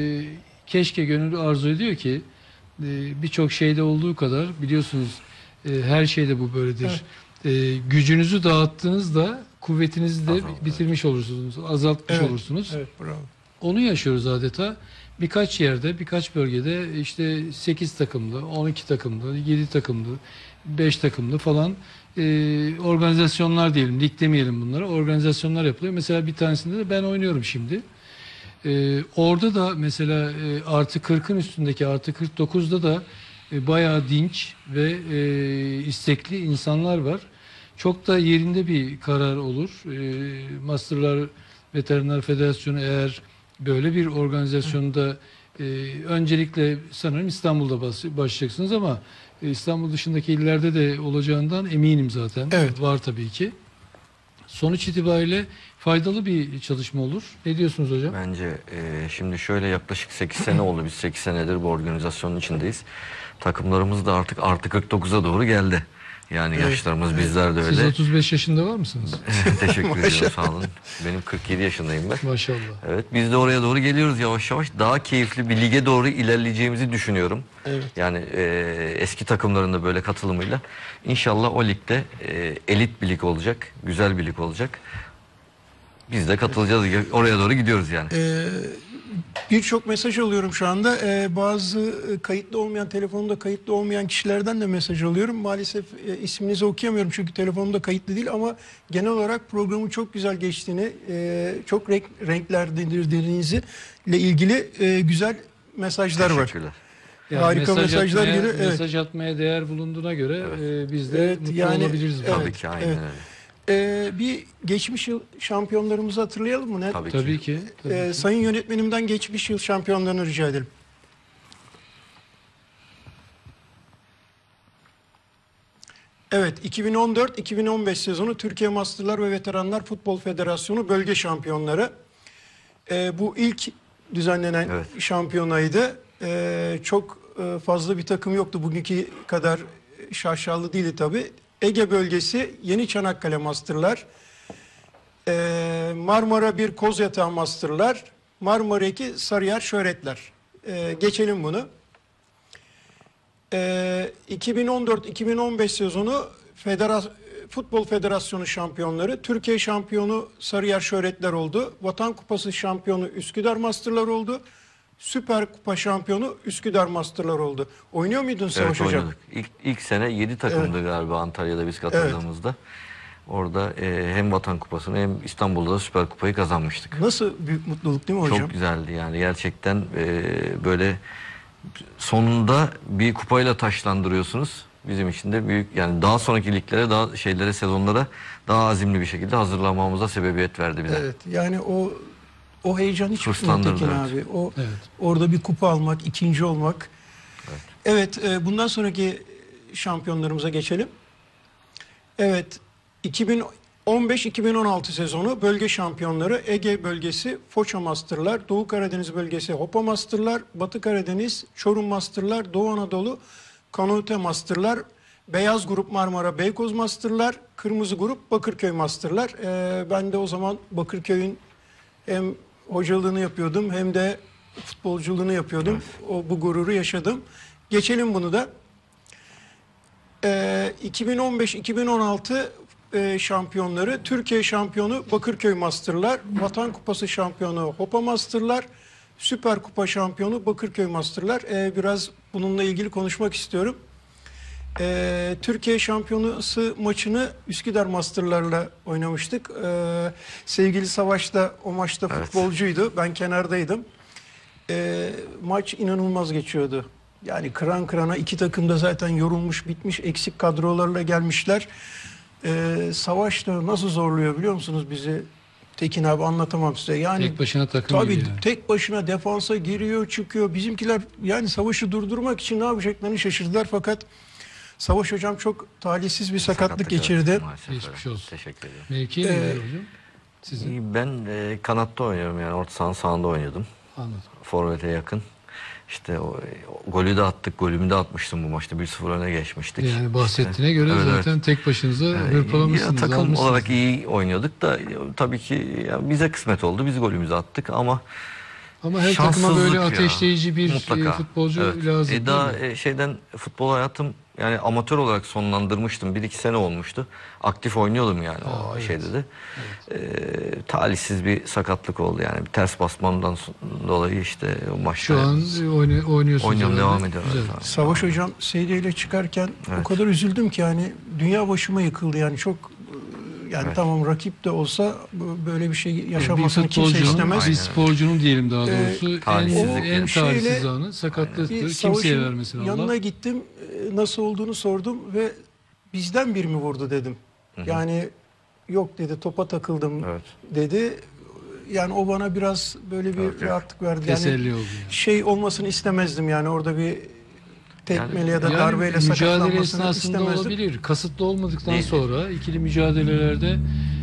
keşke gönül arzu ediyor ki e, birçok şeyde olduğu kadar biliyorsunuz e, her şeyde bu böyledir. E, gücünüzü dağıttığınızda kuvvetinizi de Azaldı, bitirmiş olursunuz, azaltmış Evet, olursunuz. evet, bravo. Onu yaşıyoruz adeta. Birkaç yerde, birkaç bölgede işte sekiz takımlı, on iki takımlı, yedi takımlı, beş takımlı falan e, organizasyonlar diyelim, lig demeyelim bunlara, organizasyonlar yapılıyor. Mesela bir tanesinde de ben oynuyorum şimdi. E, orada da mesela e, artı kırkın üstündeki artı kırk dokuzda da e, bayağı dinç ve e, istekli insanlar var. Çok da yerinde bir karar olur. E, Masterlar Veteriner Federasyonu eğer böyle bir organizasyonda e, öncelikle sanırım İstanbul'da bas, başlayacaksınız ama e, İstanbul dışındaki illerde de olacağından eminim zaten. Evet. Var tabii ki. Sonuç itibariyle faydalı bir çalışma olur. Ne diyorsunuz hocam? Bence e, şimdi şöyle yaklaşık sekiz sene oldu. Biz sekiz senedir bu organizasyonun içindeyiz. Takımlarımız da artık artı kırk dokuza doğru geldi. Yani Evet. yaşlarımız bizler de öyle. Siz otuz beş yaşında var mısınız? Teşekkür ediyorum, sağ olun. Benim kırk yedi yaşındayım ben. Maşallah. Evet, biz de oraya doğru geliyoruz yavaş yavaş. Daha keyifli bir lige doğru ilerleyeceğimizi düşünüyorum. Evet. Yani e, eski takımların da böyle katılımıyla. İnşallah o ligde e, elit bir lig olacak, güzel bir lig olacak. Biz de katılacağız. Oraya doğru gidiyoruz yani. Ee, Birçok mesaj alıyorum şu anda. Ee, bazı kayıtlı olmayan, telefonumda kayıtlı olmayan kişilerden de mesaj alıyorum. Maalesef e, isminizi okuyamıyorum çünkü telefonumda kayıtlı değil ama genel olarak programın çok güzel geçtiğini, e, çok renk, renklendirdiğinizi ile ilgili e, güzel mesajlar var. Yani Harika mesaj mesajlar atmaya, geliyor. Evet. Mesaj atmaya değer bulunduğuna göre evet. e, biz de Evet, mutlu yani, olabiliriz. evet, Tabii ki aynen evet. öyle. Ee, bir geçmiş yıl şampiyonlarımızı hatırlayalım mı? Ne? Tabii, Tabii ki. Tabii Ee, ki. Sayın yönetmenimden geçmiş yıl şampiyonlarını rica edelim. Evet, iki bin on dört iki bin on beş sezonu Türkiye Masterlar ve Veteranlar Futbol Federasyonu bölge şampiyonları. Ee, bu ilk düzenlenen Evet. şampiyonaydı. Ee, çok e, fazla bir takım yoktu. Bugünkü kadar şaşalı değildi tabii. Ege bölgesi Yeni Çanakkale Masterlar, ee, Marmara bir Kozyatağı Masterlar, Marmara iki Sarıyer Şöhretler. Ee, geçelim bunu. Ee, iki bin on dört iki bin on beş sezonu Federas Futbol Federasyonu şampiyonları, Türkiye şampiyonu Sarıyer Şöhretler oldu. Vatan Kupası şampiyonu Üsküdar Masterlar oldu. Süper Kupa şampiyonu Üsküdar Masterlar oldu. Oynuyor muydun Savaş Evet, Hocam? oynadık. İlk, ilk sene yedi takımdı Evet. galiba Antalya'da biz katıldığımızda. Orada e, hem Vatan Kupası'nı hem İstanbul'da da Süper Kupayı kazanmıştık. Nasıl büyük mutluluk değil mi hocam? Çok güzeldi yani gerçekten e, böyle sonunda bir kupayla taşlandırıyorsunuz. Bizim için de büyük yani daha sonraki liglere, daha şeylere, sezonlara daha azimli bir şekilde hazırlanmamıza sebebiyet verdi bize. Evet, yani o o heyecan hiç Hırslandırdı, Tekin evet. abi. O Evet. orada bir kupa almak, ikinci olmak. Evet, evet e, bundan sonraki şampiyonlarımıza geçelim. Evet, iki bin on beş iki bin on altı sezonu bölge şampiyonları Ege bölgesi Foça Masterlar, Doğu Karadeniz bölgesi Hopa Masterlar, Batı Karadeniz Çorum Masterlar, Doğu Anadolu Kanute Masterlar, Beyaz Grup Marmara Beykoz Masterlar, Kırmızı Grup Bakırköy Masterlar. Ee, ben de o zaman Bakırköy'ün hem hocalığını yapıyordum hem de futbolculuğunu yapıyordum. Evet. O bu gururu yaşadım. Geçelim bunu da. Ee, iki bin on beş iki bin on altı e, şampiyonları Türkiye şampiyonu Bakırköy Masterlar, Vatan Kupası şampiyonu Hopa Masterlar, Süper Kupa şampiyonu Bakırköy Masterlar. Ee, biraz bununla ilgili konuşmak istiyorum. Ee, Türkiye şampiyonası maçını Üsküdar Masterlar'la oynamıştık. Ee, sevgili Savaş da o maçta Evet. futbolcuydu. Ben kenardaydım. Ee, maç inanılmaz geçiyordu. Yani kıran kırana iki takım da zaten yorulmuş, bitmiş, eksik kadrolarla gelmişler. Ee, Savaş da nasıl zorluyor biliyor musunuz bizi? Tekin abi anlatamam size. Yani Tek başına takım tabii gibi yani. tek başına defansa giriyor, çıkıyor. Bizimkiler yani savaşı durdurmak için ne yapacaklarını şaşırdılar fakat Savaş hocam çok talihsiz bir sakatlık, Sakatlık, geçirdi. evet, maalesef, Geçmiş evet. olsun. Teşekkür ederim. Mevki Ee, neler hocam? Sizin? Ben e, kanatta oynuyorum yani orta sahanın sağında oynadım. Anladım. Forvet'e yakın. İşte o, o golü de attık, golümü de atmıştım bu maçta. bir sıfır öne geçmiştik. Yani bahsettiğine göre Evet, zaten evet. tek başınıza Ya, hırpalamışsınız. takım almışsınız. olarak iyi oynuyorduk da ya, tabii ki ya, bize kısmet oldu. Biz golümüzü attık ama Ama her takıma böyle şanssızlık ateşleyici bir Mutlaka. e, futbolcu Evet. lazım. E, daha değil mi? e, şeyden futbol hayatım yani amatör olarak sonlandırmıştım. Bir iki sene olmuştu. Aktif oynuyordum yani Ha, o evet. şeyde de. E, talihsiz bir sakatlık oldu yani. Bir ters basmamdan so- dolayı işte o maçta. Şu an oyna, oynuyorsunuz. Oynuyorum, herhalde. devam ediyorum. Güzel. Evet. Savaş hocam seyreyle çıkarken o Evet. kadar üzüldüm ki yani dünya başıma yıkıldı yani çok yani Evet. tamam rakip de olsa bu- böyle bir şey Yani bir yaşamasını kimse futbolcunun, istemez. bir sporcunun diyelim daha Ee, doğrusu en, talihsizlik en yani. talihsiz Şeyle- anı sakatlıktır. Bir Kimseye Savaş'ın vermesin Allah. yanına gittim e, nasıl olduğunu sordum ve bizden bir mi vurdu dedim. Hı hı. Yani yok dedi topa takıldım Evet. dedi. Yani o bana biraz böyle bir Evet, evet. rahatlık verdi. Yani Teselli oldu yani. şey olmasını istemezdim yani orada bir tekmeli ya da Yani darbeyle mücadele sakatlanmasını esnasında istemezdim. olabilir. Kasıtlı olmadıktan Değil. sonra ikili mücadelelerde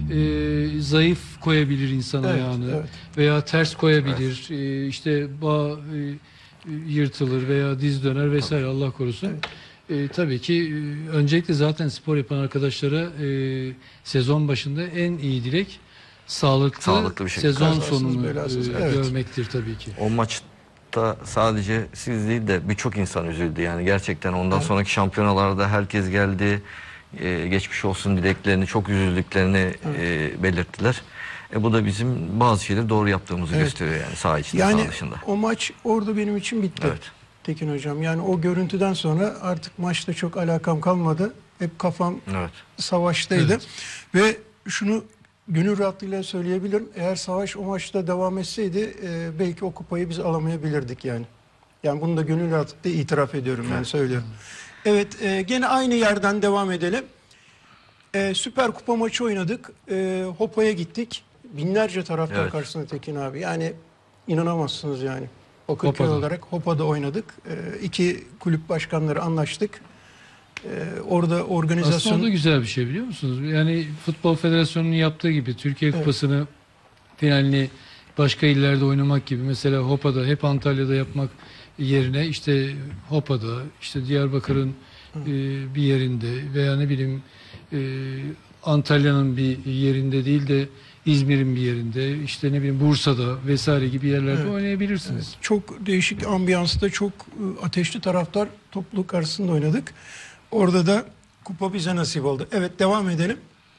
e, zayıf koyabilir insan Evet, ayağını evet. veya ters koyabilir. E, işte bağ e, yırtılır veya diz döner vesaire Allah korusun. E, tabii ki e, öncelikle zaten spor yapan arkadaşlara e, sezon başında en iyi dilek sağlıklı, Sağlıklı bir şekilde sezon kazasız, sonunu belasız, e, evet. görmektir tabii ki. O maçta sadece siz değil de birçok insan üzüldü yani gerçekten ondan Evet. sonraki şampiyonalarda herkes geldi. Ee, geçmiş olsun dileklerini, çok üzüldüklerini e, belirttiler. E bu da bizim bazı şeyleri doğru yaptığımızı Evet. gösteriyor yani saha içinde, Yani saha dışında. o maç orada benim için bitti. Evet. Tekin Hocam. Yani o görüntüden sonra artık maçta çok alakam kalmadı. Hep kafam Evet. savaştaydı. Evet. Ve şunu gönül rahatlığıyla söyleyebilirim. Eğer savaş o maçta devam etseydi e, belki o kupayı biz alamayabilirdik yani. Yani bunu da gönül rahatlıkla itiraf ediyorum yani söylüyorum. Evet, e, gene aynı yerden devam edelim. E, Süper Kupa maçı oynadık. E, Hopa'ya gittik. Binlerce taraftar Evet. karşısında Tekin abi. Yani inanamazsınız yani. Bakırköy Hopa'da. olarak Hopa'da oynadık. E, iki kulüp başkanları anlaştık. E, orada organizasyon... Aslında o da güzel bir şey biliyor musunuz? Yani Futbol Federasyonu'nun yaptığı gibi Türkiye Evet. Kupası'nı finalini başka illerde oynamak gibi mesela Hopa'da hep Antalya'da yapmak yerine işte Hopa'da işte Diyarbakır'ın e, bir yerinde veya ne bileyim e, Antalya'nın bir yerinde değil de İzmir'in bir yerinde işte ne bileyim Bursa'da vesaire gibi yerlerde Evet. oynayabilirsiniz. Çok değişik ambiyansta çok e, ateşli taraftar topluluk karşısında oynadık. Orada da kupa bize nasip oldu. Evet, devam edelim.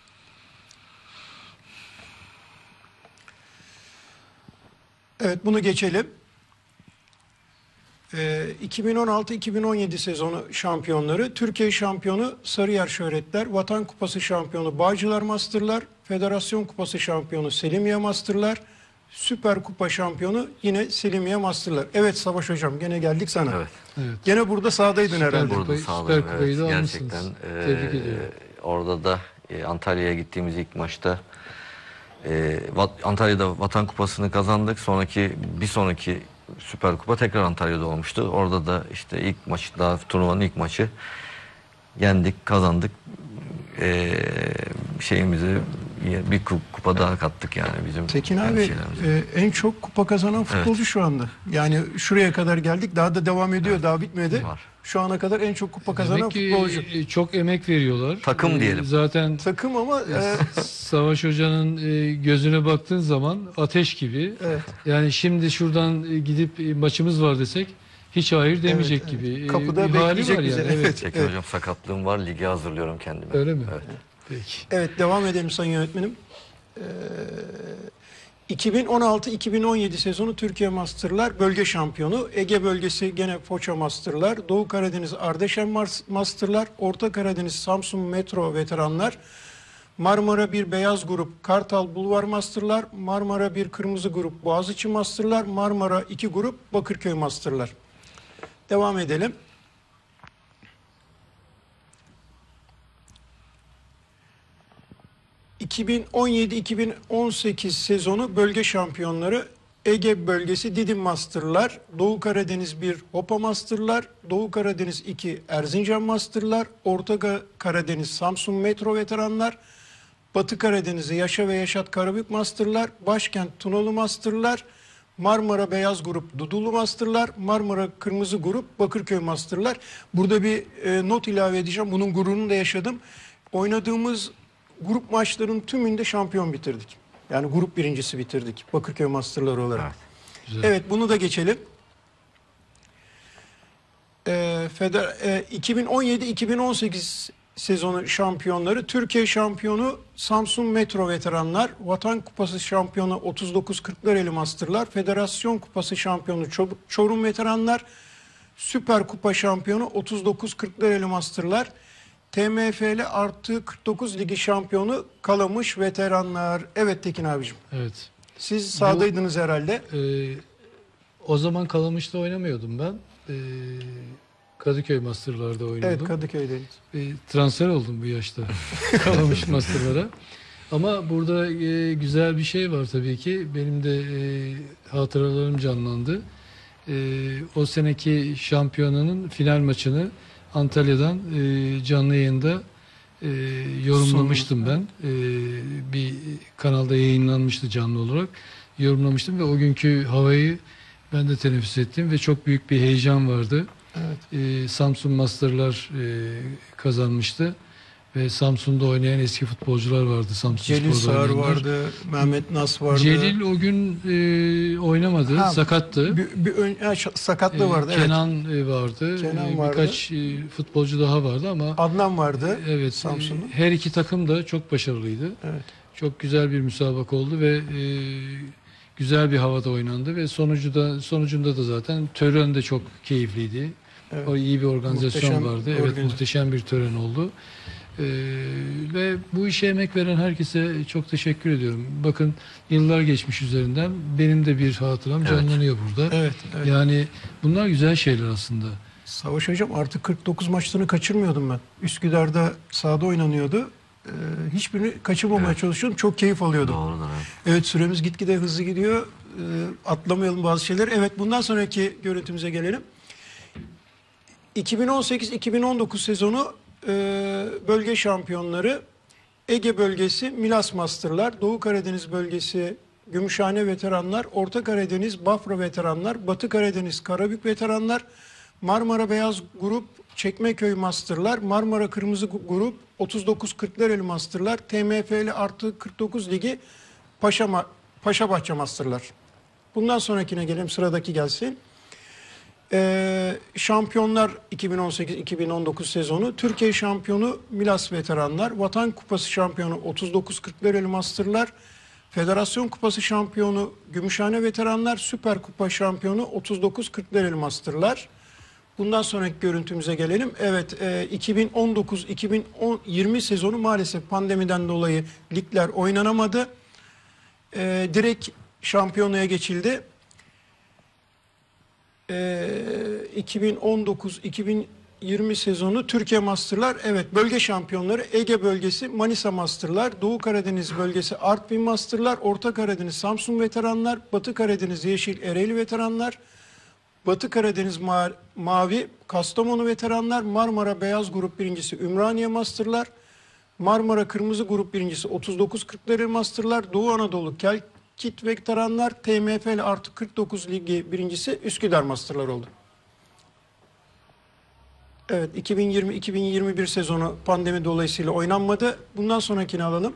Evet, bunu geçelim. Ee, iki bin on altı iki bin on yedi sezonu şampiyonları, Türkiye şampiyonu Sarıyer Şöhretler, Vatan Kupası şampiyonu Bağcılar Masterlar, Federasyon Kupası şampiyonu Selimiye Masterlar, Süper Kupa şampiyonu yine Selimiye Masterlar. Evet Savaş Hocam, gene geldik sana. Evet. Evet. Gene burada sahadaydın Süper herhalde. Kupayı- Burada sağladım. Süper Kupayı Evet, da gerçekten. almışsınız. e, Tebrik ediyorum. Orada da e, Antalya'ya gittiğimiz ilk maçta e, Vat- Antalya'da Vatan Kupası'nı kazandık. Sonraki bir sonraki Süper Kupa tekrar Antalya'da olmuştu. Orada da işte ilk maç, daha turnuvanın ilk maçı yendik, kazandık. E, şeyimizi bir ku- kupa daha kattık yani bizim. Tekin kendi abi şeylerimize. e, en çok kupa kazanan futbolcu şu anda. Yani şuraya kadar geldik, daha da devam ediyor, daha bitmedi. Şu ana kadar en çok kupa kazanan Demek ki futbolcu. e, çok emek veriyorlar. Takım E, diyelim. Zaten takım ama e, Savaş Hoca'nın e, gözüne baktığın zaman ateş gibi. Evet. Yani şimdi şuradan e, gidip e, maçımız var desek hiç hayır demeyecek Evet, evet. gibi. E, Kapıda bir hali bekleyecek var bizi. yani. Evet. Tekin hocam sakatlığım var, lige hazırlıyorum kendimi. Öyle mi? Evet. Peki. Evet, devam edelim Sayın Yönetmenim. Ee, iki bin on altı iki bin on yedi sezonu Türkiye Masterlar bölge şampiyonu. Ege bölgesi gene Foça Masterlar. Doğu Karadeniz Ardeşen Mas- Masterlar. Orta Karadeniz Samsun Metro Veteranlar. Marmara bir Beyaz Grup Kartal Bulvar Masterlar. Marmara bir Kırmızı Grup Boğaziçi Masterlar. Marmara iki Grup Bakırköy Masterlar. Devam edelim. iki bin on yedi iki bin on sekiz sezonu bölge şampiyonları Ege bölgesi Didim Masterlar, Doğu Karadeniz bir Hopa Masterlar, Doğu Karadeniz iki Erzincan Masterlar, Orta Ga- Karadeniz Samsun Metro Veteranlar, Batı Karadeniz'i Yaşa ve Yaşat Karabük Masterlar, Başkent Tunalı Masterlar, Marmara Beyaz Grup Dudullu Masterlar, Marmara Kırmızı Grup Bakırköy Masterlar. Burada bir e, not ilave edeceğim. Bunun gururunu da yaşadım. Oynadığımız grup maçların tümünde şampiyon bitirdik. Yani grup birincisi bitirdik Bakırköy Masterlar olarak. Güzel. Evet, bunu da geçelim. Ee, Feder, e, iki bin on yedi iki bin on sekiz sezonu şampiyonları Türkiye şampiyonu Samsun Metro Veteranlar, Vatan Kupası şampiyonu otuz dokuz Kırklareli Masterlar, Federasyon Kupası şampiyonu Ço- Çorum Veteranlar, Süper Kupa şampiyonu otuz dokuz Kırklareli Masterlar, T M F L artı kırk dokuz Ligi şampiyonu Kalamış Veteranlar. Evet Tekin abicim. Evet. Siz sahadaydınız herhalde. E, o zaman Kalamış'ta oynamıyordum ben. E, Kadıköy Master'larda oynuyordum. Evet, Kadıköy'deyiz. E, transfer oldum bu yaşta. Kalamış Master'lara. Ama burada e, güzel bir şey var tabii ki. Benim de e, hatıralarım canlandı. E, o seneki şampiyonanın final maçını Antalya'dan e, canlı yayında e, yorumlamıştım ben. E, bir kanalda yayınlanmıştı canlı olarak. Yorumlamıştım ve o günkü havayı ben de teneffüs ettim ve çok büyük bir heyecan vardı. Evet. E, Samsun Masterlar e, kazanmıştı. ve Samsun'da oynayan eski futbolcular vardı. Samsun Celil Spor'da Sağır oynayanlar. vardı, Mehmet Nas vardı. Celil o gün e, oynamadı, Ha, sakattı. Bir, bir ön, ha, ş- sakatlığı E, vardı. Kenan evet. e, vardı. Kenan E, vardı. Birkaç e, futbolcu daha vardı ama Adnan vardı. evet. Samsun'da. e, Her iki takım da çok başarılıydı. Evet. Çok güzel bir müsabaka oldu ve e, güzel bir havada oynandı ve sonucu da sonucunda da zaten tören de çok keyifliydi. Evet. O iyi bir organizasyon Muhteşem vardı. Evet, organizasyon. muhteşem bir tören oldu. Ee, ve bu işe emek veren herkese çok teşekkür ediyorum. Bakın yıllar geçmiş üzerinden benim de bir hatıram Evet. canlanıyor burada. Evet, evet. Yani bunlar güzel şeyler aslında. Savaş Hocam artık kırk dokuz maçlarını kaçırmıyordum ben. Üsküdar'da sahada oynanıyordu. Ee, hiçbirini kaçırmamaya Evet. çalışıyordum. Çok keyif alıyordum. Doğrudur, evet. Evet, süremiz gitgide hızlı gidiyor. Ee, atlamayalım bazı şeyleri. Evet, bundan sonraki görüntümüze gelelim. iki bin on sekiz iki bin on dokuz sezonu e, bölge şampiyonları Ege bölgesi Milas Masterlar, Doğu Karadeniz bölgesi Gümüşhane Veteranlar, Orta Karadeniz Bafra Veteranlar, Batı Karadeniz Karabük Veteranlar, Marmara Beyaz Grup Çekmeköy Masterlar, Marmara Kırmızı Grup otuz dokuz Kırklareli Masterlar, T M F'li artı kırk dokuz Ligi Paşa, Ma- Paşabahçe Masterlar. Bundan sonrakine gelelim, sıradaki gelsin. Ee, şampiyonlar iki bin on sekiz iki bin on dokuz sezonu Türkiye şampiyonu Milas Veteranlar, Vatan Kupası şampiyonu otuz dokuz Kırklareli Masterlar, Federasyon Kupası şampiyonu Gümüşhane Veteranlar, Süper Kupa şampiyonu otuz dokuz Kırklareli Masterlar. Bundan sonraki görüntümüze gelelim. Evet, e, iki bin on dokuz iki bin yirmi sezonu maalesef pandemiden dolayı ligler oynanamadı. E, direkt şampiyonaya geçildi. E, iki bin on dokuz iki bin yirmi sezonu Türkiye Masterlar, evet, bölge şampiyonları Ege bölgesi Manisa Masterlar, Doğu Karadeniz bölgesi Artvin Masterlar, Orta Karadeniz Samsun Veteranlar, Batı Karadeniz Yeşil Ereğli Veteranlar, Batı Karadeniz Ma- Mavi Kastamonu Veteranlar, Marmara Beyaz Grup birincisi Ümraniye Masterlar, Marmara Kırmızı Grup birincisi otuz dokuz Kırklareli Masterlar, Doğu Anadolu Kelkit Veteranlar, T M F'li artı kırk dokuz Ligi birincisi Üsküdar Masterlar oldu. Evet, iki bin yirmi iki bin yirmi bir sezonu pandemi dolayısıyla oynanmadı. Bundan sonrakini alalım.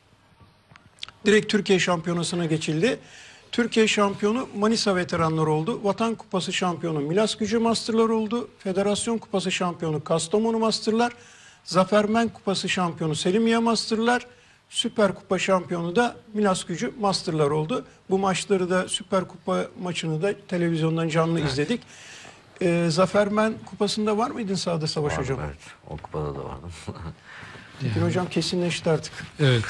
Direkt Türkiye Şampiyonası'na geçildi. Türkiye şampiyonu Manisa Veteranlar oldu. Vatan Kupası şampiyonu Milas Gücü Masterlar oldu. Federasyon Kupası şampiyonu Kastamonu Masterlar. Zafermen Kupası şampiyonu Selimiye Masterlar. Süper Kupa şampiyonu da Milas Gücü Masterlar oldu. Bu maçları da, Süper Kupa maçını da televizyondan canlı Evet. izledik. Ee, Zafermen Kupası'nda var mıydın sahada Savaş Vardım, Hocam? evet. O kupada da vardım. Tekin Hocam kesinleşti artık. Evet.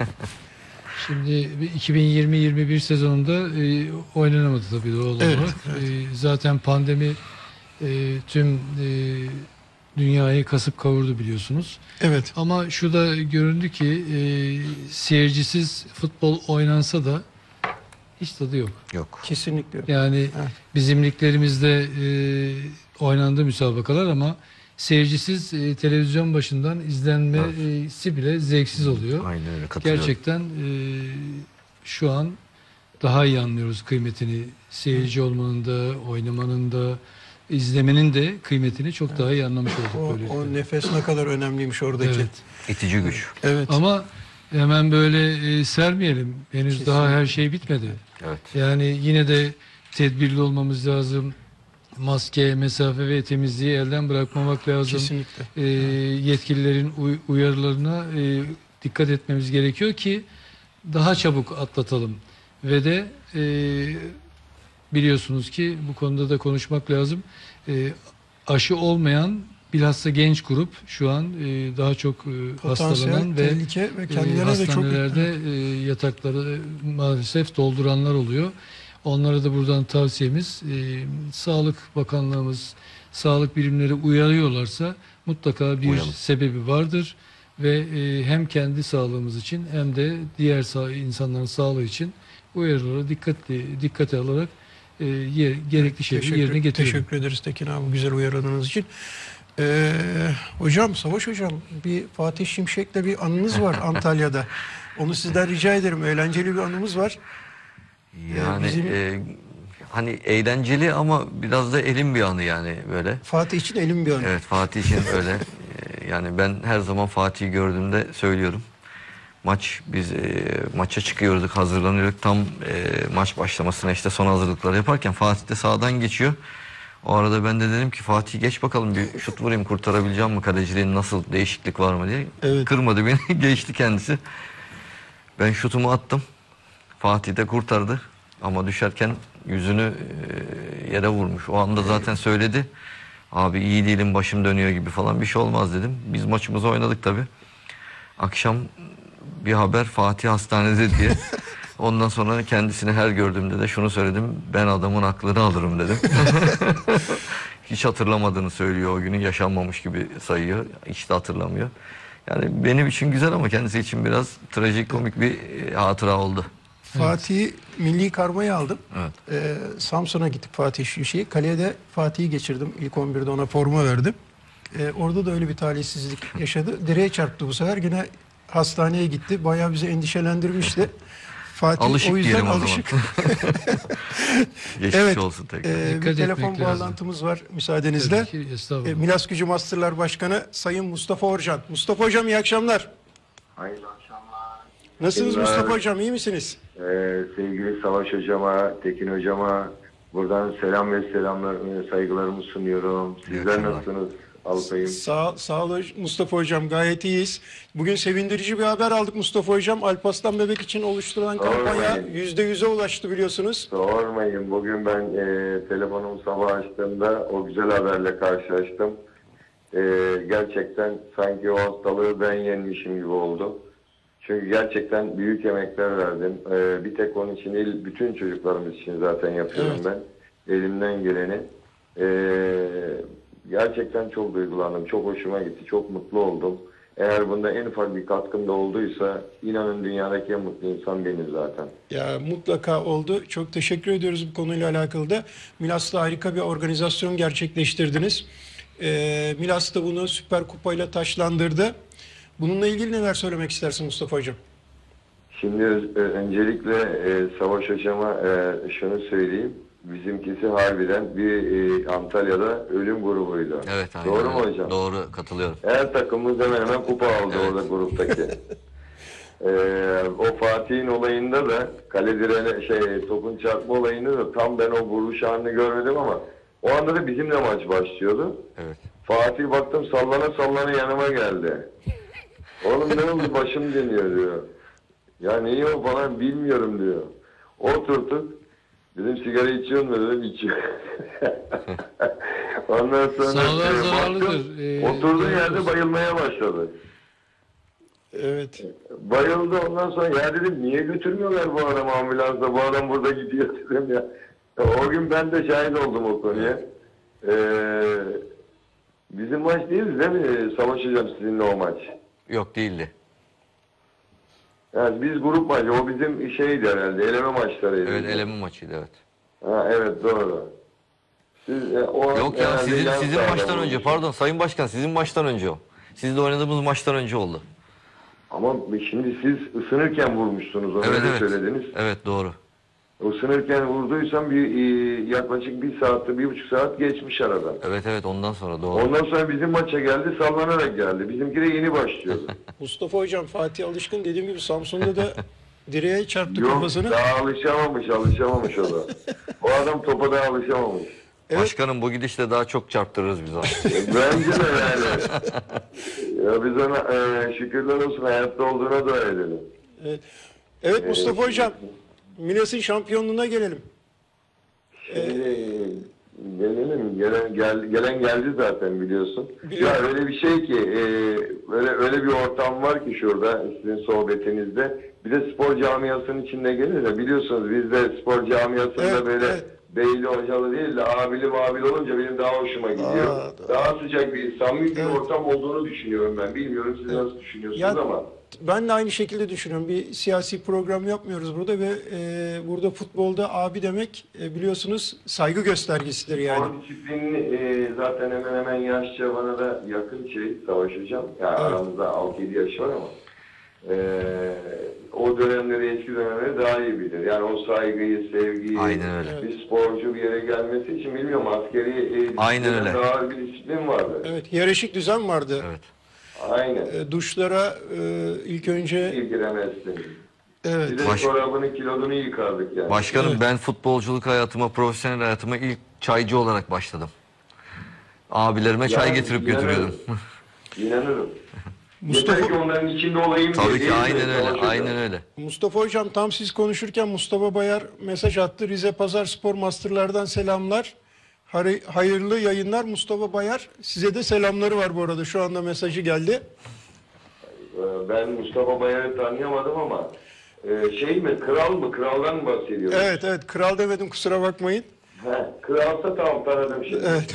Şimdi iki bin yirmi yirmi bir sezonunda e, oynanamadı tabii doğal Evet, olarak. E, zaten pandemi e, tüm e, dünyayı kasıp kavurdu biliyorsunuz. Evet. Ama şu da göründü ki e, seyircisiz futbol oynansa da hiç tadı yok. Yok. Kesinlikle yok. Yani Evet. bizim liglerimizde e, oynandı müsabakalar ama seyircisiz e, televizyon başından izlenmesi bile zevksiz oluyor. Aynen öyle, katılıyorum. Gerçekten e, şu an daha iyi anlıyoruz kıymetini. Seyirci olmanın da, oynamanın da, izlemenin de kıymetini çok daha iyi anlamış O, olduk böylelikle. o nefes ne kadar önemliymiş oradaki. Evet. İtici güç. Evet. Ama hemen böyle e, sermeyelim. Henüz daha her şey bitmedi. Evet. Yani yine de tedbirli olmamız lazım. Maske, mesafe ve temizliği elden bırakmamak lazım. Kesinlikle. E, yetkililerin uy- uyarılarına e, dikkat etmemiz gerekiyor ki daha çabuk atlatalım. Ve de e, biliyorsunuz ki bu konuda da konuşmak lazım. E, aşı olmayan bilhassa genç grup şu an e, daha çok e, Potansiyel, hastalanan ve, tehlike ve e, kendilerine de çok- hastanelerde e, yatakları maalesef dolduranlar oluyor. Onlara da buradan tavsiyemiz, e, Sağlık Bakanlığımız, sağlık birimleri uyarıyorlarsa mutlaka bir Uyalım. sebebi vardır ve e, hem kendi sağlığımız için hem de diğer sağ, insanların sağlığı için uyarıları dikkatli dikkate alarak e, yer, gerekli şeyleri Teşekkür- yerine getirelim. Teşekkür ederiz Tekin abi güzel uyarılarınız için. Ee, hocam, Savaş Hocam, bir Fatih Şimşek'le bir anınız var Antalya'da. Onu sizden rica ederim. Eğlenceli bir anımız var. Yani bizim- e, hani eğlenceli ama biraz da elin bir anı yani böyle. Fatih için elim bir anı. Evet, Fatih için öyle. E, yani ben her zaman Fatih'i gördüğümde söylüyorum. Maç biz e, maça çıkıyorduk, hazırlanıyorduk. Tam e, maç başlamasına işte son hazırlıkları yaparken Fatih de sağdan geçiyor. O arada ben de dedim ki Fatih geç bakalım bir şut vurayım, kurtarabileceğim mi, kaleciliğin nasıl, değişiklik var mı diye. Evet. Kırmadı beni, geçti kendisi. Ben şutumu attım. Fatih de kurtardı. Ama düşerken yüzünü e, yere vurmuş. O anda zaten söyledi. Abi iyi değilim, başım dönüyor gibi falan, bir şey olmaz dedim. Biz maçımızı oynadık tabii. Akşam bir haber Fatih hastanede diye. Ondan sonra kendisini her gördüğümde de şunu söyledim. Ben adamın aklını alırım dedim. Hiç hatırlamadığını söylüyor, o günü yaşanmamış gibi sayıyor. Hiç de hatırlamıyor. Yani benim için güzel ama kendisi için biraz trajikomik bir hatıra oldu. Fatih'i milli karmayı aldım. Evet. Ee, Samsun'a gittik Fatih Şişi'ye. Kaleye de Fatih'i geçirdim. İlk on birde ona forma verdim. Ee, orada da öyle bir talihsizlik yaşadı. Direğe çarptı bu sefer. Yine hastaneye gitti. Bayağı bizi endişelendirmişti. Fatih Alışık o yüzden diyelim o zaman. alışık. Geçmiş Evet. olsun tekrar. Ee, bir telefon bağlantımız var müsaadenizle. Tabii ki, estağfurullah. Ee, Milas Gücü Masterlar Başkanı Sayın Mustafa Orcan. Mustafa Hocam iyi akşamlar. Hayırlı akşamlar. Nasılsınız Günler. Mustafa Hocam, iyi misiniz? Ee, sevgili Savaş Hocama, Tekin Hocama buradan selam ve selamlarımı, saygılarımı sunuyorum. Sizler nasılsınız Alpay'ım? Sağ, sağ ol Mustafa Hocam, gayet iyiyiz. Bugün sevindirici bir haber aldık Mustafa Hocam. Alparslan Bebek için oluşturulan kampanya yüzde yüze ulaştı biliyorsunuz. Sormayın. Bugün ben e, telefonumu sabah açtığımda o güzel haberle karşılaştım. E, gerçekten sanki o hastalığı ben yenmişim gibi oldu. Çünkü gerçekten büyük emekler verdim. Ee, bir tek onun için değil, bütün çocuklarımız için zaten yapıyorum evet. ben. Elimden geleni. Ee, gerçekten çok duygulandım, çok hoşuma gitti, çok mutlu oldum. Eğer bunda en ufak bir katkım da olduysa, inanın dünyadaki en mutlu insan benim zaten. Ya mutlaka oldu. Çok teşekkür ediyoruz bu konuyla alakalı da. Milas'ta harika bir organizasyon gerçekleştirdiniz. Ee, Milas da bunu Süper Kupayla taçlandırdı. Bununla ilgili neler söylemek istersin Mustafa Hocam? Şimdi öncelikle e, Savaş Hocama e, şunu söyleyeyim. Bizimkisi harbiden bir e, Antalya'da ölüm grubuydu. Evet, aynen. Doğru mu hocam? Doğru, katılıyorum. Her takımımız hemen hemen kupa aldı evet. orada gruptaki. e, o Fatih'in olayında da kale direne şey topun çarpma olayında da tam ben o vuruş anını görmedim ama o anda da bizimle maç başlıyordu. Evet. Fatih baktım sallana sallana yanıma geldi. Oğlum ne oldu başım dönüyor diyor. Ya neyi o falan bilmiyorum diyor. Oturduk. Dedim sigara içiyor mu dedim içiyor. Ondan sonra Sağlığa e, zararlıdır. baktım, Ee, oturduğu yerde bayılmaya başladı. Evet. Bayıldı ondan sonra ya dedim niye götürmüyorlar bu adamı ambulansa, bu adam burada gidiyor dedim ya. O gün ben de şahit oldum o konuya. Ee, bizim maç değildi değil mi Savaş Hocam sizinle o maç? Yok değildi. Yani biz grup maçı, o bizim şeydi herhalde, eleme maçlarıydı. Evet, eleme maçıydı evet. Ha evet doğru. Siz, e, o Yok ya sizin, sizin maçtan önce, pardon Sayın Başkan sizin maçtan önce o. Sizle oynadığımız maçtan önce oldu. Ama şimdi siz ısınırken vurmuşsunuz onu evet, öyle evet. söylediniz. Evet doğru. Isınırken vurduysam bir e, yaklaşık bir saatte, bir buçuk saat geçmiş aradan. Evet evet ondan sonra doğru. Ondan sonra bizim maça geldi, sallanarak geldi. Bizimki de yeni başlıyordu. Mustafa Hocam Fatih Alışkın dediğim gibi Samsun'da da direğe çarptı Yok, kafasını. daha alışamamış, alışamamış o da. O adam topa daha alışamamış. Evet. Başkanım bu gidişle daha çok çarptırırız biz onu. Bence de yani. Ya biz ona e, şükürler olsun hayatta olduğuna dua edelim. Evet, evet Mustafa ee, Hocam, Milas'ın şampiyonluğuna gelelim. Şimdi gelelim, gelen, gel, gelen geldi zaten biliyorsun. Biliyorum. Ya öyle bir şey ki, e, öyle öyle bir ortam var ki şurada sizin sohbetinizde. Bir de spor camiasının içinde gelir de biliyorsunuz biz de spor camiasında evet, böyle evet. beyli hocalı değil de abili mabili olunca benim daha hoşuma gidiyor. Aa, daha sıcak bir, samimi bir evet. ortam olduğunu düşünüyorum ben. Bilmiyorum siz evet. nasıl düşünüyorsunuz ya, ama. Ben de aynı şekilde düşünüyorum. Bir siyasi program yapmıyoruz burada ve e, burada futbolda abi demek e, biliyorsunuz saygı göstergesidir yani. Spor disiplini e, zaten hemen hemen yaşça bana da yakın şey Savaş Hocam. Yani evet. aramızda altı yedi yaş var ama e, o dönemleri eski dönemleri daha iyi bilir. Yani o saygıyı, sevgiyi, aynen öyle. Bir sporcu bir yere gelmesi için bilmiyorum askeri e, aynen öyle. daha bir disiplin vardı. Evet, hiyerarşik düzen vardı. Evet. Aynen. E, duşlara e, ilk önce... İyi giremezsin. Evet. Bir de Baş- çorabını, kilodunu yıkardık yani. Başkanım Evet. ben futbolculuk hayatıma, profesyonel hayatıma ilk çaycı olarak başladım. Abilerime çay Yani getirip inanırım. götürüyordum. İnanırım. Mustafa- Yeter ki onların içinde olayım diye. Tabii değil ki mi? aynen öyle, Savaş Hocam. aynen öyle. Mustafa Hocam tam siz konuşurken Mustafa Bayar mesaj attı. Rize Pazar Spor Master'lardan selamlar. Hay- Hayırlı yayınlar Mustafa Bayar. Size de selamları var bu arada. Şu anda mesajı geldi. Ee, Ben Mustafa Bayar'ı tanıyamadım ama e, şey mi, kral mı? Kraldan mı bahsediyorsun? Evet evet kral demedim kusura bakmayın. He, kralsa tamam tanıdım şimdi. Evet.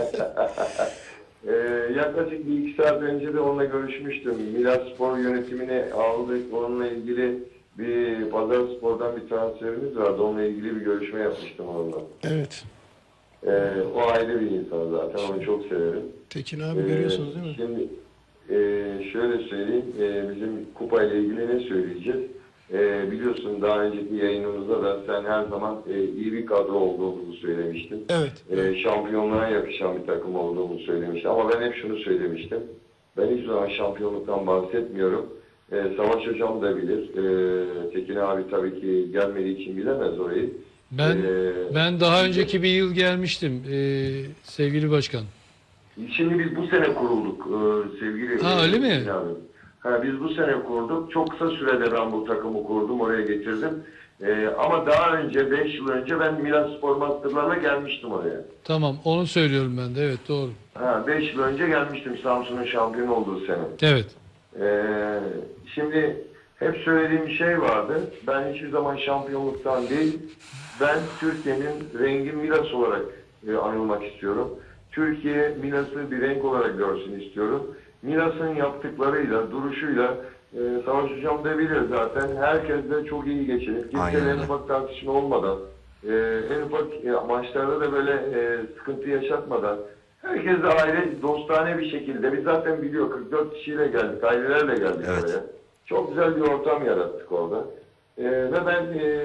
Ee, yaklaşık bir iki saat önce de onunla görüşmüştüm. Milas Spor yönetimini aldık. Onunla ilgili bir Pazar Spor'dan bir transferimiz vardı. Onunla ilgili bir görüşme yapmıştım onunla. Evet. Ee, o ayrı bir insan zaten. Onu çok severim. Tekin abi Ee, görüyorsunuz değil mi? Şimdi e, şöyle söyleyeyim. E, bizim kupayla ilgili ne söyleyeceğiz? E, biliyorsun daha önceki yayınımızda da sen her zaman e, iyi bir kadro olduğumuzu söylemiştin. Evet. E, şampiyonluğa yakışan bir takım olduğumu söylemiştim. Ama ben hep şunu söylemiştim. Ben hiçbir zaman şampiyonluktan bahsetmiyorum. E, Savaş Hocam da bilir. E, Tekin abi tabii ki gelmediği için bilemez orayı. Ben E, ben daha önceki bir yıl gelmiştim ee, sevgili başkan. Şimdi biz bu sene kurulduk e, sevgili. Ha, öyle mi? Tekin abi. Ha, biz bu sene kurduk. Çok kısa sürede ben bu takımı kurdum, oraya getirdim. Ee, ama daha önce, beş yıl önce ben Milas Spor Master'larla gelmiştim oraya. Tamam onu söylüyorum ben de evet doğru. Ha, beş yıl önce gelmiştim Samsun'un şampiyon olduğu sene. Evet. Ee, şimdi hep söylediğim bir şey vardı. Ben hiçbir zaman şampiyonluktan değil, ben Türkiye'nin rengi Milas olarak e, anılmak istiyorum. Türkiye Milas'ı bir renk olarak görsün istiyorum. Milas'ın yaptıklarıyla, duruşuyla e, Savaş Hocam da bilir zaten. Herkesle çok iyi geçinip, kimseyle en ufak tartışma olmadan, e, en ufak e, maçlarda da böyle e, sıkıntı yaşatmadan, herkesle aile dostane bir şekilde, biz zaten biliyor kırk dört kişiyle geldik, ailelerle geldik Evet. oraya. Çok güzel bir ortam yarattık orada. E, ve ben e,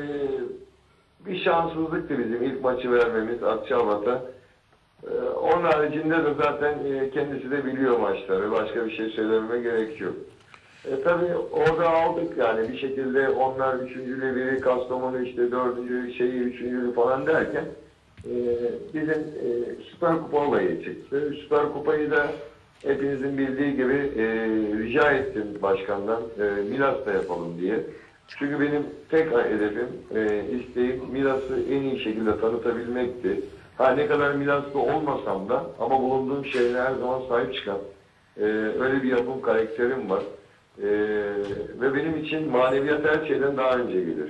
bir şanssızlıktı bizim ilk maçı vermemiz Akçabat'a. Ee, Onun haricinde de zaten e, kendisi de biliyor maçları. Başka bir şey söylememe gerek yok. E, tabii orada aldık yani bir şekilde onlar üçüncülü biri Kastamonu işte dördüncü şeyi üçüncülü falan derken e, bizim e, Süper Kupa olayı çıktı. Süper Kupayı da hepinizin bildiği gibi e, rica ettim başkandan e, Milas'ta yapalım diye. Çünkü benim tek hedefim, e, isteğim Milas'ı en iyi şekilde tanıtabilmekti. Ha ne kadar Milas'ta olmasam da ama bulunduğum şehre her zaman sahip çıkan e, öyle bir yapım karakterim var. E, ve benim için maneviyat her şeyden daha önce gelir.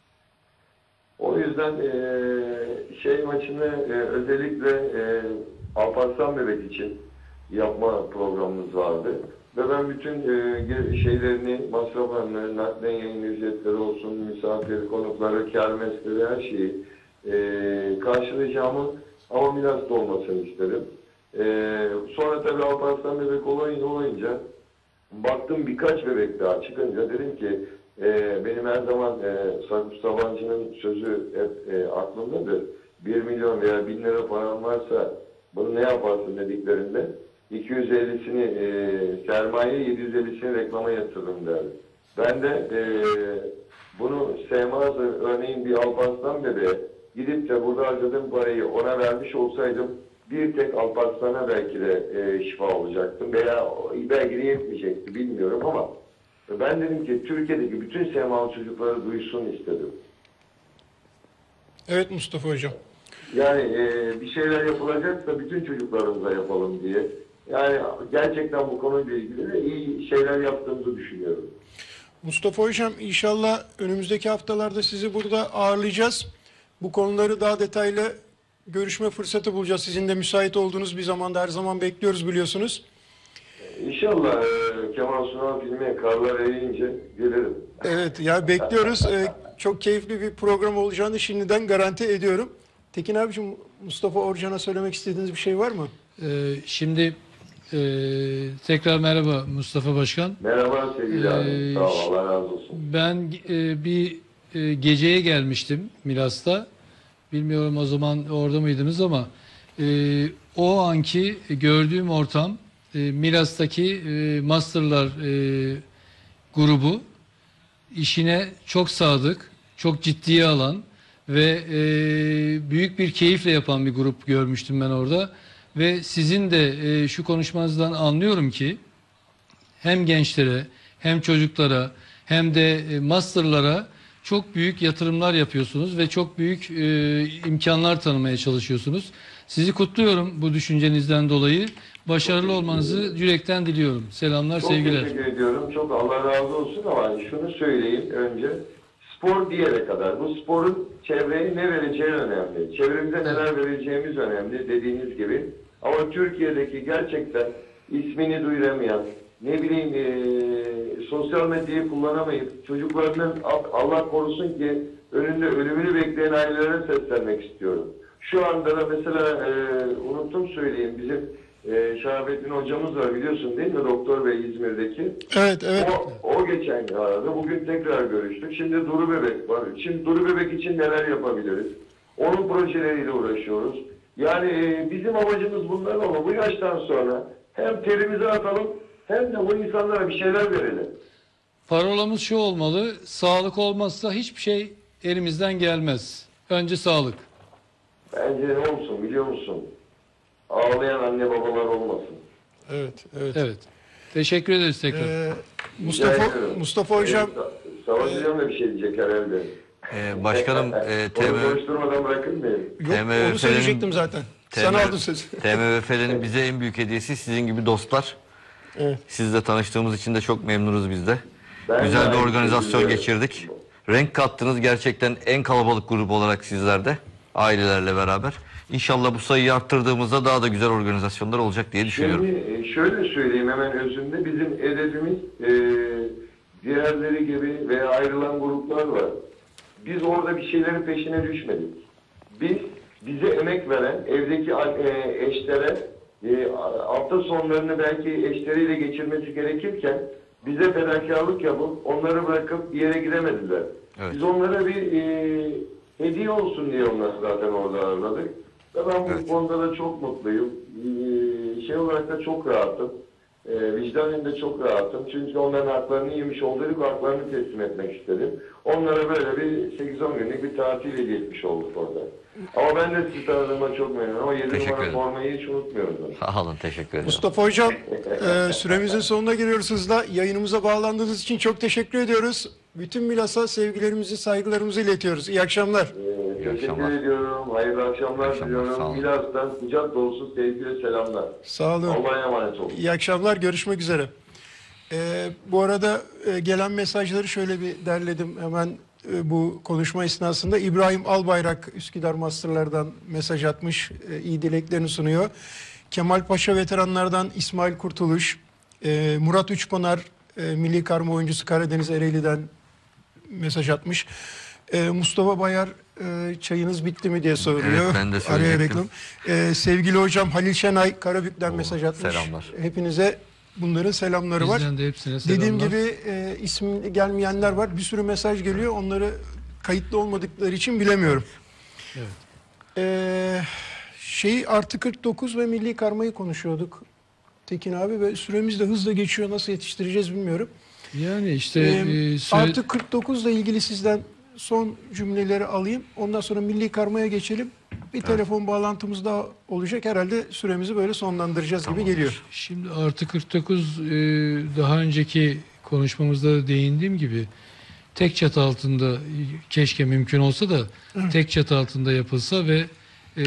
O yüzden e, şey maçını e, özellikle e, Alparslan Bebek için yapma programımız vardı. Ve ben bütün e, şeylerini, masraflarını, naklen yayın ücretleri olsun, misafir, konukları, kermesleri, her şeyi e, karşılayacağımı ama Milas'ta olmasını isterim. E, sonra tabii Alparslan Bebek olayınca, olayınca baktım birkaç bebek daha çıkınca dedim ki e, benim her zaman e, Sakıp Sabancı'nın sözü hep e, aklımdadır. Bir milyon veya bin lira param varsa bunu ne yaparsın dediklerinde iki yüz ellisini e, sermaye, yedi yüz ellisini reklama yatırdım derdi. Ben de e, bunu sevmez örneğin bir Alparslan bebeğe gidip de burada harcadığım parayı ona vermiş olsaydım bir tek Alparslan'a belki de e, şifa olacaktım veya belki de yetmeyecekti bilmiyorum ama ben dedim ki Türkiye'deki bütün Semalı çocukları duysun istedim. Evet Mustafa Hocam. Yani e, bir şeyler yapılacaksa bütün çocuklarımıza yapalım diye. Yani gerçekten bu konuyla ilgili de iyi şeyler yaptığımızı düşünüyorum. Mustafa Hocam inşallah önümüzdeki haftalarda sizi burada ağırlayacağız. Bu konuları daha detaylı görüşme fırsatı bulacağız. Sizin de müsait olduğunuz bir zamanda her zaman bekliyoruz biliyorsunuz. İnşallah e, Kemal Sunal filmi Karlar Eriyince gelirim. Evet ya bekliyoruz. Ee, çok keyifli bir program olacağını şimdiden garanti ediyorum. Tekin abiciğim Mustafa Orcan'a söylemek istediğiniz bir şey var mı? Ee, şimdi e, tekrar merhaba Mustafa Başkan. Merhaba sevgili Ee, abi. Sağ ol, Allah razı olsun. Ben e, bir e, geceye gelmiştim Milas'ta. Bilmiyorum o zaman orada mıydınız ama e, o anki gördüğüm ortam e, Milas'taki e, Master'lar e, grubu işine çok sadık, çok ciddiye alan ve e, büyük bir keyifle yapan bir grup görmüştüm ben orada. Ve sizin de e, şu konuşmanızdan anlıyorum ki hem gençlere hem çocuklara hem de e, masterlara çok büyük yatırımlar yapıyorsunuz ve çok büyük e, imkanlar tanımaya çalışıyorsunuz. Sizi kutluyorum bu düşüncenizden dolayı. Başarılı olmanızı yürekten diliyorum. Selamlar, Çok sevgiler. teşekkür ediyorum. Çok Allah razı olsun ama şunu söyleyeyim önce. Spor bir yere kadar. Bu sporun çevreye ne vereceği önemli. Çevremize neler vereceğimiz önemli dediğiniz gibi. Ama Türkiye'deki gerçekten ismini duyuramayan, ne bileyim e, sosyal medyayı kullanamayıp çocuklarının Allah korusun ki önünde ölümünü bekleyen ailelere seslenmek istiyorum. Şu anda da mesela e, unuttum söyleyeyim bizim e, Şahabettin hocamız var biliyorsun değil mi Doktor Bey İzmir'deki? Evet evet. O, o geçen arada bugün tekrar görüştük. Şimdi Duru Bebek var. Şimdi Duru Bebek için neler yapabiliriz? Onun projeleriyle uğraşıyoruz. Yani e, bizim amacımız bunlar ama bu yaştan sonra hem terimizi atalım hem de bu insanlara bir şeyler verelim. Parolamız şu olmalı, sağlık olmazsa hiçbir şey elimizden gelmez. Önce sağlık. Bence ne olsun biliyor musun? Ağlayan anne babalar olmasın. Evet, evet. Evet. Teşekkür ederiz tekrar. Ee, Mustafa Mustafa hocam Ee, Savaş hocam da bir şey diyecek herhalde. Ee, başkanım e, Onu konuşturmadan bırakılmayayım. yok onu söyleyecektim zaten. Sen aldın sözü. T M V F'nin bize en büyük hediyesi sizin gibi dostlar. Evet. Sizle tanıştığımız için de çok memnunuz biz de. Ben Güzel de bir aynı organizasyon şekilde. geçirdik. Renk kattınız gerçekten en kalabalık grup olarak sizlerde. Ailelerle beraber. İnşallah bu sayıyı arttırdığımızda daha da güzel organizasyonlar olacak diye düşünüyorum. Şimdi şöyle söyleyeyim hemen özünde bizim hedefimiz e, diğerleri gibi veya ayrılan gruplar var. Biz orada bir şeylerin peşine düşmedik. Biz bize emek veren evdeki e, eşlere e, hafta sonlarını belki eşleriyle geçirmesi gerekirken bize fedakarlık yapıp onları bırakıp bir yere gidemediler. Evet. Biz onlara bir e, hediye olsun diye onları zaten orada ağırladık. Ve ben bu Evet. konuda da çok mutluyum. Ee, şey olarak da çok rahatım. Ee, vicdanen de çok rahatım. Çünkü onların haklarını yemiş olduk, haklarını teslim etmek istedim. Onlara böyle bir sekiz on günlük bir tatil hediye etmiş olduk orada. Ama ben de sizi tanıdığıma çok memnunum. Ama yedi Teşekkür numara ederim. formayı hiç unutmuyorum. Ben. Sağ olun, teşekkür ederim. Mustafa hocam e, süremizin sonuna geliyoruz hızla. Yayınımıza bağlandığınız için çok teşekkür ediyoruz. Bütün Milas'a sevgilerimizi, saygılarımızı iletiyoruz. İyi akşamlar. Ee, teşekkür akşamlar. ediyorum. Hayırlı akşamlar, akşamlar, sağ diliyorum. olun. Milas'tan kucak dolusu sevgi ve selamlar. Sağ olun. Allah'a emanet olun. İyi akşamlar. Görüşmek üzere. Ee, bu arada e, gelen mesajları şöyle bir derledim hemen e, bu konuşma esnasında. İbrahim Albayrak Üsküdar Master'lardan mesaj atmış. E, iyi dileklerini sunuyor. Kemal Paşa veteranlardan İsmail Kurtuluş. E, Murat Üçpınar e, milli karma oyuncusu Karadeniz Ereğli'den mesaj atmış. E, Mustafa Bayar e, çayınız bitti mi diye soruyor. Evet, ben de Araya söyleyecektim. reklam. E, sevgili hocam Halil Şenay Karabük'ten mesaj atmış. selamlar. Hepinize bunların selamları var. Bizden de hepsine selamlar. Dediğim gibi e, ismi gelmeyenler var. Bir sürü mesaj geliyor. Onları kayıtlı olmadıkları için bilemiyorum. Evet. E, şey artı kırk dokuz ve milli karmayı konuşuyorduk. Tekin abi ve süremiz de hızla geçiyor. Nasıl yetiştireceğiz bilmiyorum. Yani işte Ee, e, söyle- artı kırk dokuz ile ilgili sizden son cümleleri alayım. Ondan sonra milli karmaya geçelim. Bir telefon bağlantımız daha olacak. Herhalde süremizi böyle sonlandıracağız gibi geliyor. Şimdi artı kırk dokuz e, daha önceki konuşmamızda da değindiğim gibi tek çatı altında e, keşke mümkün olsa da Evet. tek çatı altında yapılsa ve e,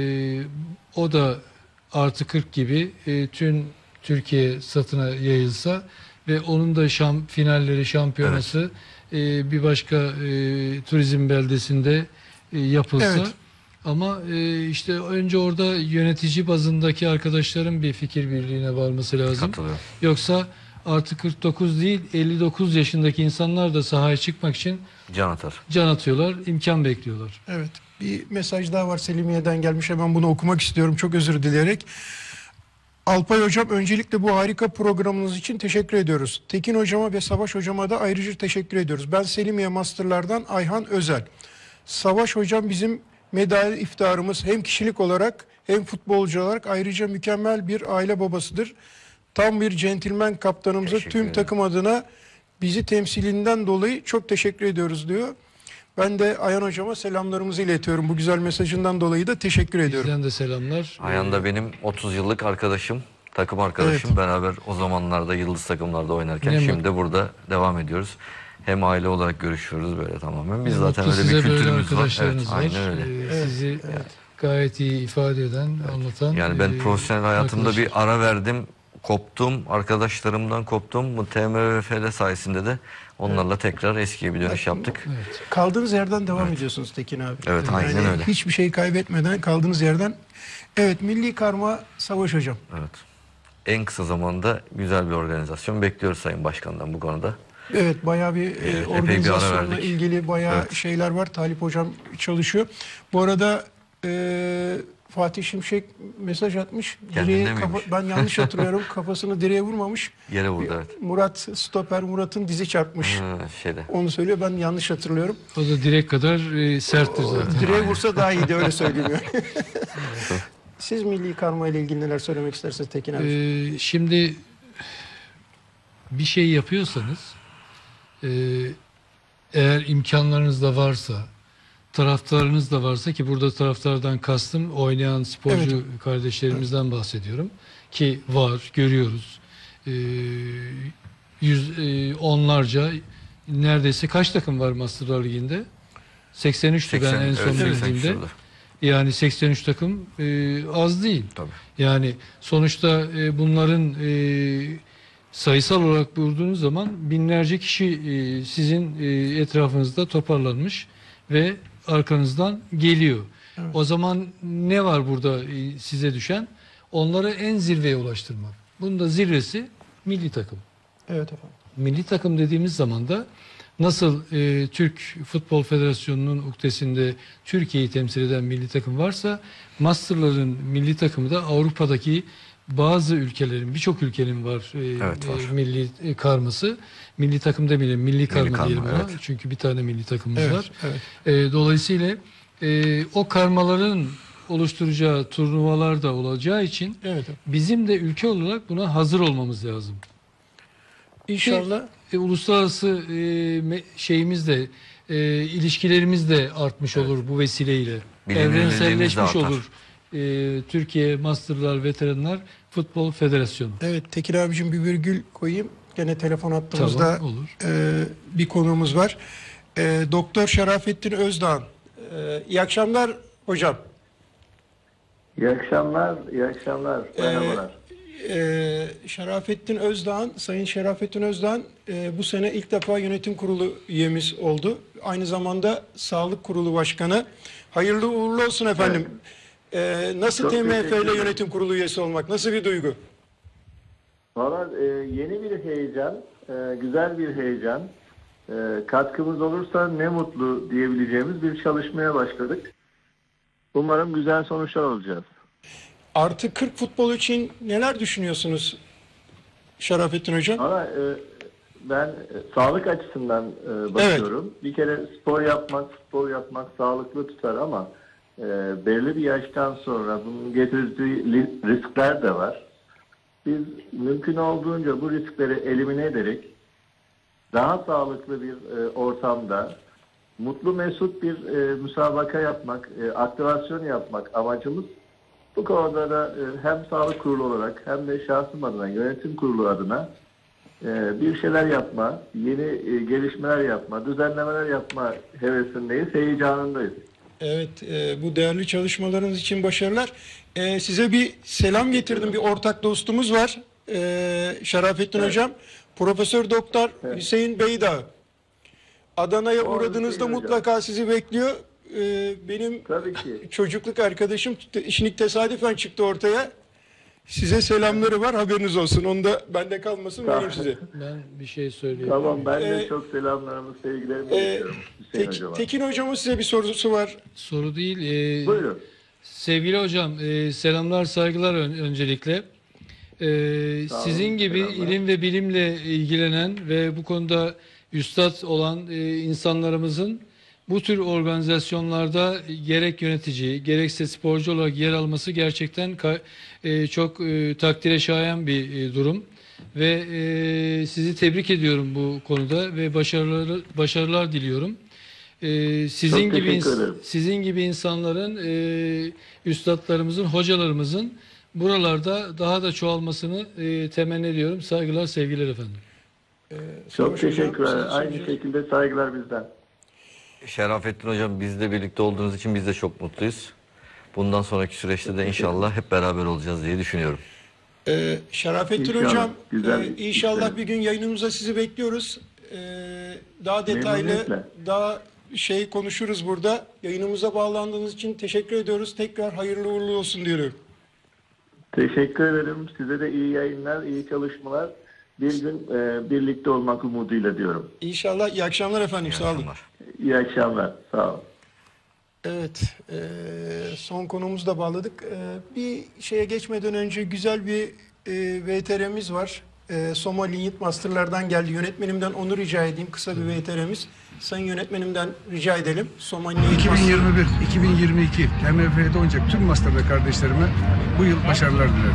o da artı kırk gibi e, tüm Türkiye satına yayılsa ve onun da şam, finalleri şampiyonası e, bir başka e, turizm beldesinde e, yapılsa. Evet. Ama e, işte önce orada yönetici bazındaki arkadaşların bir fikir birliğine varması lazım. Katılıyorum. Yoksa artı kırk dokuz değil elli dokuz yaşındaki insanlar da sahaya çıkmak için Can atar. can atıyorlar, imkan bekliyorlar. Evet. Bir mesaj daha var Selimiye'den gelmiş. Hemen bunu okumak istiyorum. Çok özür dileyerek. Alpay Hocam öncelikle bu harika programınız için teşekkür ediyoruz. Tekin Hocama ve Savaş Hocama da ayrıca teşekkür ediyoruz. Ben Selimiye Master'lardan Ayhan Özel. Savaş Hocam bizim medali iftarımız hem kişilik olarak hem futbolcu olarak ayrıca mükemmel bir aile babasıdır. Tam bir centilmen kaptanımıza Teşekkür tüm ederim. takım adına bizi temsilinden dolayı çok teşekkür ediyoruz diyor. Ben de Ayhan hocama selamlarımızı iletiyorum. Bu güzel mesajından dolayı da teşekkür ediyorum. Bizden de selamlar. Ayhan da benim otuz yıllık arkadaşım, takım arkadaşım. Evet. Beraber o zamanlarda yıldız takımlarda oynarken Ne şimdi mutlu. burada devam ediyoruz. Hem aile olarak görüşüyoruz böyle tamamen. Biz Ne zaten mutlu öyle bir size böyle kültürümüz var. Evet, arkadaşlarınız var. aynen öyle. Ee, Sizi gayet iyi ifade eden, anlatan. Yani ben e, profesyonel hayatımda arkadaşlar. bir ara verdim, koptum, arkadaşlarımdan koptum. Bu T M V F L sayesinde de onlarla tekrar eskiye bir dönüş yaptık. Kaldığınız yerden devam ediyorsunuz Tekin abi. Evet, aynen Yani öyle. Hiçbir şey kaybetmeden kaldığınız yerden. Evet, milli karma Savaş hocam. Evet. En kısa zamanda güzel bir organizasyon bekliyoruz Sayın Başkan'dan bu konuda. Evet, bayağı bir e, bir ara organizasyonla verdik. ilgili bayağı Evet. şeyler var. Talip hocam çalışıyor. Bu arada e, Fatih Şimşek mesaj atmış. Kendine Direğe miymiş? kafa- ben yanlış hatırlıyorum. Kafasını direğe vurmamış. Yere vurdu, evet. Murat stoper Murat'ın dizi çarpmış. Ha, şeyde. Onu söylüyor. Ben yanlış hatırlıyorum. O da direkt kadar e, serttir zaten. Direğe vursa daha iyiydi, öyle söyleyeyim yani. Siz milli karma ile ilgili neler söylemek istersiniz Tekin abi? Ee, şimdi bir şey yapıyorsanız e, eğer imkanlarınız da varsa, taraftarınız da varsa, ki burada taraftardan kastım oynayan sporcu Evet. kardeşlerimizden bahsediyorum ki var, görüyoruz. Ee, yüz e, onlarca, neredeyse kaç takım var Masterlar Ligi'nde? seksen üçtü ben en son evet, seksen üç bildiğimde. yılda. Yani seksen üç takım e, az değil. Tabii. Yani sonuçta e, bunların e, sayısal olarak vurduğunuz zaman binlerce kişi e, sizin e, etrafınızda toparlanmış ve arkanızdan geliyor. Evet. O zaman ne var burada e, size düşen? Onları en zirveye ulaştırmak. Bunun da zirvesi milli takım. Evet efendim. Milli takım dediğimiz zaman da nasıl e, Türk Futbol Federasyonu'nun uktesinde Türkiye'yi temsil eden milli takım varsa, Master'ların milli takımı da Avrupa'daki bazı ülkelerin, birçok ülkenin var, e, Evet, var. e, milli e, karması. Milli takım demeyelim, milli karma, karma, diyelim ona. evet. Çünkü bir tane milli takımımız Evet, var. evet. E, dolayısıyla e, o karmaların oluşturacağı turnuvalar da olacağı için Evet. bizim de ülke olarak buna hazır olmamız lazım. İnşallah. E, uluslararası e, me- şeyimiz de e, ilişkilerimiz de artmış olur bu vesileyle. Bilinirliğimiz de Evrenselleşmiş artar. olur. E, Türkiye Masterlar Veteranlar Futbol Federasyonu. Evet, Tekin abicim bir virgül koyayım. Gene telefon attığımızda Tamam, olur. e, bir konuğumuz var. E, Doktor Şerafettin Özdağ. E, iyi akşamlar hocam. İyi akşamlar, iyi akşamlar. Merhabalar. Ee, Şerafettin Özdağ, Sayın Şerafettin Özdağ e, bu sene ilk defa yönetim kurulu üyemiz oldu. Aynı zamanda Sağlık Kurulu Başkanı. Hayırlı uğurlu olsun efendim. Ee, nasıl Çok T M F teşekkür ile ederim. yönetim kurulu üyesi olmak? Nasıl bir duygu? Valla e, yeni bir heyecan, e, güzel bir heyecan. E, katkımız olursa ne mutlu diyebileceğimiz bir çalışmaya başladık. Umarım güzel sonuçlar alacağız. Artı kırk futbol için neler düşünüyorsunuz Şerafettin Hocam? Ama e, ben e, sağlık açısından e, bakıyorum. Bir kere spor yapmak, futbol yapmak sağlıklı tutar ama e, belli bir yaştan sonra bunun getirdiği li- riskler de var. Biz mümkün olduğunca bu riskleri elimine ederek daha sağlıklı bir e, ortamda mutlu mesut bir e, müsabaka yapmak, e, aktivasyon yapmak amacımız. Bu konuda da e, hem sağlık kurulu olarak hem de şahsım adına, yönetim kurulu adına e, bir şeyler yapma, yeni e, gelişmeler yapma, düzenlemeler yapma hevesindeyiz, heyecanındayız. Evet, e, bu değerli çalışmalarınız için başarılar. E, size bir selam getirdim. Bir ortak dostumuz var. E, Şerafettin Evet. Hocam. Profesör Doktor Evet. Hüseyin Beydağ. Adana'ya Doğru, uğradığınızda Hüseyin mutlaka sizi bekliyor. E, benim Tabii ki. çocukluk arkadaşım işinik tesadüfen çıktı ortaya. Size selamları var, haberiniz olsun. Onu da bende kalmasın, Tamam. vereyim size. Ben bir şey söyleyeyim. Tamam, ben de Ee, çok selamlarımı, sevgilerimi e, iletiyorum Hüseyin Tek- Hocam'a. Tekin Hocam'ın size bir sorusu var. Soru değil. E, Buyurun. Sevgili hocam, e, selamlar, saygılar ön- öncelikle. E, Sağ olun, sizin gibi selamlar. ilim ve bilimle ilgilenen ve bu konuda üstad olan e, insanlarımızın bu tür organizasyonlarda gerek yönetici gerekse sporcu olarak yer alması gerçekten e, çok e, takdire şayan bir e, durum ve e, sizi tebrik ediyorum bu konuda ve başarılar başarılar diliyorum. E, sizin Çok gibi teşekkür ederim. sizin gibi insanların e, üstadlarımızın, hocalarımızın buralarda daha da çoğalmasını e, temenni ediyorum. Saygılar, sevgiler efendim. Çok teşekkürler. Aynı şekilde saygılar bizden. Şerafettin Hocam, bizle birlikte olduğunuz için biz de çok mutluyuz. Bundan sonraki süreçte de inşallah hep beraber olacağız diye düşünüyorum. Ee, Şerafettin İnşallah. Hocam, Güzel e, bir inşallah işler. bir gün yayınımıza sizi bekliyoruz. Ee, daha detaylı, Memnuniyetle. daha şey konuşuruz burada. Yayınımıza bağlandığınız için teşekkür ediyoruz. Tekrar hayırlı uğurlu olsun diyorum. Teşekkür ederim. Size de iyi yayınlar, iyi çalışmalar. Bir gün e, birlikte olmak umuduyla diyorum. İnşallah. İyi akşamlar efendim. Sağ olun. İyi akşamlar. Sağ olun. Evet, e, son konumuzu da bağladık. E, bir şeye geçmeden önce güzel bir e, V T R'miz var. E, Soma Linyit Master'lardan geldi. Yönetmenimden onu rica edeyim. Kısa bir V T R'miz. Sayın yönetmenimden rica edelim. Soma Linyit iki bin yirmi bir iki bin yirmi iki M F F'de oynayacak tüm master'da kardeşlerime bu yıl başarılar dilerim.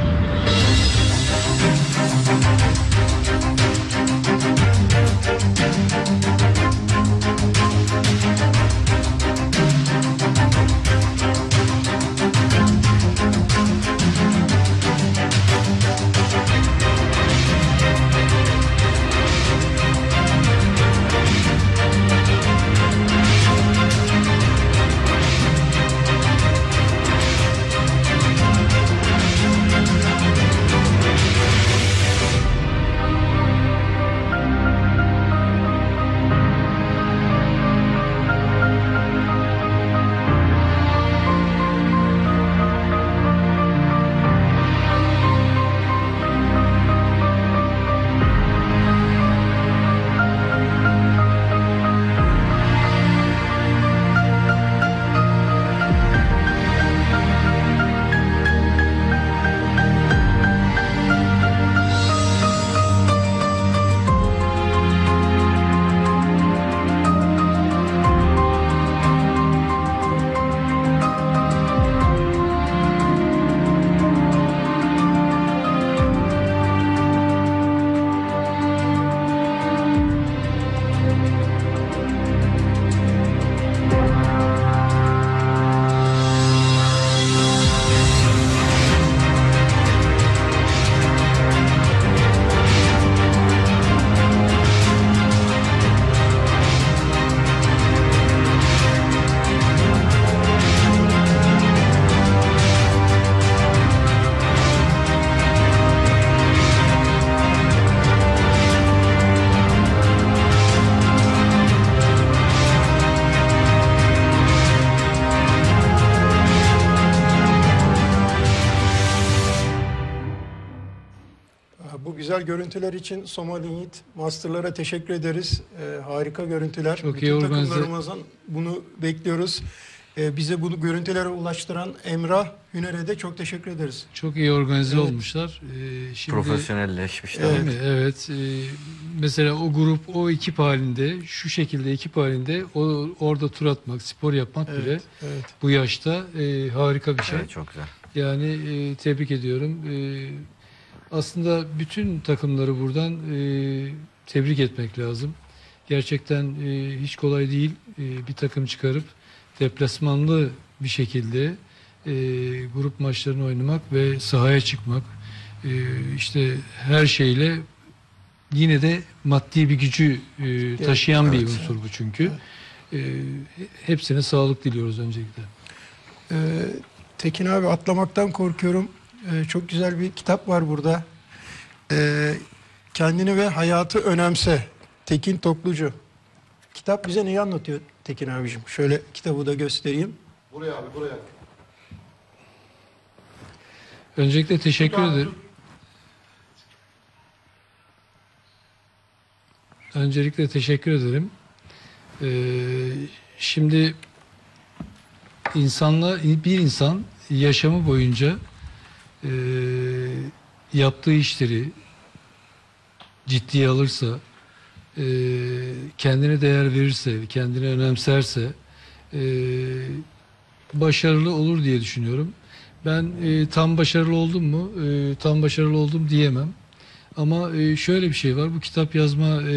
Bu güzel görüntüler için Soma Linyit Master'lara teşekkür ederiz. Ee, harika görüntüler. Çok Bütün iyi organize. takımlarımızdan bunu bekliyoruz. Ee, bize bu görüntülere ulaştıran Emrah Hüner'e de çok teşekkür ederiz. Çok iyi organize Evet. olmuşlar. Ee, şimdi, Profesyonelleşmişler. Değil mi? Evet. Ee, mesela o grup, o ekip halinde, şu şekilde ekip halinde o orada tur atmak, spor yapmak Evet, bile evet. bu yaşta e, harika bir şey. Evet, çok güzel. Yani e, tebrik ediyorum. E, aslında bütün takımları buradan e, tebrik etmek lazım. Gerçekten e, hiç kolay değil e, bir takım çıkarıp deplasmanlı bir şekilde e, grup maçlarını oynamak ve sahaya çıkmak. E, işte her şeyle yine de maddi bir gücü e, taşıyan bir Evet, unsur bu çünkü. E, hepsine sağlık diliyoruz öncelikle. Ee, Tekin abi, atlamaktan korkuyorum. Ee, çok güzel bir kitap var burada. Ee, Kendini ve hayatı önemse. Tekin Toklucu. Kitap bize neyi anlatıyor Tekin abicim? Şöyle kitabı da göstereyim. Buraya abi buraya. Öncelikle teşekkür ederim. Öncelikle teşekkür ederim. Ee, şimdi insanla bir insan yaşamı boyunca e, yaptığı işleri ciddiye alırsa, e, kendine değer verirse, kendini önemserse e, başarılı olur diye düşünüyorum. Ben e, tam başarılı oldum mu? E, tam başarılı oldum diyemem. Ama e, şöyle bir şey var. Bu kitap yazma, e,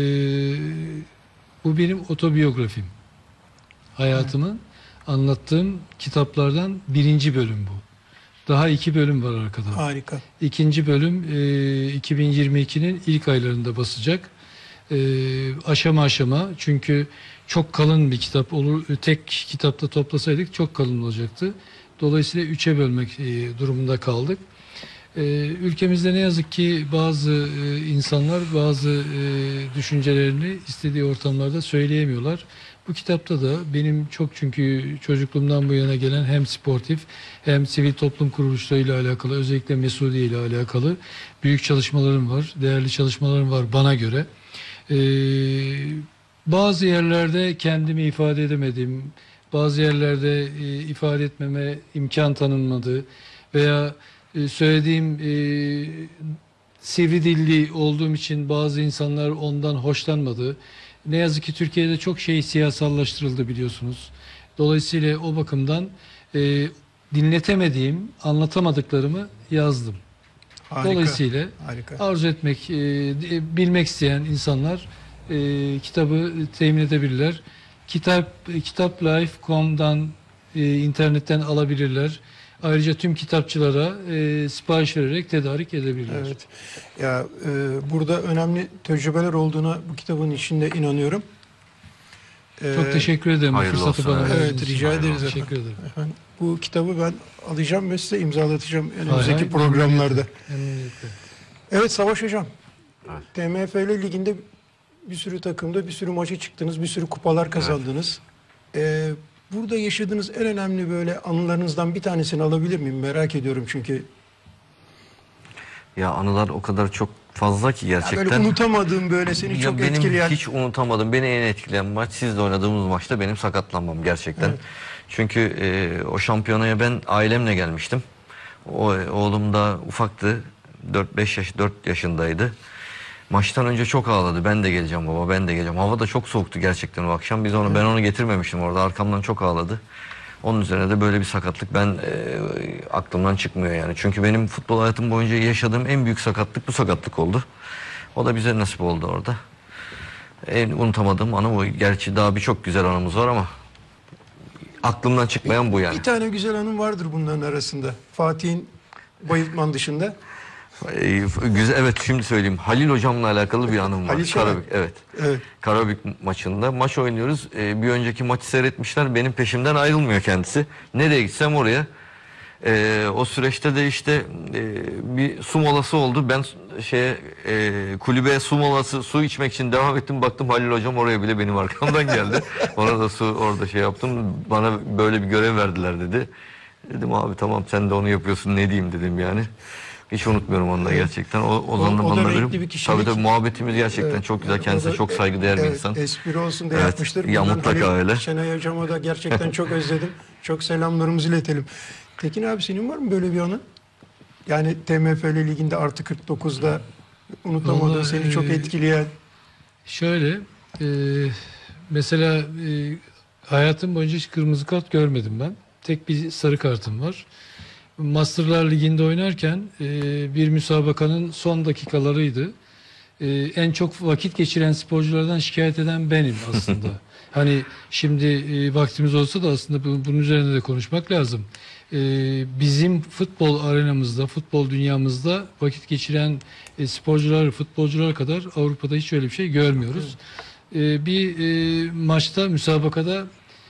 bu benim otobiyografim. Hayatımı evet. anlattığım kitaplardan birinci bölüm bu. Daha iki bölüm var arkada. Harika. İkinci bölüm e, iki bin yirmi ikinin ilk aylarında basacak. E, aşama aşama, çünkü çok kalın bir kitap olur. Tek kitapta toplasaydık çok kalın olacaktı. Dolayısıyla üçe bölmek e, durumunda kaldık. E, ülkemizde ne yazık ki bazı e, insanlar bazı e, düşüncelerini istediği ortamlarda söyleyemiyorlar. Bu kitapta da benim çok, çünkü çocukluğumdan bu yana gelen hem sportif hem sivil toplum kuruluşlarıyla alakalı, özellikle Mesudiye ile alakalı büyük çalışmalarım var, değerli çalışmalarım var bana göre. Ee, bazı yerlerde kendimi ifade edemedim, bazı yerlerde e, ifade etmeme imkan tanınmadı veya e, söylediğim e, sivri dilli olduğum için bazı insanlar ondan hoşlanmadı. Ne yazık ki Türkiye'de çok şey siyasallaştırıldı, biliyorsunuz. Dolayısıyla o bakımdan e, dinletemediğim, anlatamadıklarımı yazdım. Harika, Dolayısıyla harika. arzu etmek, e, bilmek isteyen insanlar e, kitabı temin edebilirler. Kitap kitaplife nokta com'dan e, internetten alabilirler. Ayrıca tüm kitapçılara e, sipariş vererek tedarik edebilirler. Evet. Ya e, burada önemli tecrübeler olduğuna bu kitabın içinde inanıyorum. E, Çok teşekkür ederim. Hayırlı fırsatı olsun. bana Evet, rica ederiz efendim. Teşekkür ederim. Efendim, bu kitabı ben alacağım ve size imzalatacağım önümüzdeki Hayır, programlarda. Emniyette. Evet Savaş Hocam. Evet. T M F L Ligi'nde bir sürü takımda bir sürü maça çıktınız, bir sürü kupalar kazandınız. Evet. E, Burada yaşadığınız en önemli böyle anılarınızdan bir tanesini alabilir miyim? Merak ediyorum çünkü. Ya anılar o kadar çok fazla ki gerçekten. Ya böyle unutamadığım, böyle seni ya çok benim etkileyen. Hiç unutamadım. Beni en etkileyen maç sizle oynadığımız maçta benim sakatlanmam gerçekten. Evet. Çünkü e, o şampiyonaya ben ailemle gelmiştim. O, oğlum da ufaktı. dört beş yaş, dört yaşındaydı. Maçtan önce çok ağladı. Ben de geleceğim baba, ben de geleceğim. Hava da çok soğuktu gerçekten o akşam. Biz onu, ben onu getirmemiştim orada. Arkamdan çok ağladı. Onun üzerine de böyle bir sakatlık ben e, aklımdan çıkmıyor yani. Çünkü benim futbol hayatım boyunca yaşadığım en büyük sakatlık bu sakatlık oldu. O da bize nasip oldu orada. En unutamadığım anı bu. Gerçi daha birçok güzel anımız var ama aklımdan çıkmayan bu yani. Bir tane güzel anım vardır bunların arasında. Fatih'in bayıltman dışında. Ee, güzel, evet şimdi söyleyeyim. Halil hocamla alakalı bir anım var. Halil Karabük, evet. Evet. Karabük maçında maç oynuyoruz. Ee, bir önceki maçı seyretmişler. Benim peşimden ayrılmıyor kendisi. Nereye gitsem oraya. Ee, o süreçte de işte e, bir su molası oldu. Ben şeye e, kulübeye su molası su içmek için devam ettim. Baktım Halil hocam oraya bile benim arkamdan geldi. Orada su orada şey yaptım. Bana böyle bir görev verdiler dedi. Dedim abi tamam sen de onu yapıyorsun ne diyeyim dedim yani. Hiç unutmuyorum onu da gerçekten. O, o zaman o, o bana böyle bir tabii tabii muhabbetimiz gerçekten evet, çok güzel. Kendisi çok saygıdeğer evet, bir insan. Espri olsun diye evet, yapmıştır. Ya Bundan mutlaka hani öyle. Şenay hocama da gerçekten çok özledim. Çok selamlarımızı iletelim. Tekin abi senin var mı böyle bir anı? Yani T M F L Ligi'nde artı kırk dokuzda unutamadığın, Vallahi, seni çok etkileyen. Şöyle e, mesela e, hayatım boyunca hiç kırmızı kart görmedim ben. Tek bir sarı kartım var. Masterlar Ligi'nde oynarken e, bir müsabakanın son dakikalarıydı. E, en çok vakit geçiren sporculardan şikayet eden benim aslında. Hani şimdi e, vaktimiz olsa da aslında bu, bunun üzerinde de konuşmak lazım. E, bizim futbol arenamızda, futbol dünyamızda vakit geçiren e, sporcular, futbolcular kadar Avrupa'da hiç öyle bir şey görmüyoruz. E, bir e, maçta, müsabakada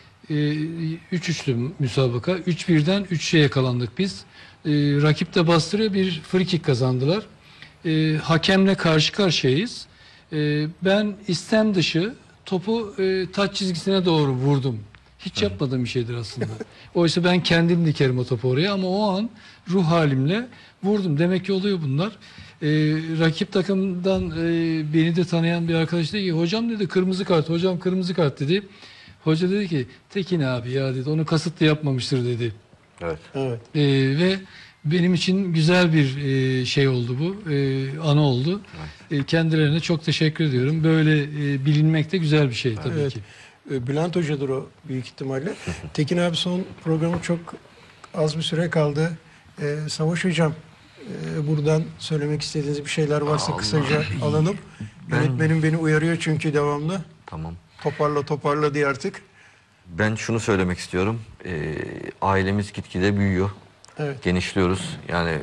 üç üçlü müsabaka. üç birden üçe yakalandık biz. E, rakip de bastırıyor, bir free kick kazandılar. E, hakemle karşı karşıyayız. E, ben istem dışı topu e, taç çizgisine doğru vurdum. Hiç yapmadığım bir şeydir aslında. Oysa ben kendim dikerim o topu oraya ama o an ruh halimle vurdum. Demek ki oluyor bunlar. E, rakip takımdan e, beni de tanıyan bir arkadaş dedi ki hocam dedi kırmızı kart, hocam kırmızı kart dedi. Hoca dedi ki Tekin abi ya dedi onu kasıtlı yapmamıştır dedi. Evet. Evet. Ee, ve benim için güzel bir e, şey oldu bu. E, anı oldu. E, kendilerine çok teşekkür ediyorum. Böyle e, bilinmek de güzel bir şey tabii Evet. ki. E, Bülent Hoca'dır o büyük ihtimalle. Tekin abi son programı çok az bir süre kaldı. E, Savaş Hocam e, buradan söylemek istediğiniz bir şeyler varsa Allah kısaca iyi. alalım. Ben- Yönetmenim beni uyarıyor çünkü devamlı. Tamam. Toparla toparla diye artık. Ben şunu söylemek istiyorum. Ee, ailemiz gitgide büyüyor. Evet. Genişliyoruz. Yani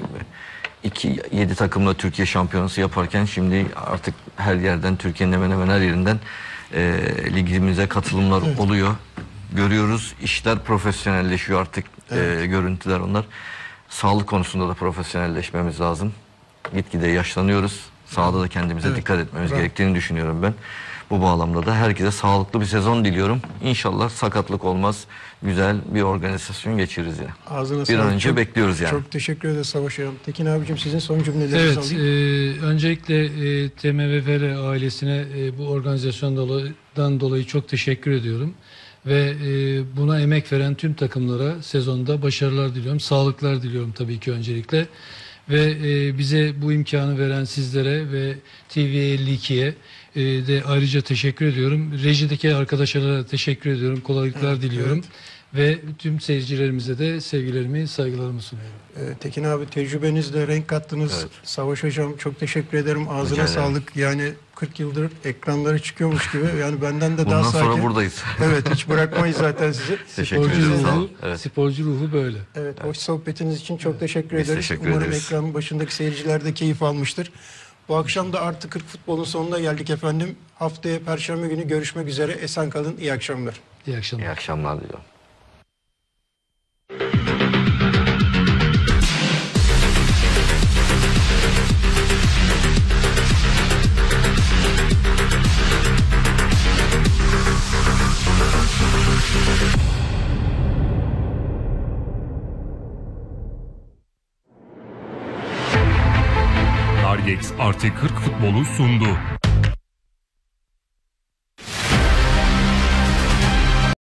iki yedi takımla Türkiye şampiyonası yaparken şimdi artık her yerden, Türkiye'nin hemen hemen her yerinden e, ligimize katılımlar Evet. oluyor. Görüyoruz. İşler profesyonelleşiyor artık. Evet. E, görüntüler onlar. Sağlık konusunda da profesyonelleşmemiz lazım. Gitgide yaşlanıyoruz. Sahada da kendimize Evet. dikkat etmemiz Bravo. gerektiğini düşünüyorum ben. Bu bağlamda da herkese sağlıklı bir sezon diliyorum. İnşallah sakatlık olmaz. Güzel bir organizasyon geçiririz yine. Ağzına Bir sağlık. an önce Çok- bekliyoruz yani. Çok teşekkür ederiz Savaş Hocam. Tekin abicim sizin son cümlelerinizi Evet, alayım. e, öncelikle e, T M V F R ailesine e, bu organizasyondan dolayı çok teşekkür ediyorum. Ve e, buna emek veren tüm takımlara sezonda başarılar diliyorum. Sağlıklar diliyorum tabii ki öncelikle. Ve e, bize bu imkanı veren sizlere ve T V elli iki'ye e, de ayrıca teşekkür ediyorum. Rejideki arkadaşlara da teşekkür ediyorum. Kolaylıklar Evet, diliyorum. Ve tüm seyircilerimize de sevgilerimi, saygılarımı sunuyorum. Ee, Tekin abi tecrübenizle renk kattınız. Evet. Savaş Hocam çok teşekkür ederim. Ağzına Rica ederim. sağlık. Yani kırk yıldır ekranlara çıkıyormuş gibi. Yani benden de Bundan daha sonra sakin. buradayız. Evet, hiç bırakmayız zaten sizi. Teşekkür Sporcu ederiz. Sağ ruhu, olun. Evet. sporcu ruhu böyle. Evet, hoş sohbetiniz için çok teşekkür Biz ederiz. teşekkür Umarım ederiz. ekranın başındaki seyirciler de keyif almıştır. Bu akşam da Artı kırk futbolun sonuna geldik efendim. Haftaya Perşembe günü görüşmek üzere. Esen kalın. İyi akşamlar. İyi akşamlar. İyi akşamlar diliyorum. Argex Artı kırk futbolu sundu.